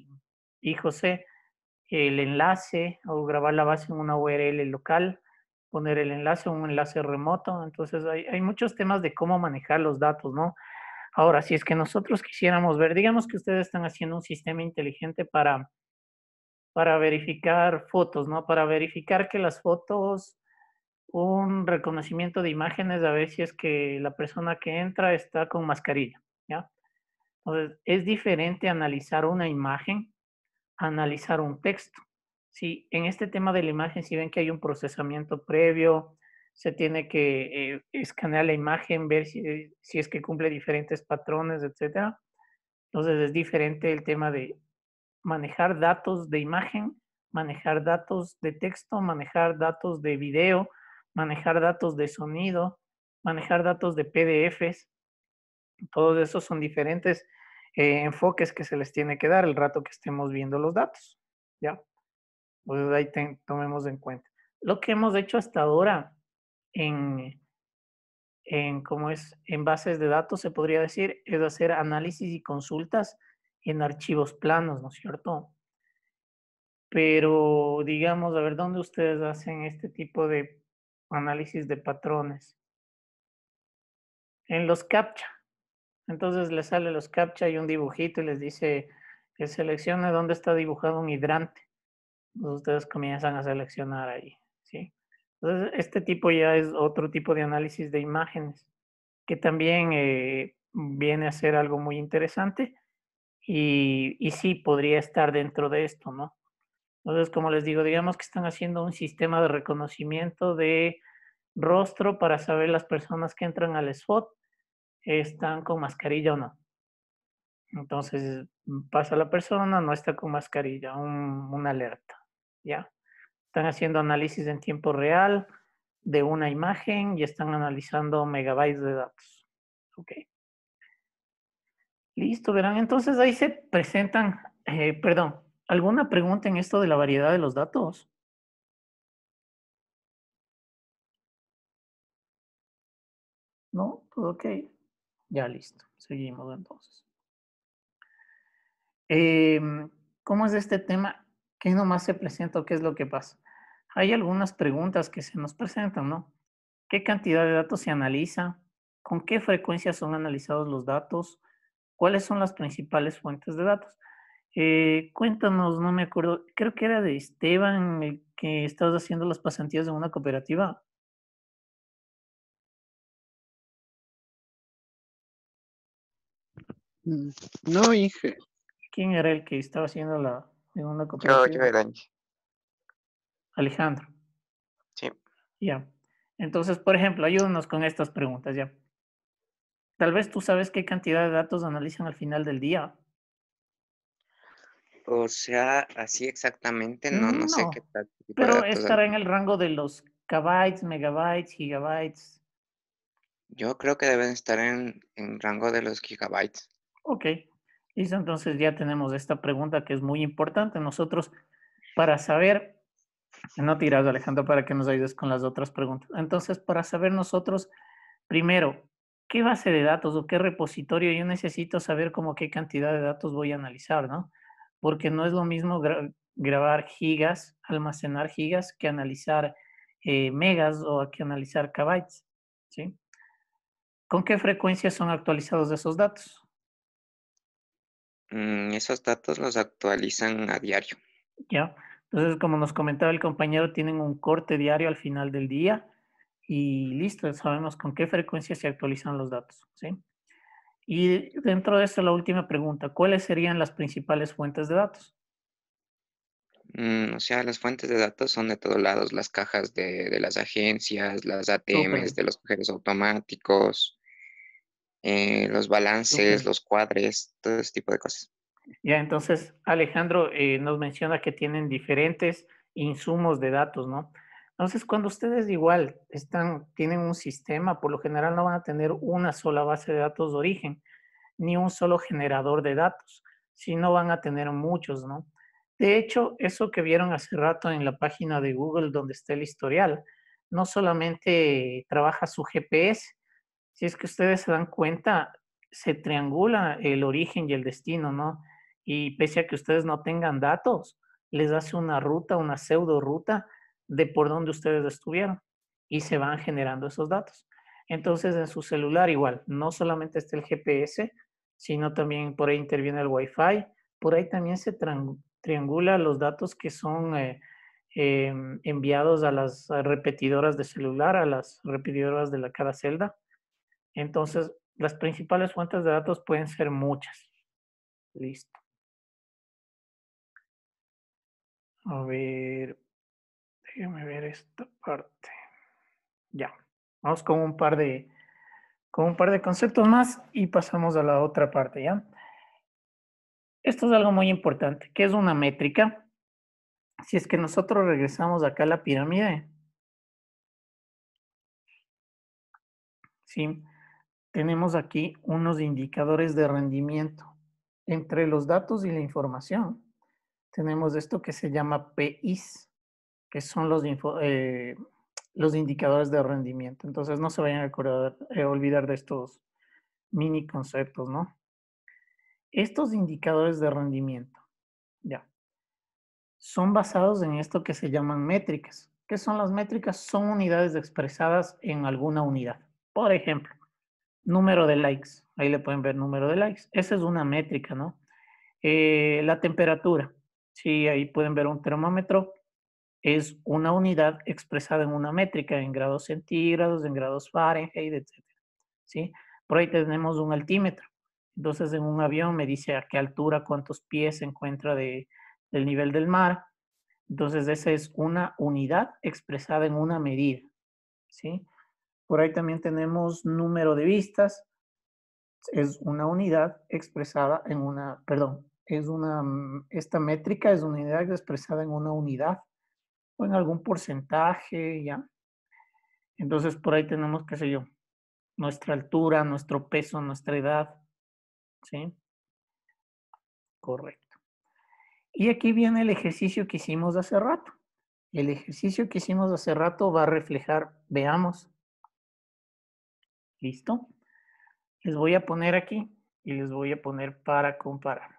y José, el enlace o grabar la base en una URL local poner el enlace, un enlace remoto. Entonces hay muchos temas de cómo manejar los datos, ¿no? Ahora, si es que nosotros quisiéramos ver, digamos que ustedes están haciendo un sistema inteligente para verificar fotos, ¿no? Para verificar que las fotos, un reconocimiento de imágenes, a ver si es que la persona que entra está con mascarilla, ¿ya? Entonces, es diferente analizar una imagen a analizar un texto. Sí, en este tema de la imagen, si ven que hay un procesamiento previo, se tiene que escanear la imagen, ver si es que cumple diferentes patrones, etcétera. Entonces, es diferente el tema de manejar datos de imagen, manejar datos de texto, manejar datos de video, manejar datos de sonido, manejar datos de PDFs. Todos esos son diferentes enfoques que se les tiene que dar el rato que estemos viendo los datos. ¿Ya? Entonces ahí tomemos en cuenta. Lo que hemos hecho hasta ahora ¿cómo es? En bases de datos, se podría decir, es hacer análisis y consultas en archivos planos, ¿no es cierto? Pero, digamos, a ver, ¿dónde ustedes hacen este tipo de análisis de patrones? En los CAPTCHA. Entonces les sale los CAPTCHA y un dibujito y les dice que seleccione dónde está dibujado un hidrante. Entonces ustedes comienzan a seleccionar ahí, ¿sí? Entonces, este tipo ya es otro tipo de análisis de imágenes, que también viene a ser algo muy interesante y sí podría estar dentro de esto, ¿no? Entonces, como les digo, digamos que están haciendo un sistema de reconocimiento de rostro para saber las personas que entran al spot están con mascarilla o no. Entonces, pasa la persona, no está con mascarilla, una alerta, ¿ya? Están haciendo análisis en tiempo real de una imagen y están analizando megabytes de datos. Ok. Listo, verán. Entonces ahí se presentan, perdón, ¿alguna pregunta en esto de la variedad de los datos? ¿No? ¿Todo ok? Ya listo. Seguimos entonces. ¿Cómo es este tema? ¿Qué nomás se presenta o qué es lo que pasa? Hay algunas preguntas que se nos presentan, ¿no? ¿Qué cantidad de datos se analiza? ¿Con qué frecuencia son analizados los datos? ¿Cuáles son las principales fuentes de datos? Cuéntanos, no me acuerdo, creo que era de Esteban, el que estabas haciendo las pasantías de una cooperativa. No, Inge. ¿Quién era el que estaba haciendo en una Yo cooperativa? era. Alejandro. Sí. Ya. Entonces, por ejemplo, ayúdanos con estas preguntas, ya. Tal vez tú sabes qué cantidad de datos analizan al final del día. O sea, así exactamente, no sé qué No, tal tipo de pero datos hay. estará en el rango de los kbytes, megabytes, gigabytes. Yo creo que deben estar en rango de los gigabytes. Ok, listo, entonces ya tenemos esta pregunta que es muy importante. Nosotros, para saber, no tiras, Alejandro, para que nos ayudes con las otras preguntas. Entonces, para saber nosotros, primero, ¿qué base de datos o qué repositorio yo necesito saber como qué cantidad de datos voy a analizar, ¿no? Porque no es lo mismo grabar gigas, almacenar gigas, que analizar megas o que analizar kbytes, ¿sí? ¿Con qué frecuencia son actualizados esos datos? Esos datos los actualizan a diario. ¿Ya? Entonces, como nos comentaba el compañero, tienen un corte diario al final del día y listo, sabemos con qué frecuencia se actualizan los datos, ¿sí? Y dentro de esto, la última pregunta, ¿cuáles serían las principales fuentes de datos? O sea, las fuentes de datos son de todos lados, las cajas de las agencias, las Súper ATMs bien, de los cajeros automáticos, los balances, súper. los cuadres, todo ese tipo de cosas. Ya, entonces, Alejandro nos menciona que tienen diferentes insumos de datos, ¿no? Entonces, cuando ustedes igual tienen un sistema, por lo general no van a tener una sola base de datos de origen, ni un solo generador de datos, sino van a tener muchos, ¿no? De hecho, eso que vieron hace rato en la página de Google donde está el historial, no solamente trabaja su GPS, si es que ustedes se dan cuenta, se triangula el origen y el destino, ¿no? Y pese a que ustedes no tengan datos, les hace una ruta, una pseudo ruta de por dónde ustedes estuvieron. y se van generando esos datos. Entonces en su celular igual, no solamente está el GPS, sino también por ahí interviene el Wi-Fi, por ahí también se triangula los datos que son enviados a las repetidoras de celular, a las repetidoras de cada celda. Entonces, las principales fuentes de datos pueden ser muchas. Listo. A ver, déjame ver esta parte. Ya. Vamos con un par de conceptos más y pasamos a la otra parte, ¿ya? Esto es algo muy importante. ¿Qué es una métrica? Si es que nosotros regresamos acá a la pirámide, ¿sí? Tenemos aquí unos indicadores de rendimiento. Entre los datos y la información, tenemos esto que se llama PIs, que son los indicadores de rendimiento. Entonces, no se vayan a olvidar de estos mini conceptos, ¿no? Estos indicadores de rendimiento, ya, son basados en esto que se llaman métricas. ¿Qué son las métricas? Son unidades expresadas en alguna unidad. Por ejemplo, número de likes. Ahí le pueden ver número de likes. Esa es una métrica, ¿no? La temperatura. Sí, ahí pueden ver un termómetro. Es una unidad expresada en una métrica, en grados centígrados, en grados Fahrenheit, etc. ¿Sí? Por ahí tenemos un altímetro. Entonces, en un avión me dice a qué altura, cuántos pies se encuentra del nivel del mar. Entonces, esa es una unidad expresada en una medida. ¿Sí? Por ahí también tenemos número de vistas. Es una unidad expresada en una, perdón, esta métrica es una unidad expresada en una unidad o en algún porcentaje, ¿ya? Entonces, por ahí tenemos, qué sé yo, nuestra altura, nuestro peso, nuestra edad, ¿sí? Correcto. Y aquí viene el ejercicio que hicimos hace rato. El ejercicio que hicimos hace rato va a reflejar, veamos. ¿Listo? Les voy a poner aquí y les voy a poner para comparar.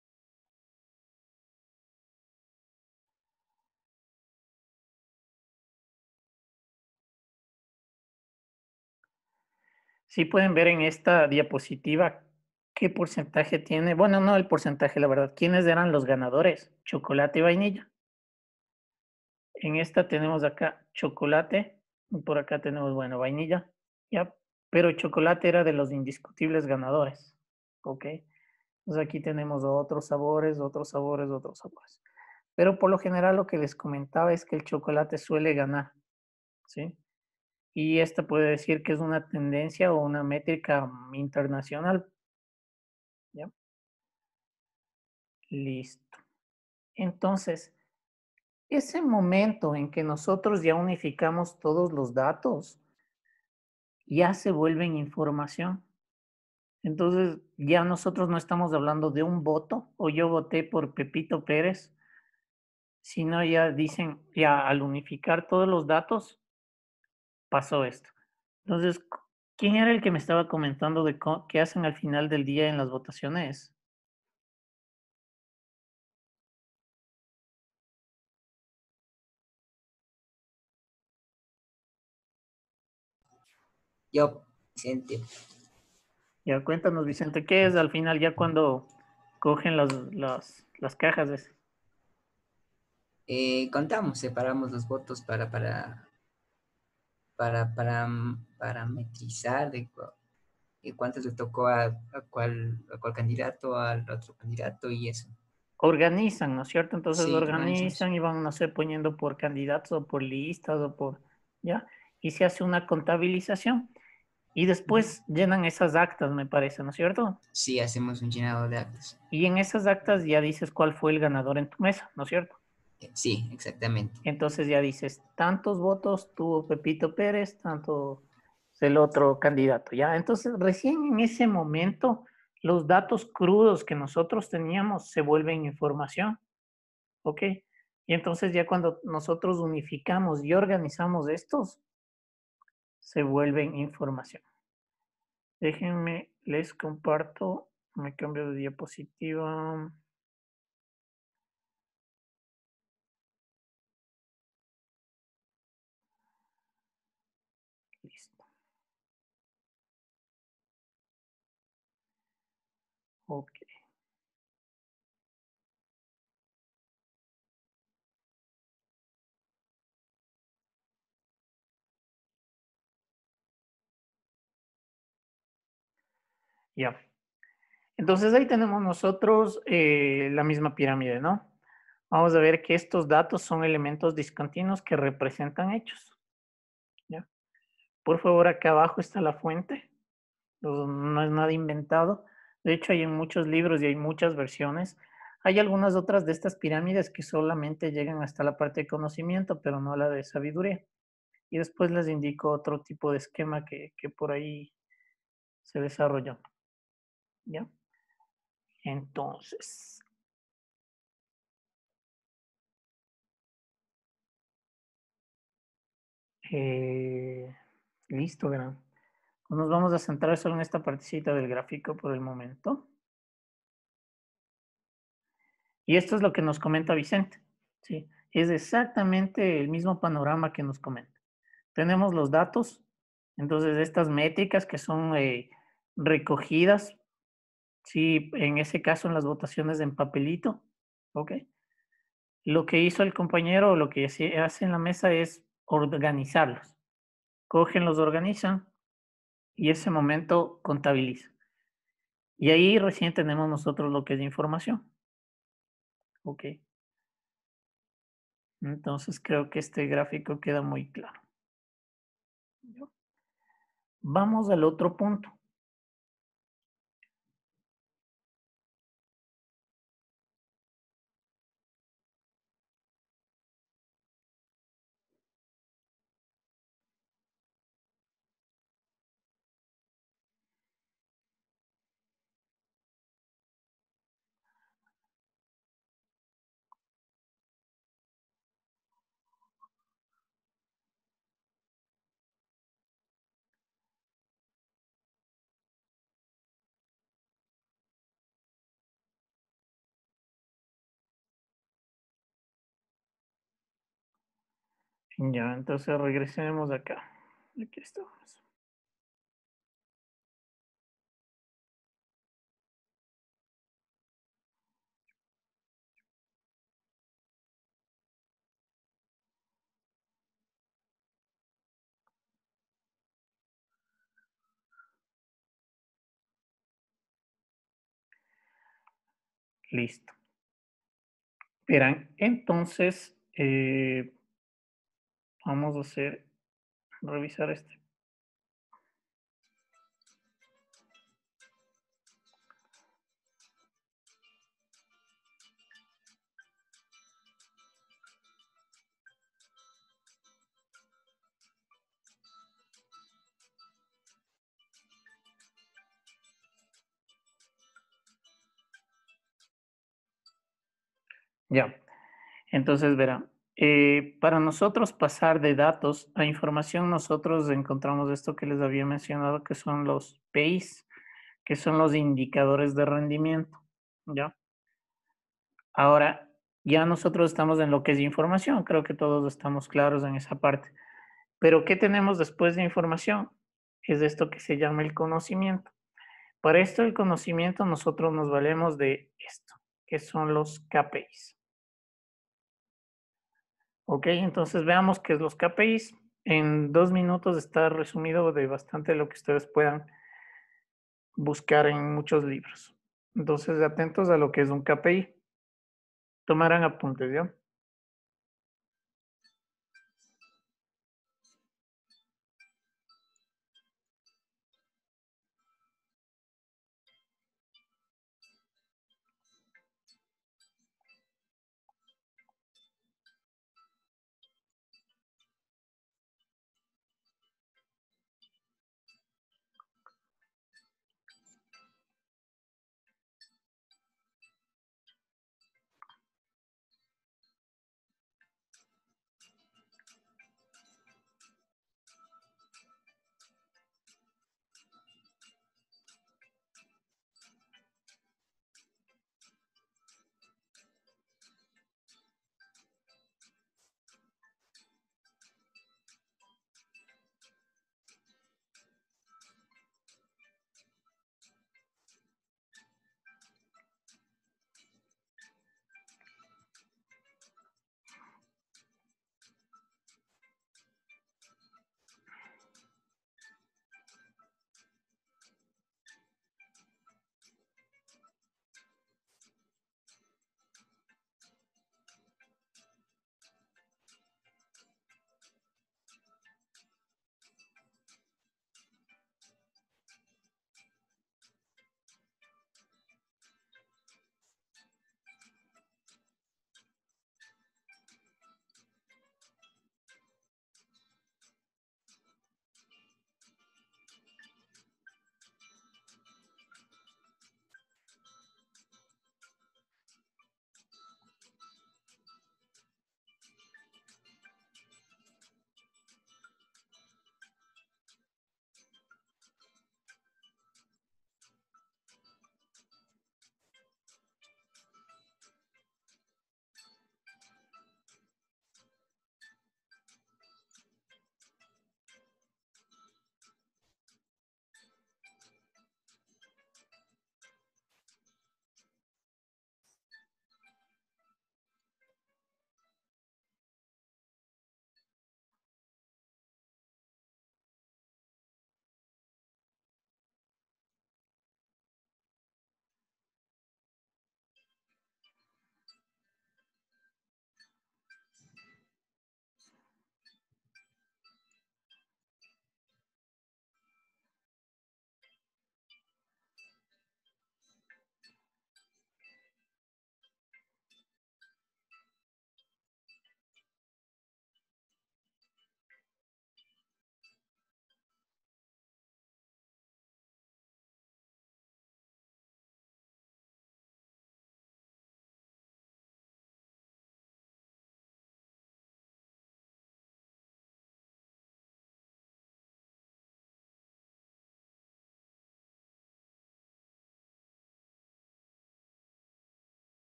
Sí pueden ver en esta diapositiva qué porcentaje tiene. Bueno, no el porcentaje, la verdad. ¿Quiénes eran los ganadores? Chocolate y vainilla. En esta tenemos acá chocolate. Y por acá tenemos, bueno, vainilla. Ya. Pero chocolate era de los indiscutibles ganadores. ¿Ok? Entonces aquí tenemos otros sabores, otros sabores, otros sabores. Pero por lo general lo que les comentaba es que el chocolate suele ganar. ¿Sí? Y esta puede decir que es una tendencia o una métrica internacional. ¿Ya? Listo. Entonces, ese momento en que nosotros ya unificamos todos los datos, ya se vuelven información. Entonces, ya nosotros no estamos hablando de un voto o yo voté por Pepito Pérez, sino ya dicen, ya al unificar todos los datos, pasó esto. Entonces, ¿quién era el que me estaba comentando de qué hacen al final del día en las votaciones? Yo, Vicente. Ya cuéntanos, Vicente, ¿qué es al final ya cuando cogen las cajas? Contamos, separamos los votos para parametrizar de cuántos le tocó a cuál candidato, al otro candidato y eso. Organizan, ¿no es cierto? Entonces Sí, organizan y van, no sé, poniendo por candidatos o por listas o por, ¿ya? Y se hace una contabilización. Y después llenan esas actas, me parece, ¿no es cierto? Sí, hacemos un llenado de actas. Y en esas actas ya dices cuál fue el ganador en tu mesa, ¿no es cierto? Sí, exactamente. Entonces ya dices, tantos votos tuvo Pepito Pérez, tanto el otro candidato, ¿ya? Entonces recién en ese momento los datos crudos que nosotros teníamos se vuelven información, ¿ok? Y entonces ya cuando nosotros unificamos y organizamos estos, se vuelven información. Déjenme, les comparto, me cambio de diapositiva. Ok. Ya. Entonces ahí tenemos nosotros la misma pirámide, ¿no? Vamos a ver que estos datos son elementos discontinuos que representan hechos. ¿Ya? Por favor, acá abajo está la fuente. No es nada inventado. De hecho, hay en muchos libros y hay muchas versiones. Hay algunas otras de estas pirámides que solamente llegan hasta la parte de conocimiento, pero no a la de sabiduría. Y después les indico otro tipo de esquema que por ahí se desarrolló. ¿Ya? Entonces, listo, verán. Nos vamos a centrar solo en esta partecita del gráfico por el momento. Y esto es lo que nos comenta Vicente. ¿Sí? Es exactamente el mismo panorama que nos comenta. Tenemos los datos, entonces estas métricas que son recogidas, sí, en ese caso en las votaciones en papelito, ¿ok? Lo que hizo el compañero, lo que hace en la mesa es organizarlos. Cogen, los organizan y ese momento contabiliza. Y ahí recién tenemos nosotros lo que es información. Ok. Entonces creo que este gráfico queda muy claro. Vamos al otro punto. Ya, entonces regresemos acá. Aquí estamos. Listo. Verán, entonces vamos a revisar este. Ya, entonces verán, para nosotros pasar de datos a información, nosotros encontramos esto que les había mencionado, que son los PIs, que son los indicadores de rendimiento. ¿Ya? Ahora, ya nosotros estamos en lo que es información, creo que todos estamos claros en esa parte. Pero ¿qué tenemos después de información? Es esto que se llama el conocimiento. Para esto, el conocimiento, nosotros nos valemos de esto, que son los KPIs. Ok, entonces veamos qué es los KPIs. En 2 minutos está resumido de bastante lo que ustedes puedan buscar en muchos libros. Entonces, atentos a lo que es un KPI. Tomarán apuntes, ¿ya?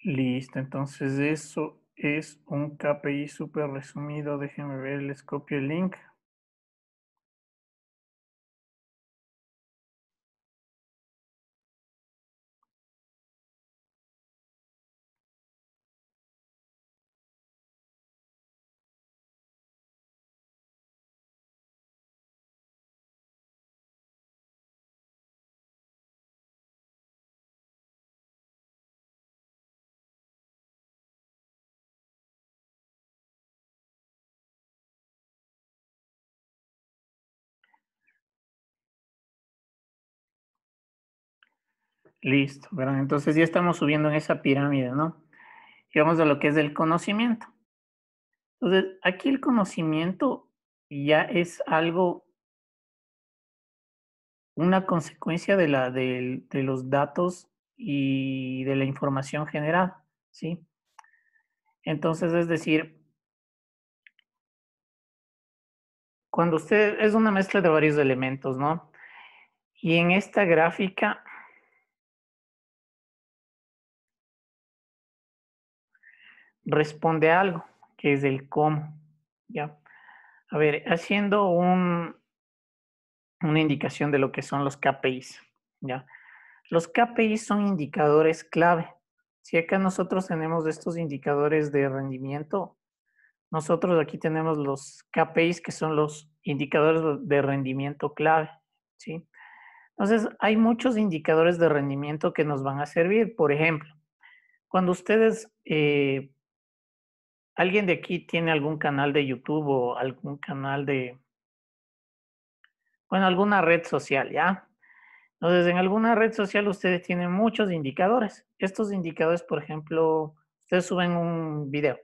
Listo, entonces eso es un KPI súper resumido. Déjenme ver, les copio el link. Listo, verán, entonces ya estamos subiendo en esa pirámide, ¿no? Y vamos a lo que es el conocimiento. Entonces, aquí el conocimiento ya es algo, una consecuencia de los datos y de la información generada, ¿sí? Entonces, es decir, cuando usted es una mezcla de varios elementos, ¿no? Y en esta gráfica responde a algo, que es el cómo, ¿ya? A ver, haciendo una indicación de lo que son los KPIs, ¿ya? Los KPIs son indicadores clave. Si acá nosotros tenemos estos indicadores de rendimiento, nosotros aquí tenemos los KPIs que son los indicadores de rendimiento clave, ¿sí? Entonces, hay muchos indicadores de rendimiento que nos van a servir. Por ejemplo, cuando ustedes, alguien de aquí tiene algún canal de YouTube o algún canal de, bueno, alguna red social, ¿ya? Entonces, en alguna red social ustedes tienen muchos indicadores. Estos indicadores, por ejemplo, ustedes suben un video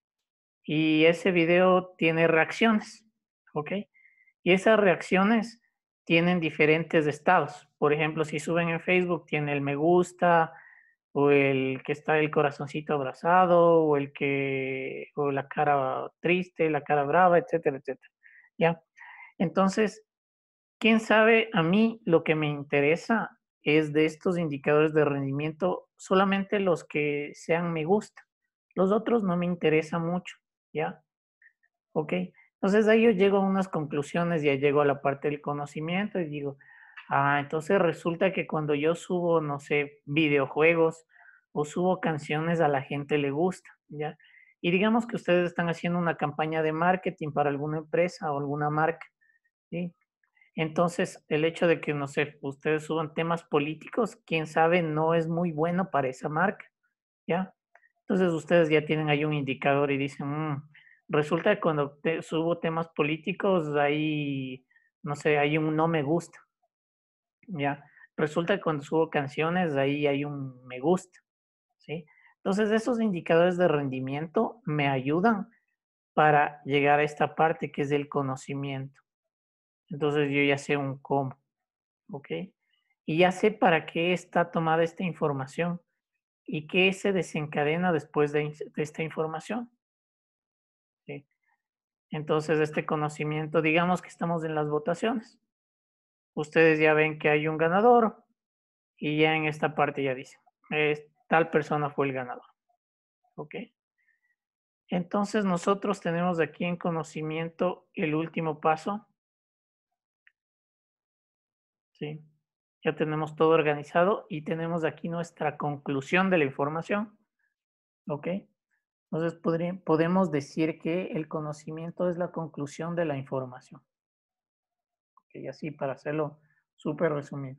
y ese video tiene reacciones, ¿ok? Y esas reacciones tienen diferentes estados. Por ejemplo, si suben en Facebook, tiene el me gusta, o el que está el corazoncito abrazado, o la cara triste, la cara brava, etcétera, etcétera. ¿Ya? Entonces, quién sabe, a mí lo que me interesa es de estos indicadores de rendimiento, solamente los que sean me gusta. Los otros no me interesan mucho, ¿ya? ¿Ok? Entonces ahí yo llego a unas conclusiones, ya llego a la parte del conocimiento y digo, entonces resulta que cuando yo subo, no sé, videojuegos o subo canciones a la gente le gusta, ¿ya? Y digamos que ustedes están haciendo una campaña de marketing para alguna empresa o alguna marca, ¿sí? Entonces, el hecho de que, no sé, ustedes suban temas políticos, quién sabe, no es muy bueno para esa marca, ¿ya? Entonces, ustedes ya tienen ahí un indicador y dicen, resulta que cuando subo temas políticos, ahí, no sé, hay un no me gusta, ¿ya? Resulta que cuando subo canciones, ahí hay un me gusta, ¿sí? Entonces, esos indicadores de rendimiento me ayudan para llegar a esta parte que es el conocimiento. Entonces, yo ya sé un cómo. ¿Ok? Y ya sé para qué está tomada esta información y qué se desencadena después de esta información. ¿Sí? Entonces, este conocimiento, digamos que estamos en las votaciones. Ustedes ya ven que hay un ganador y ya en esta parte ya dicen, tal persona fue el ganador. ¿Ok? Entonces, nosotros tenemos aquí en conocimiento el último paso. ¿Sí? Ya tenemos todo organizado y tenemos aquí nuestra conclusión de la información. ¿Ok? Entonces podemos decir que el conocimiento es la conclusión de la información. ¿Ok? Así para hacerlo súper resumido.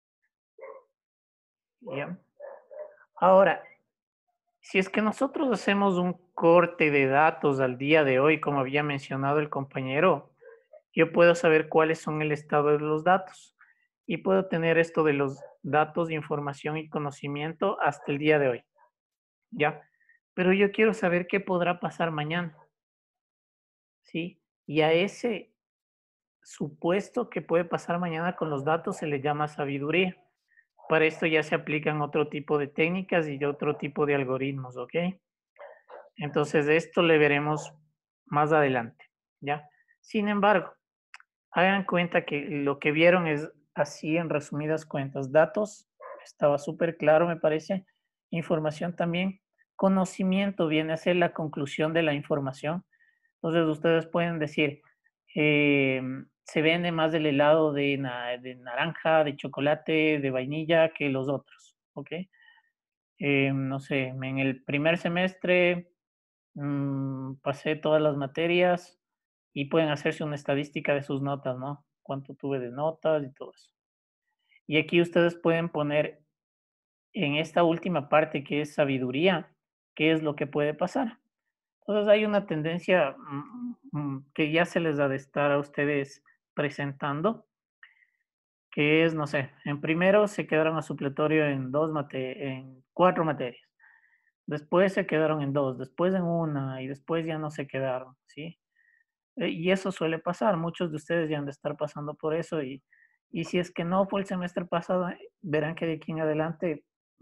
Bien. Ahora, si es que nosotros hacemos un corte de datos al día de hoy, como había mencionado el compañero, yo puedo saber cuáles son el estado de los datos y puedo tener esto de los datos, información y conocimiento hasta el día de hoy. ¿Ya? Pero yo quiero saber qué podrá pasar mañana. ¿Sí? Y a ese supuesto que puede pasar mañana con los datos se le llama sabiduría. Para esto ya se aplican otro tipo de técnicas y de otro tipo de algoritmos, ¿ok? Entonces esto le veremos más adelante, ¿ya? Sin embargo, hagan cuenta que lo que vieron es así en resumidas cuentas. Datos, estaba súper claro me parece. Información también. Conocimiento viene a ser la conclusión de la información. Entonces ustedes pueden decir, se vende más el helado de naranja, de chocolate, de vainilla que los otros, ¿ok? No sé, en el primer semestre pasé todas las materias y pueden hacerse una estadística de sus notas, ¿no? Cuánto tuve de notas y todo eso. Y aquí ustedes pueden poner en esta última parte que es sabiduría, qué es lo que puede pasar. Entonces hay una tendencia que ya se les ha de estar a ustedes presentando, que es, no sé, en primero se quedaron a supletorio en 4 materias, después se quedaron en 2, después en una y después ya no se quedaron, ¿sí? Y eso suele pasar, muchos de ustedes ya han de estar pasando por eso y si es que no fue el semestre pasado, verán que de aquí en adelante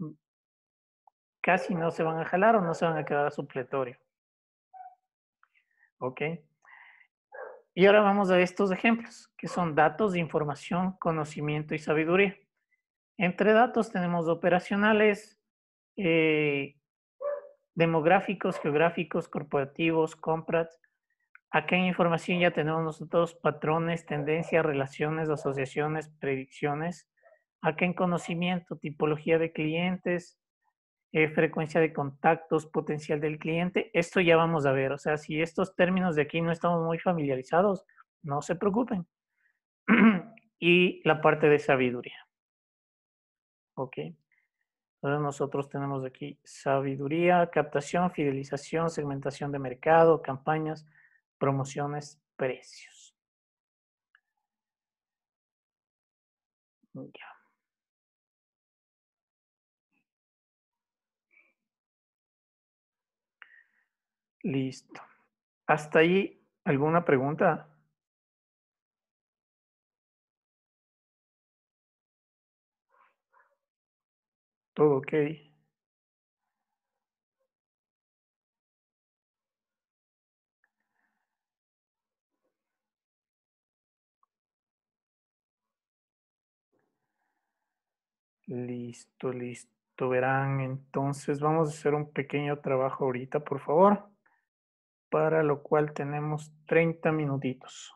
casi no se van a jalar o no se van a quedar a supletorio. ¿Ok? Y ahora vamos a estos ejemplos, que son datos, información, conocimiento y sabiduría. Entre datos tenemos operacionales, eh, demográficos, geográficos, corporativos, compras. Acá en información ya tenemos nosotros patrones, tendencias, relaciones, asociaciones, predicciones. Acá en conocimiento, tipología de clientes, frecuencia de contactos, potencial del cliente. Esto ya vamos a ver. O sea, si estos términos de aquí no estamos muy familiarizados, no se preocupen. Y la parte de sabiduría. Ok. Entonces nosotros tenemos aquí sabiduría, captación, fidelización, segmentación de mercado, campañas, promociones, precios. Ya. Listo. ¿Hasta ahí alguna pregunta? Todo ok. Listo, listo. Verán, entonces vamos a hacer un pequeño trabajo ahorita, por favor, para lo cual tenemos 30 minutitos.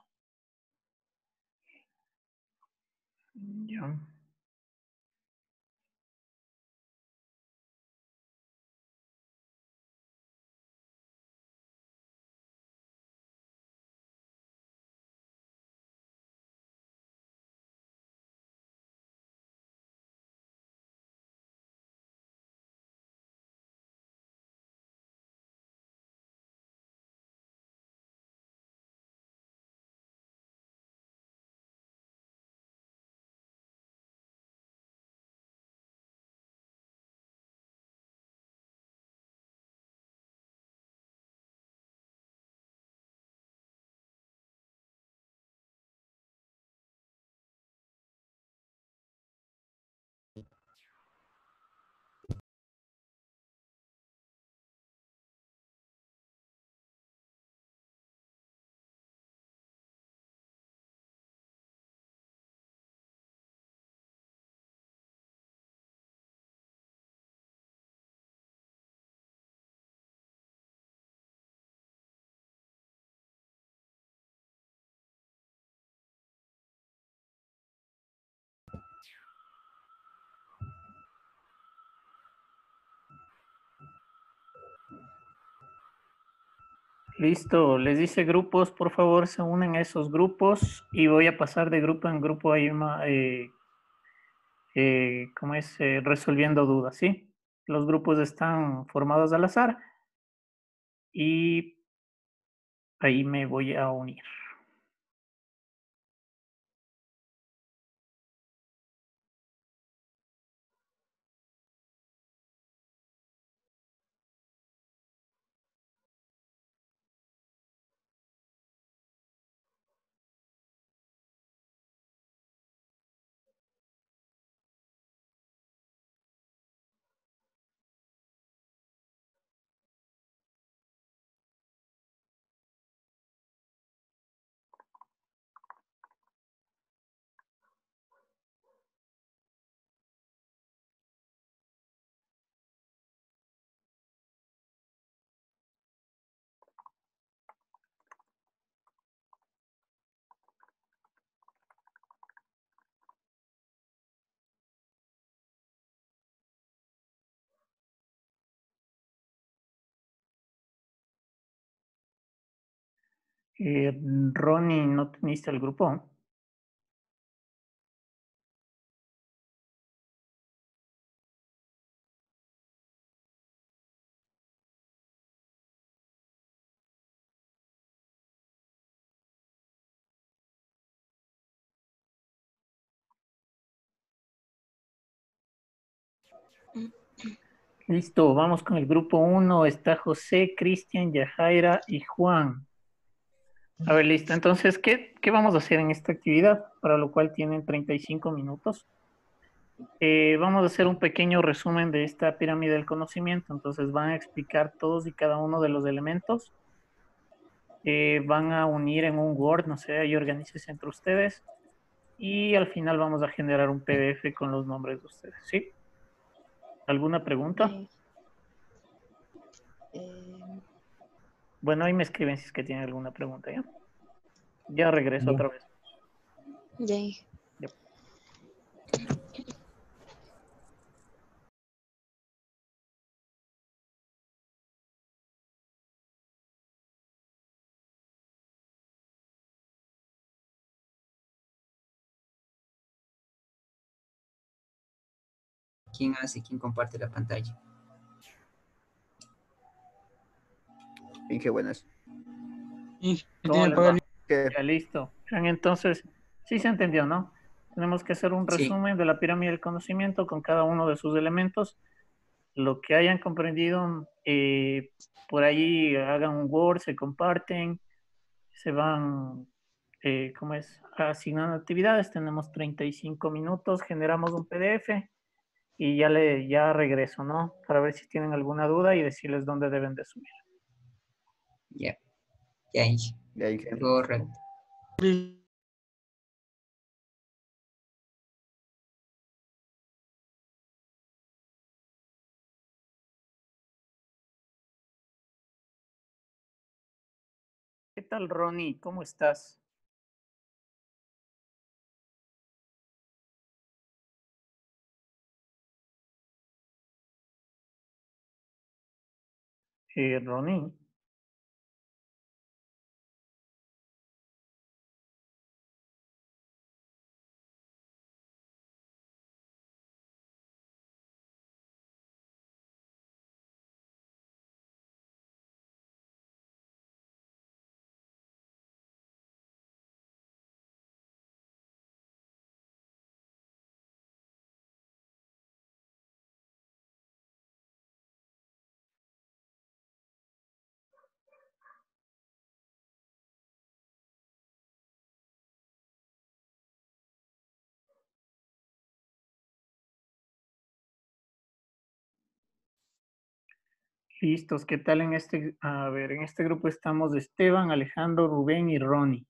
Ya. Listo, les dice grupos, por favor, se unen a esos grupos y voy a pasar de grupo en grupo ahí, ¿cómo es? Resolviendo dudas, ¿sí? Los grupos están formados al azar y ahí me voy a unir. Ronnie, ¿no teniste el grupo? Listo, vamos con el grupo 1. Está José, Cristian, Yajaira y Juan. A ver, listo. Entonces, ¿qué vamos a hacer en esta actividad? Para lo cual tienen 35 minutos. Vamos a hacer un pequeño resumen de esta pirámide del conocimiento. Entonces, van a explicar todos y cada uno de los elementos. Van a unir en un Word, no sé, ahí organícense entre ustedes. Y al final vamos a generar un PDF con los nombres de ustedes, ¿sí? ¿Alguna pregunta? Bueno, ahí me escriben si es que tienen alguna pregunta, ¿ya? Ya regreso otra vez. Ya. Yep. ¿Quién comparte la pantalla? Bien, qué buenas. ¿Cómo les va? Ya listo. Bien, entonces, sí se entendió, ¿no? Tenemos que hacer un resumen de la pirámide del conocimiento con cada uno de sus elementos. Lo que hayan comprendido, por ahí hagan un Word, se comparten, se van, ¿cómo es? Asignando actividades. Tenemos 35 minutos, generamos un PDF y ya regreso, ¿no? Para ver si tienen alguna duda y decirles dónde deben de subir. Ya. Ya hice. Correcto. ¿Qué tal, Ronnie? ¿Cómo estás? Ronnie. Listos, ¿qué tal en este? A ver, en este grupo estamos Esteban, Alejandro, Rubén y Ronnie.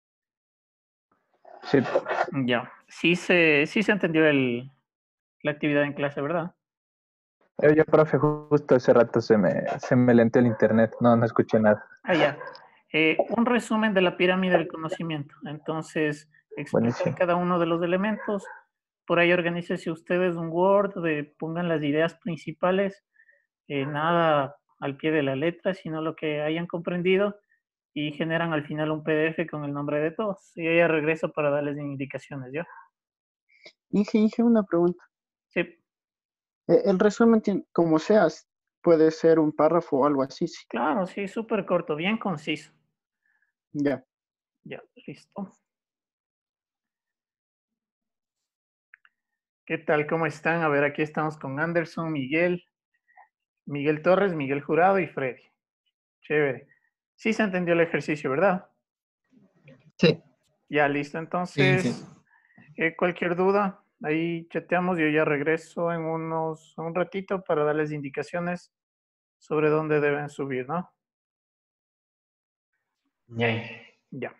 Sí. Ya, sí se entendió la actividad en clase, ¿verdad? Yo, profe, justo hace rato se me lentó el internet, no escuché nada. Ya. Un resumen de la pirámide del conocimiento. Entonces, explicar Buenísimo. cada uno de los elementos. Por ahí organícese ustedes un Word, pongan las ideas principales, nada al pie de la letra, sino lo que hayan comprendido y generan al final un PDF con el nombre de todos. Y ya regreso para darles indicaciones, ¿yo? Inge, una pregunta. Sí. El resumen, como seas, puede ser un párrafo o algo así, sí. Claro, sí, súper corto, bien conciso. Ya. Ya, listo. ¿Qué tal? ¿Cómo están? A ver, aquí estamos con Anderson, Miguel Torres, Miguel Jurado y Freddy. Chévere. Sí se entendió el ejercicio, ¿verdad? Sí. Ya, listo. Entonces, cualquier duda, ahí chateamos. Yo ya regreso en un ratito para darles indicaciones sobre dónde deben subir, ¿no? Ya.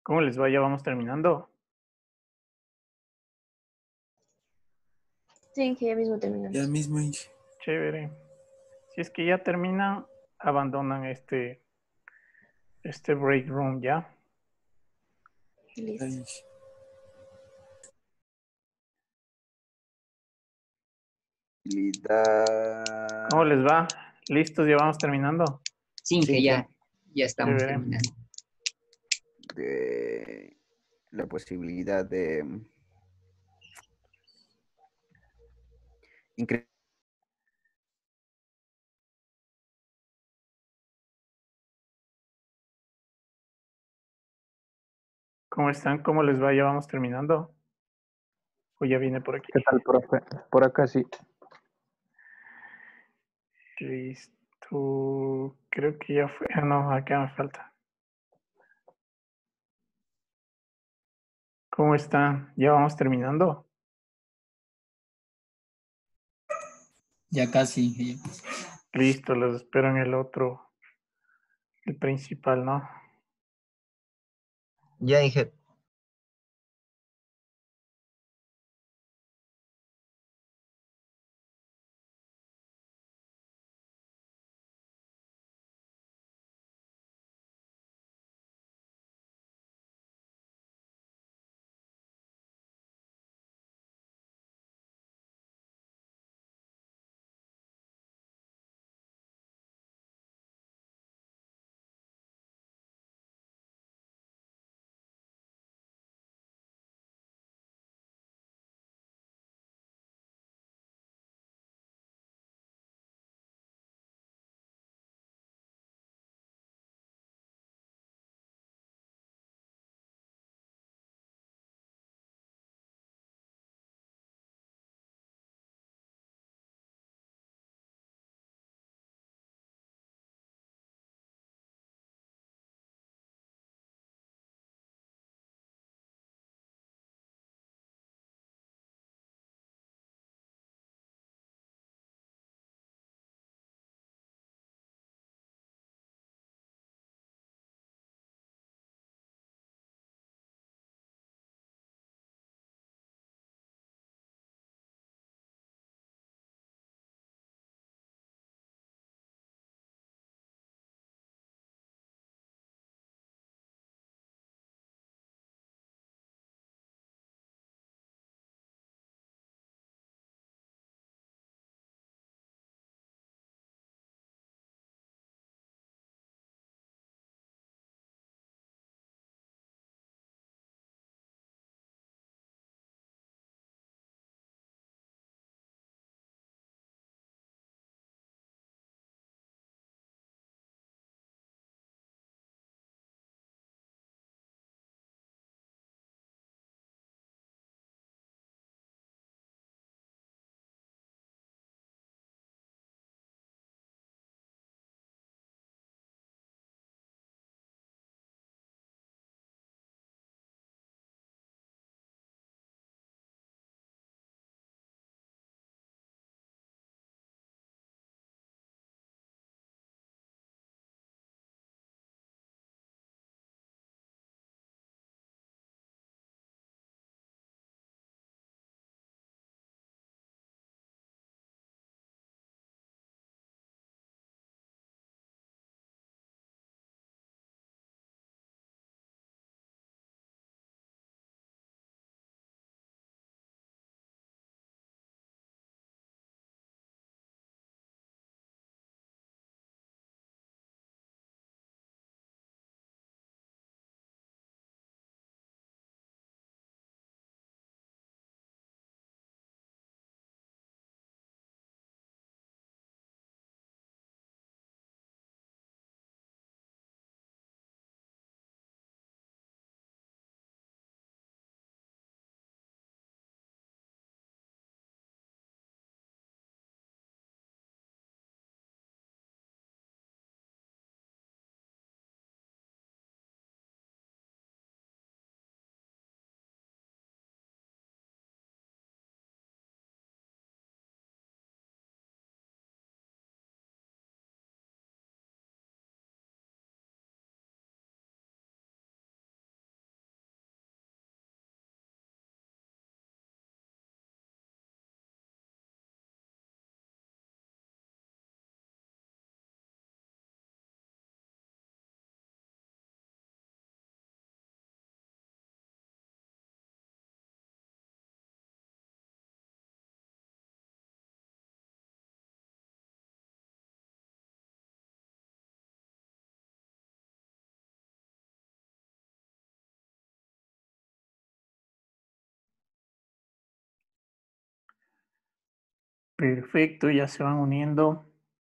¿Cómo les va? Ya vamos terminando. Sí, Inge, ya mismo terminamos. Ya mismo, Inge. Chévere. Si es que ya terminan, abandonan este break room, ¿ya? Listo. Ay, ¿Cómo les va? ¿Listos? Ya vamos terminando. Sí, que ya estamos Chévere. terminando. De la posibilidad de incre- ¿Cómo están? ¿Cómo les va? Ya vamos terminando. O ya viene por aquí. ¿Qué tal, profe? Por acá sí. Listo. Creo que ya fue. Ah, no, acá me falta. ¿Cómo están? Ya vamos terminando. Ya casi. Listo, los espero en el otro, el principal, ¿no? Ya dije, Perfecto, ya se van uniendo.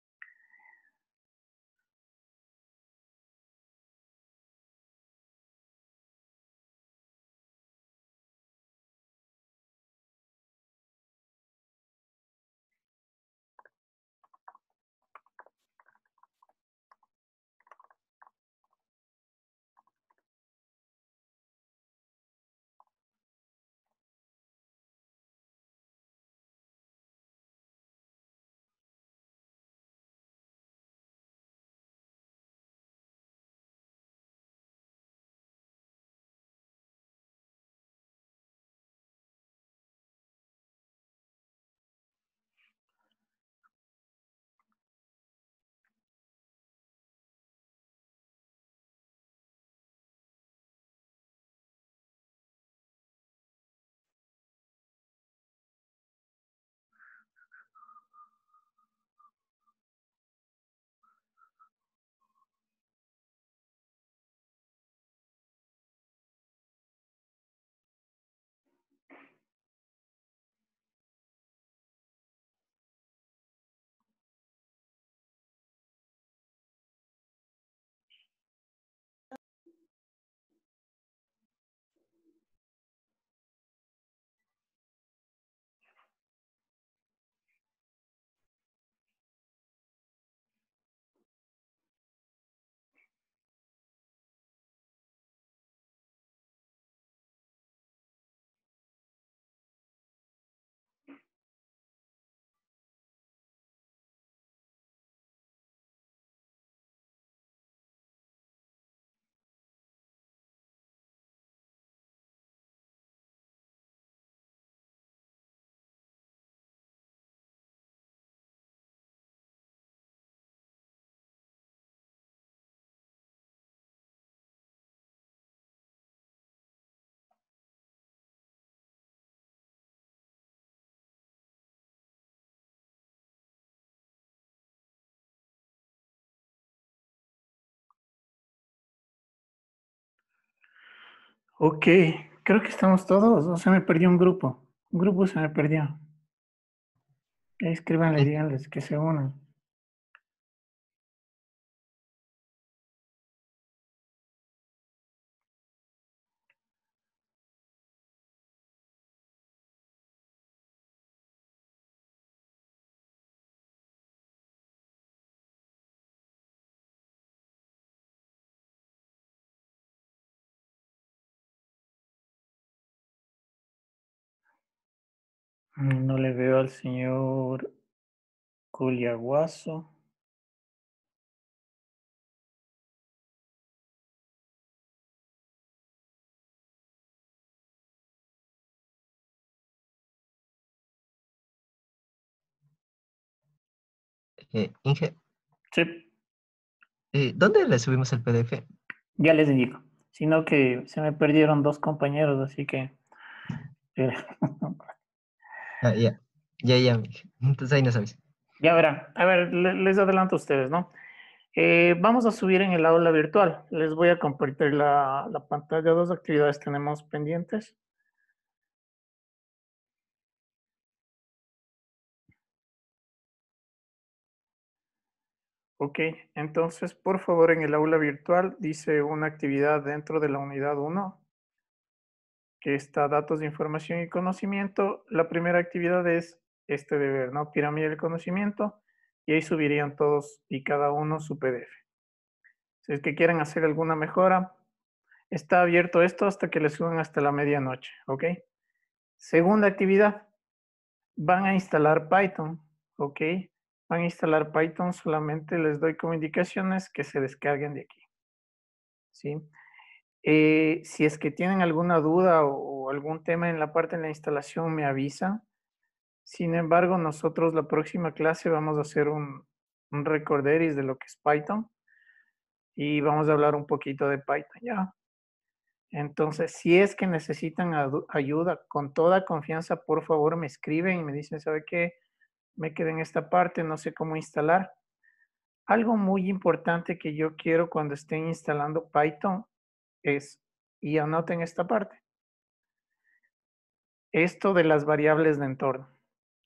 Ok, creo que estamos todos, o se me perdió un grupo. Un grupo se me perdió. Escríbanle, díganles que se unan. No le veo al señor Culiaguazo. Inge, Sí, ¿dónde le subimos el PDF? ya les indico. Sino que se me perdieron dos compañeros, así que... Ah, ya, ya, Inge. Entonces ahí no sabes. Ya verán. A ver, les adelanto a ustedes, ¿no? Vamos a subir en el aula virtual. Les voy a compartir la pantalla. Dos actividades tenemos pendientes. Ok, entonces, por favor, en el aula virtual dice una actividad dentro de la unidad 1, que está datos de información y conocimiento. La primera actividad es este deber, ¿no? Pirámide del conocimiento, y ahí subirían todos y cada uno su PDF. Si es que quieren hacer alguna mejora, está abierto esto hasta que le suban hasta la medianoche, ¿ok? Segunda actividad, van a instalar Python, ¿ok? Van a instalar Python, solamente les doy como indicaciones que se descarguen de aquí, ¿sí? Si es que tienen alguna duda o algún tema en la parte de la instalación, me avisan. Sin embargo, nosotros la próxima clase vamos a hacer un recorderis de lo que es Python y vamos a hablar un poquito de Python, ¿ya? Entonces, si es que necesitan ayuda, con toda confianza, por favor me escriben y me dicen, ¿sabe qué? Me quedé en esta parte, no sé cómo instalar. Algo muy importante que yo quiero cuando estén instalando Python es, y anoten esta parte, esto de las variables de entorno.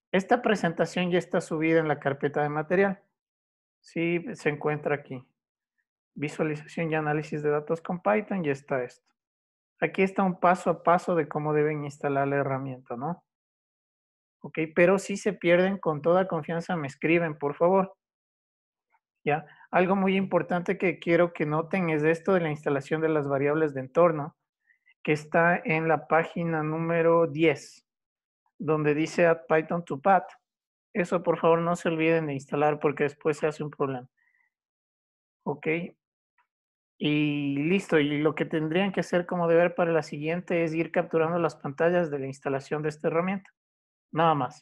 Esta presentación ya está subida en la carpeta de material. Sí, se encuentra aquí. Visualización y análisis de datos con Python, ya está esto. Aquí está un paso a paso de cómo deben instalar la herramienta, ¿no? Ok, pero si se pierden, con toda confianza me escriben, por favor. ¿Ya? Algo muy importante que quiero que noten es esto de la instalación de las variables de entorno, que está en la página número 10, donde dice Add Python to Path. Eso, por favor, no se olviden de instalar porque después se hace un problema. Ok. Y listo. Y lo que tendrían que hacer como deber para la siguiente es ir capturando las pantallas de la instalación de esta herramienta. Nada más.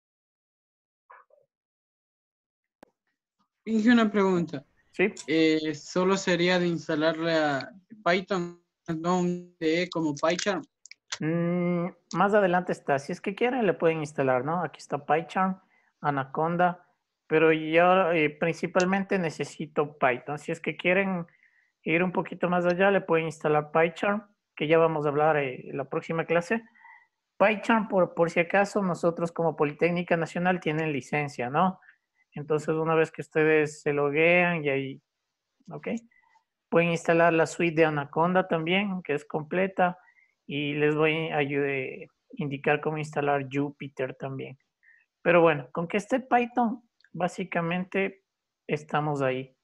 Hice una pregunta. Sí. Solo sería de instalarle a Python, no un IDE como PyCharm. Más adelante está. Si es que quieren, le pueden instalar, ¿no? Aquí está PyCharm, Anaconda, pero yo principalmente necesito Python. Si es que quieren ir un poquito más allá, le pueden instalar PyCharm, que ya vamos a hablar en la próxima clase. PyCharm, por si acaso, nosotros como Politécnica Nacional tienen licencia, ¿no? Entonces, una vez que ustedes se loguean y ahí, ¿ok? Pueden instalar la suite de Anaconda también, que es completa, y les voy a indicar cómo instalar Jupyter también. Pero bueno, con que esté Python, básicamente estamos ahí.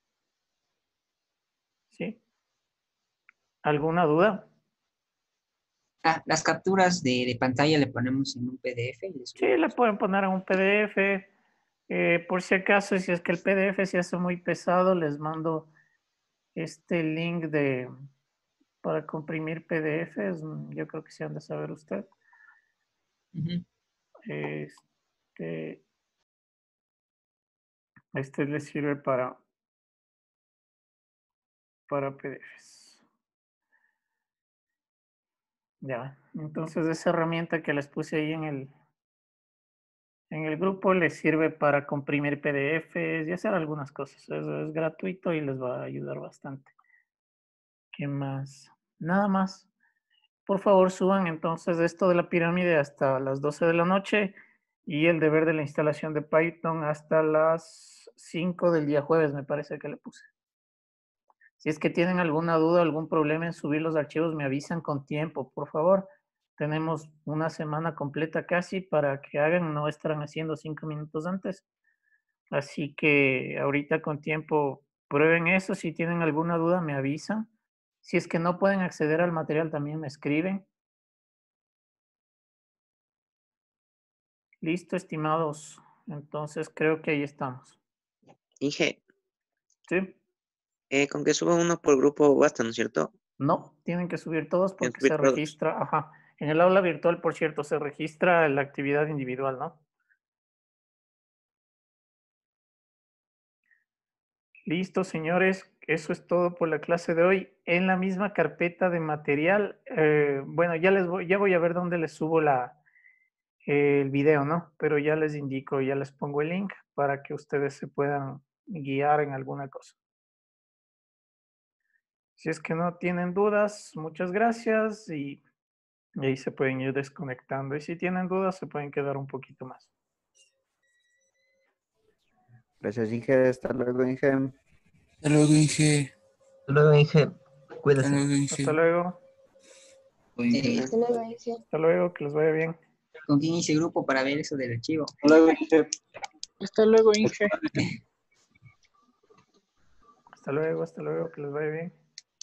¿Sí? ¿Alguna duda? Las capturas de pantalla le ponemos en un PDF. Y Sí, le pueden poner en un PDF. Por si acaso, si es que el PDF se hace muy pesado, les mando este link para comprimir PDFs. Yo creo que sí han de saber usted. Este le sirve para PDFs. Ya, entonces esa herramienta que les puse ahí en el grupo les sirve para comprimir PDFs y hacer algunas cosas. Es gratuito y les va a ayudar bastante. ¿Qué más? Nada más. Por favor, suban entonces esto de la pirámide hasta las 12 de la noche y el deber de la instalación de Python hasta las 5 del día jueves, me parece que le puse. Si es que tienen alguna duda, algún problema en subir los archivos, me avisan con tiempo, por favor. Tenemos una semana completa casi para que hagan, no estarán haciendo 5 minutos antes. Así que ahorita con tiempo prueben eso. Si tienen alguna duda, me avisan. Si es que no pueden acceder al material, también me escriben. Listo, estimados. Entonces creo que ahí estamos. Inge. Sí. Con que suba uno por grupo basta, ¿no es cierto? No, tienen que subir todos porque subir se todos. registra. Ajá. En el aula virtual, por cierto, se registra la actividad individual, ¿no? Listo, señores. Eso es todo por la clase de hoy. En la misma carpeta de material, bueno, ya voy a ver dónde les subo el video, ¿no? Pero ya les indico, ya les pongo el link para que ustedes se puedan guiar en alguna cosa. Si es que no tienen dudas, muchas gracias y ahí se pueden ir desconectando. Y si tienen dudas, se pueden quedar un poquito más. Gracias, Inge. Hasta luego, Inge. Hasta luego, Inge. Hasta luego, Inge. Cuídese. Hasta luego, Inge. Hasta luego. Hasta luego, Inge. Hasta luego, que les vaya bien. ¿Con quién hice grupo para ver eso del archivo? Hasta luego, Inge. Hasta luego, Inge. Hasta luego, que les vaya bien.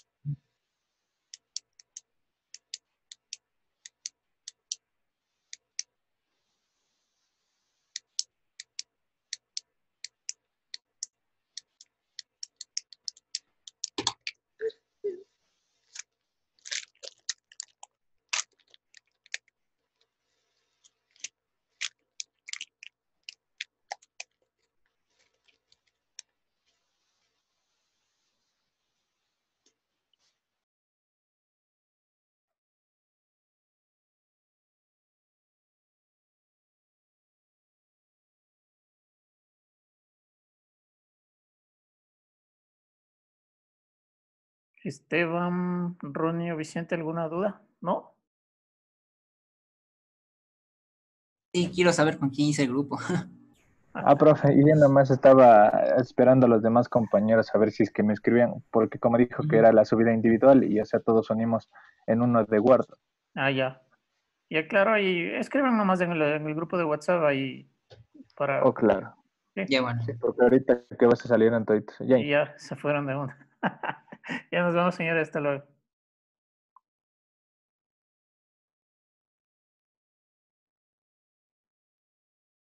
Esteban, Ronnie o Vicente, ¿alguna duda? ¿No? Sí, quiero saber con quién hice el grupo. Ah, profe, y yo nomás estaba esperando a los demás compañeros a ver si es que me escribían, porque como dijo que era la subida individual y ya sea todos unimos en uno de Word. Ah, ya. Ya, claro, ahí escriban nomás en el grupo de WhatsApp ahí para... Oh, claro. Sí. Ya, bueno. Sí, porque ahorita que vas a salir en toditos. Ya. Y ya se fueron de una. Ya nos vemos, señores. Hasta luego.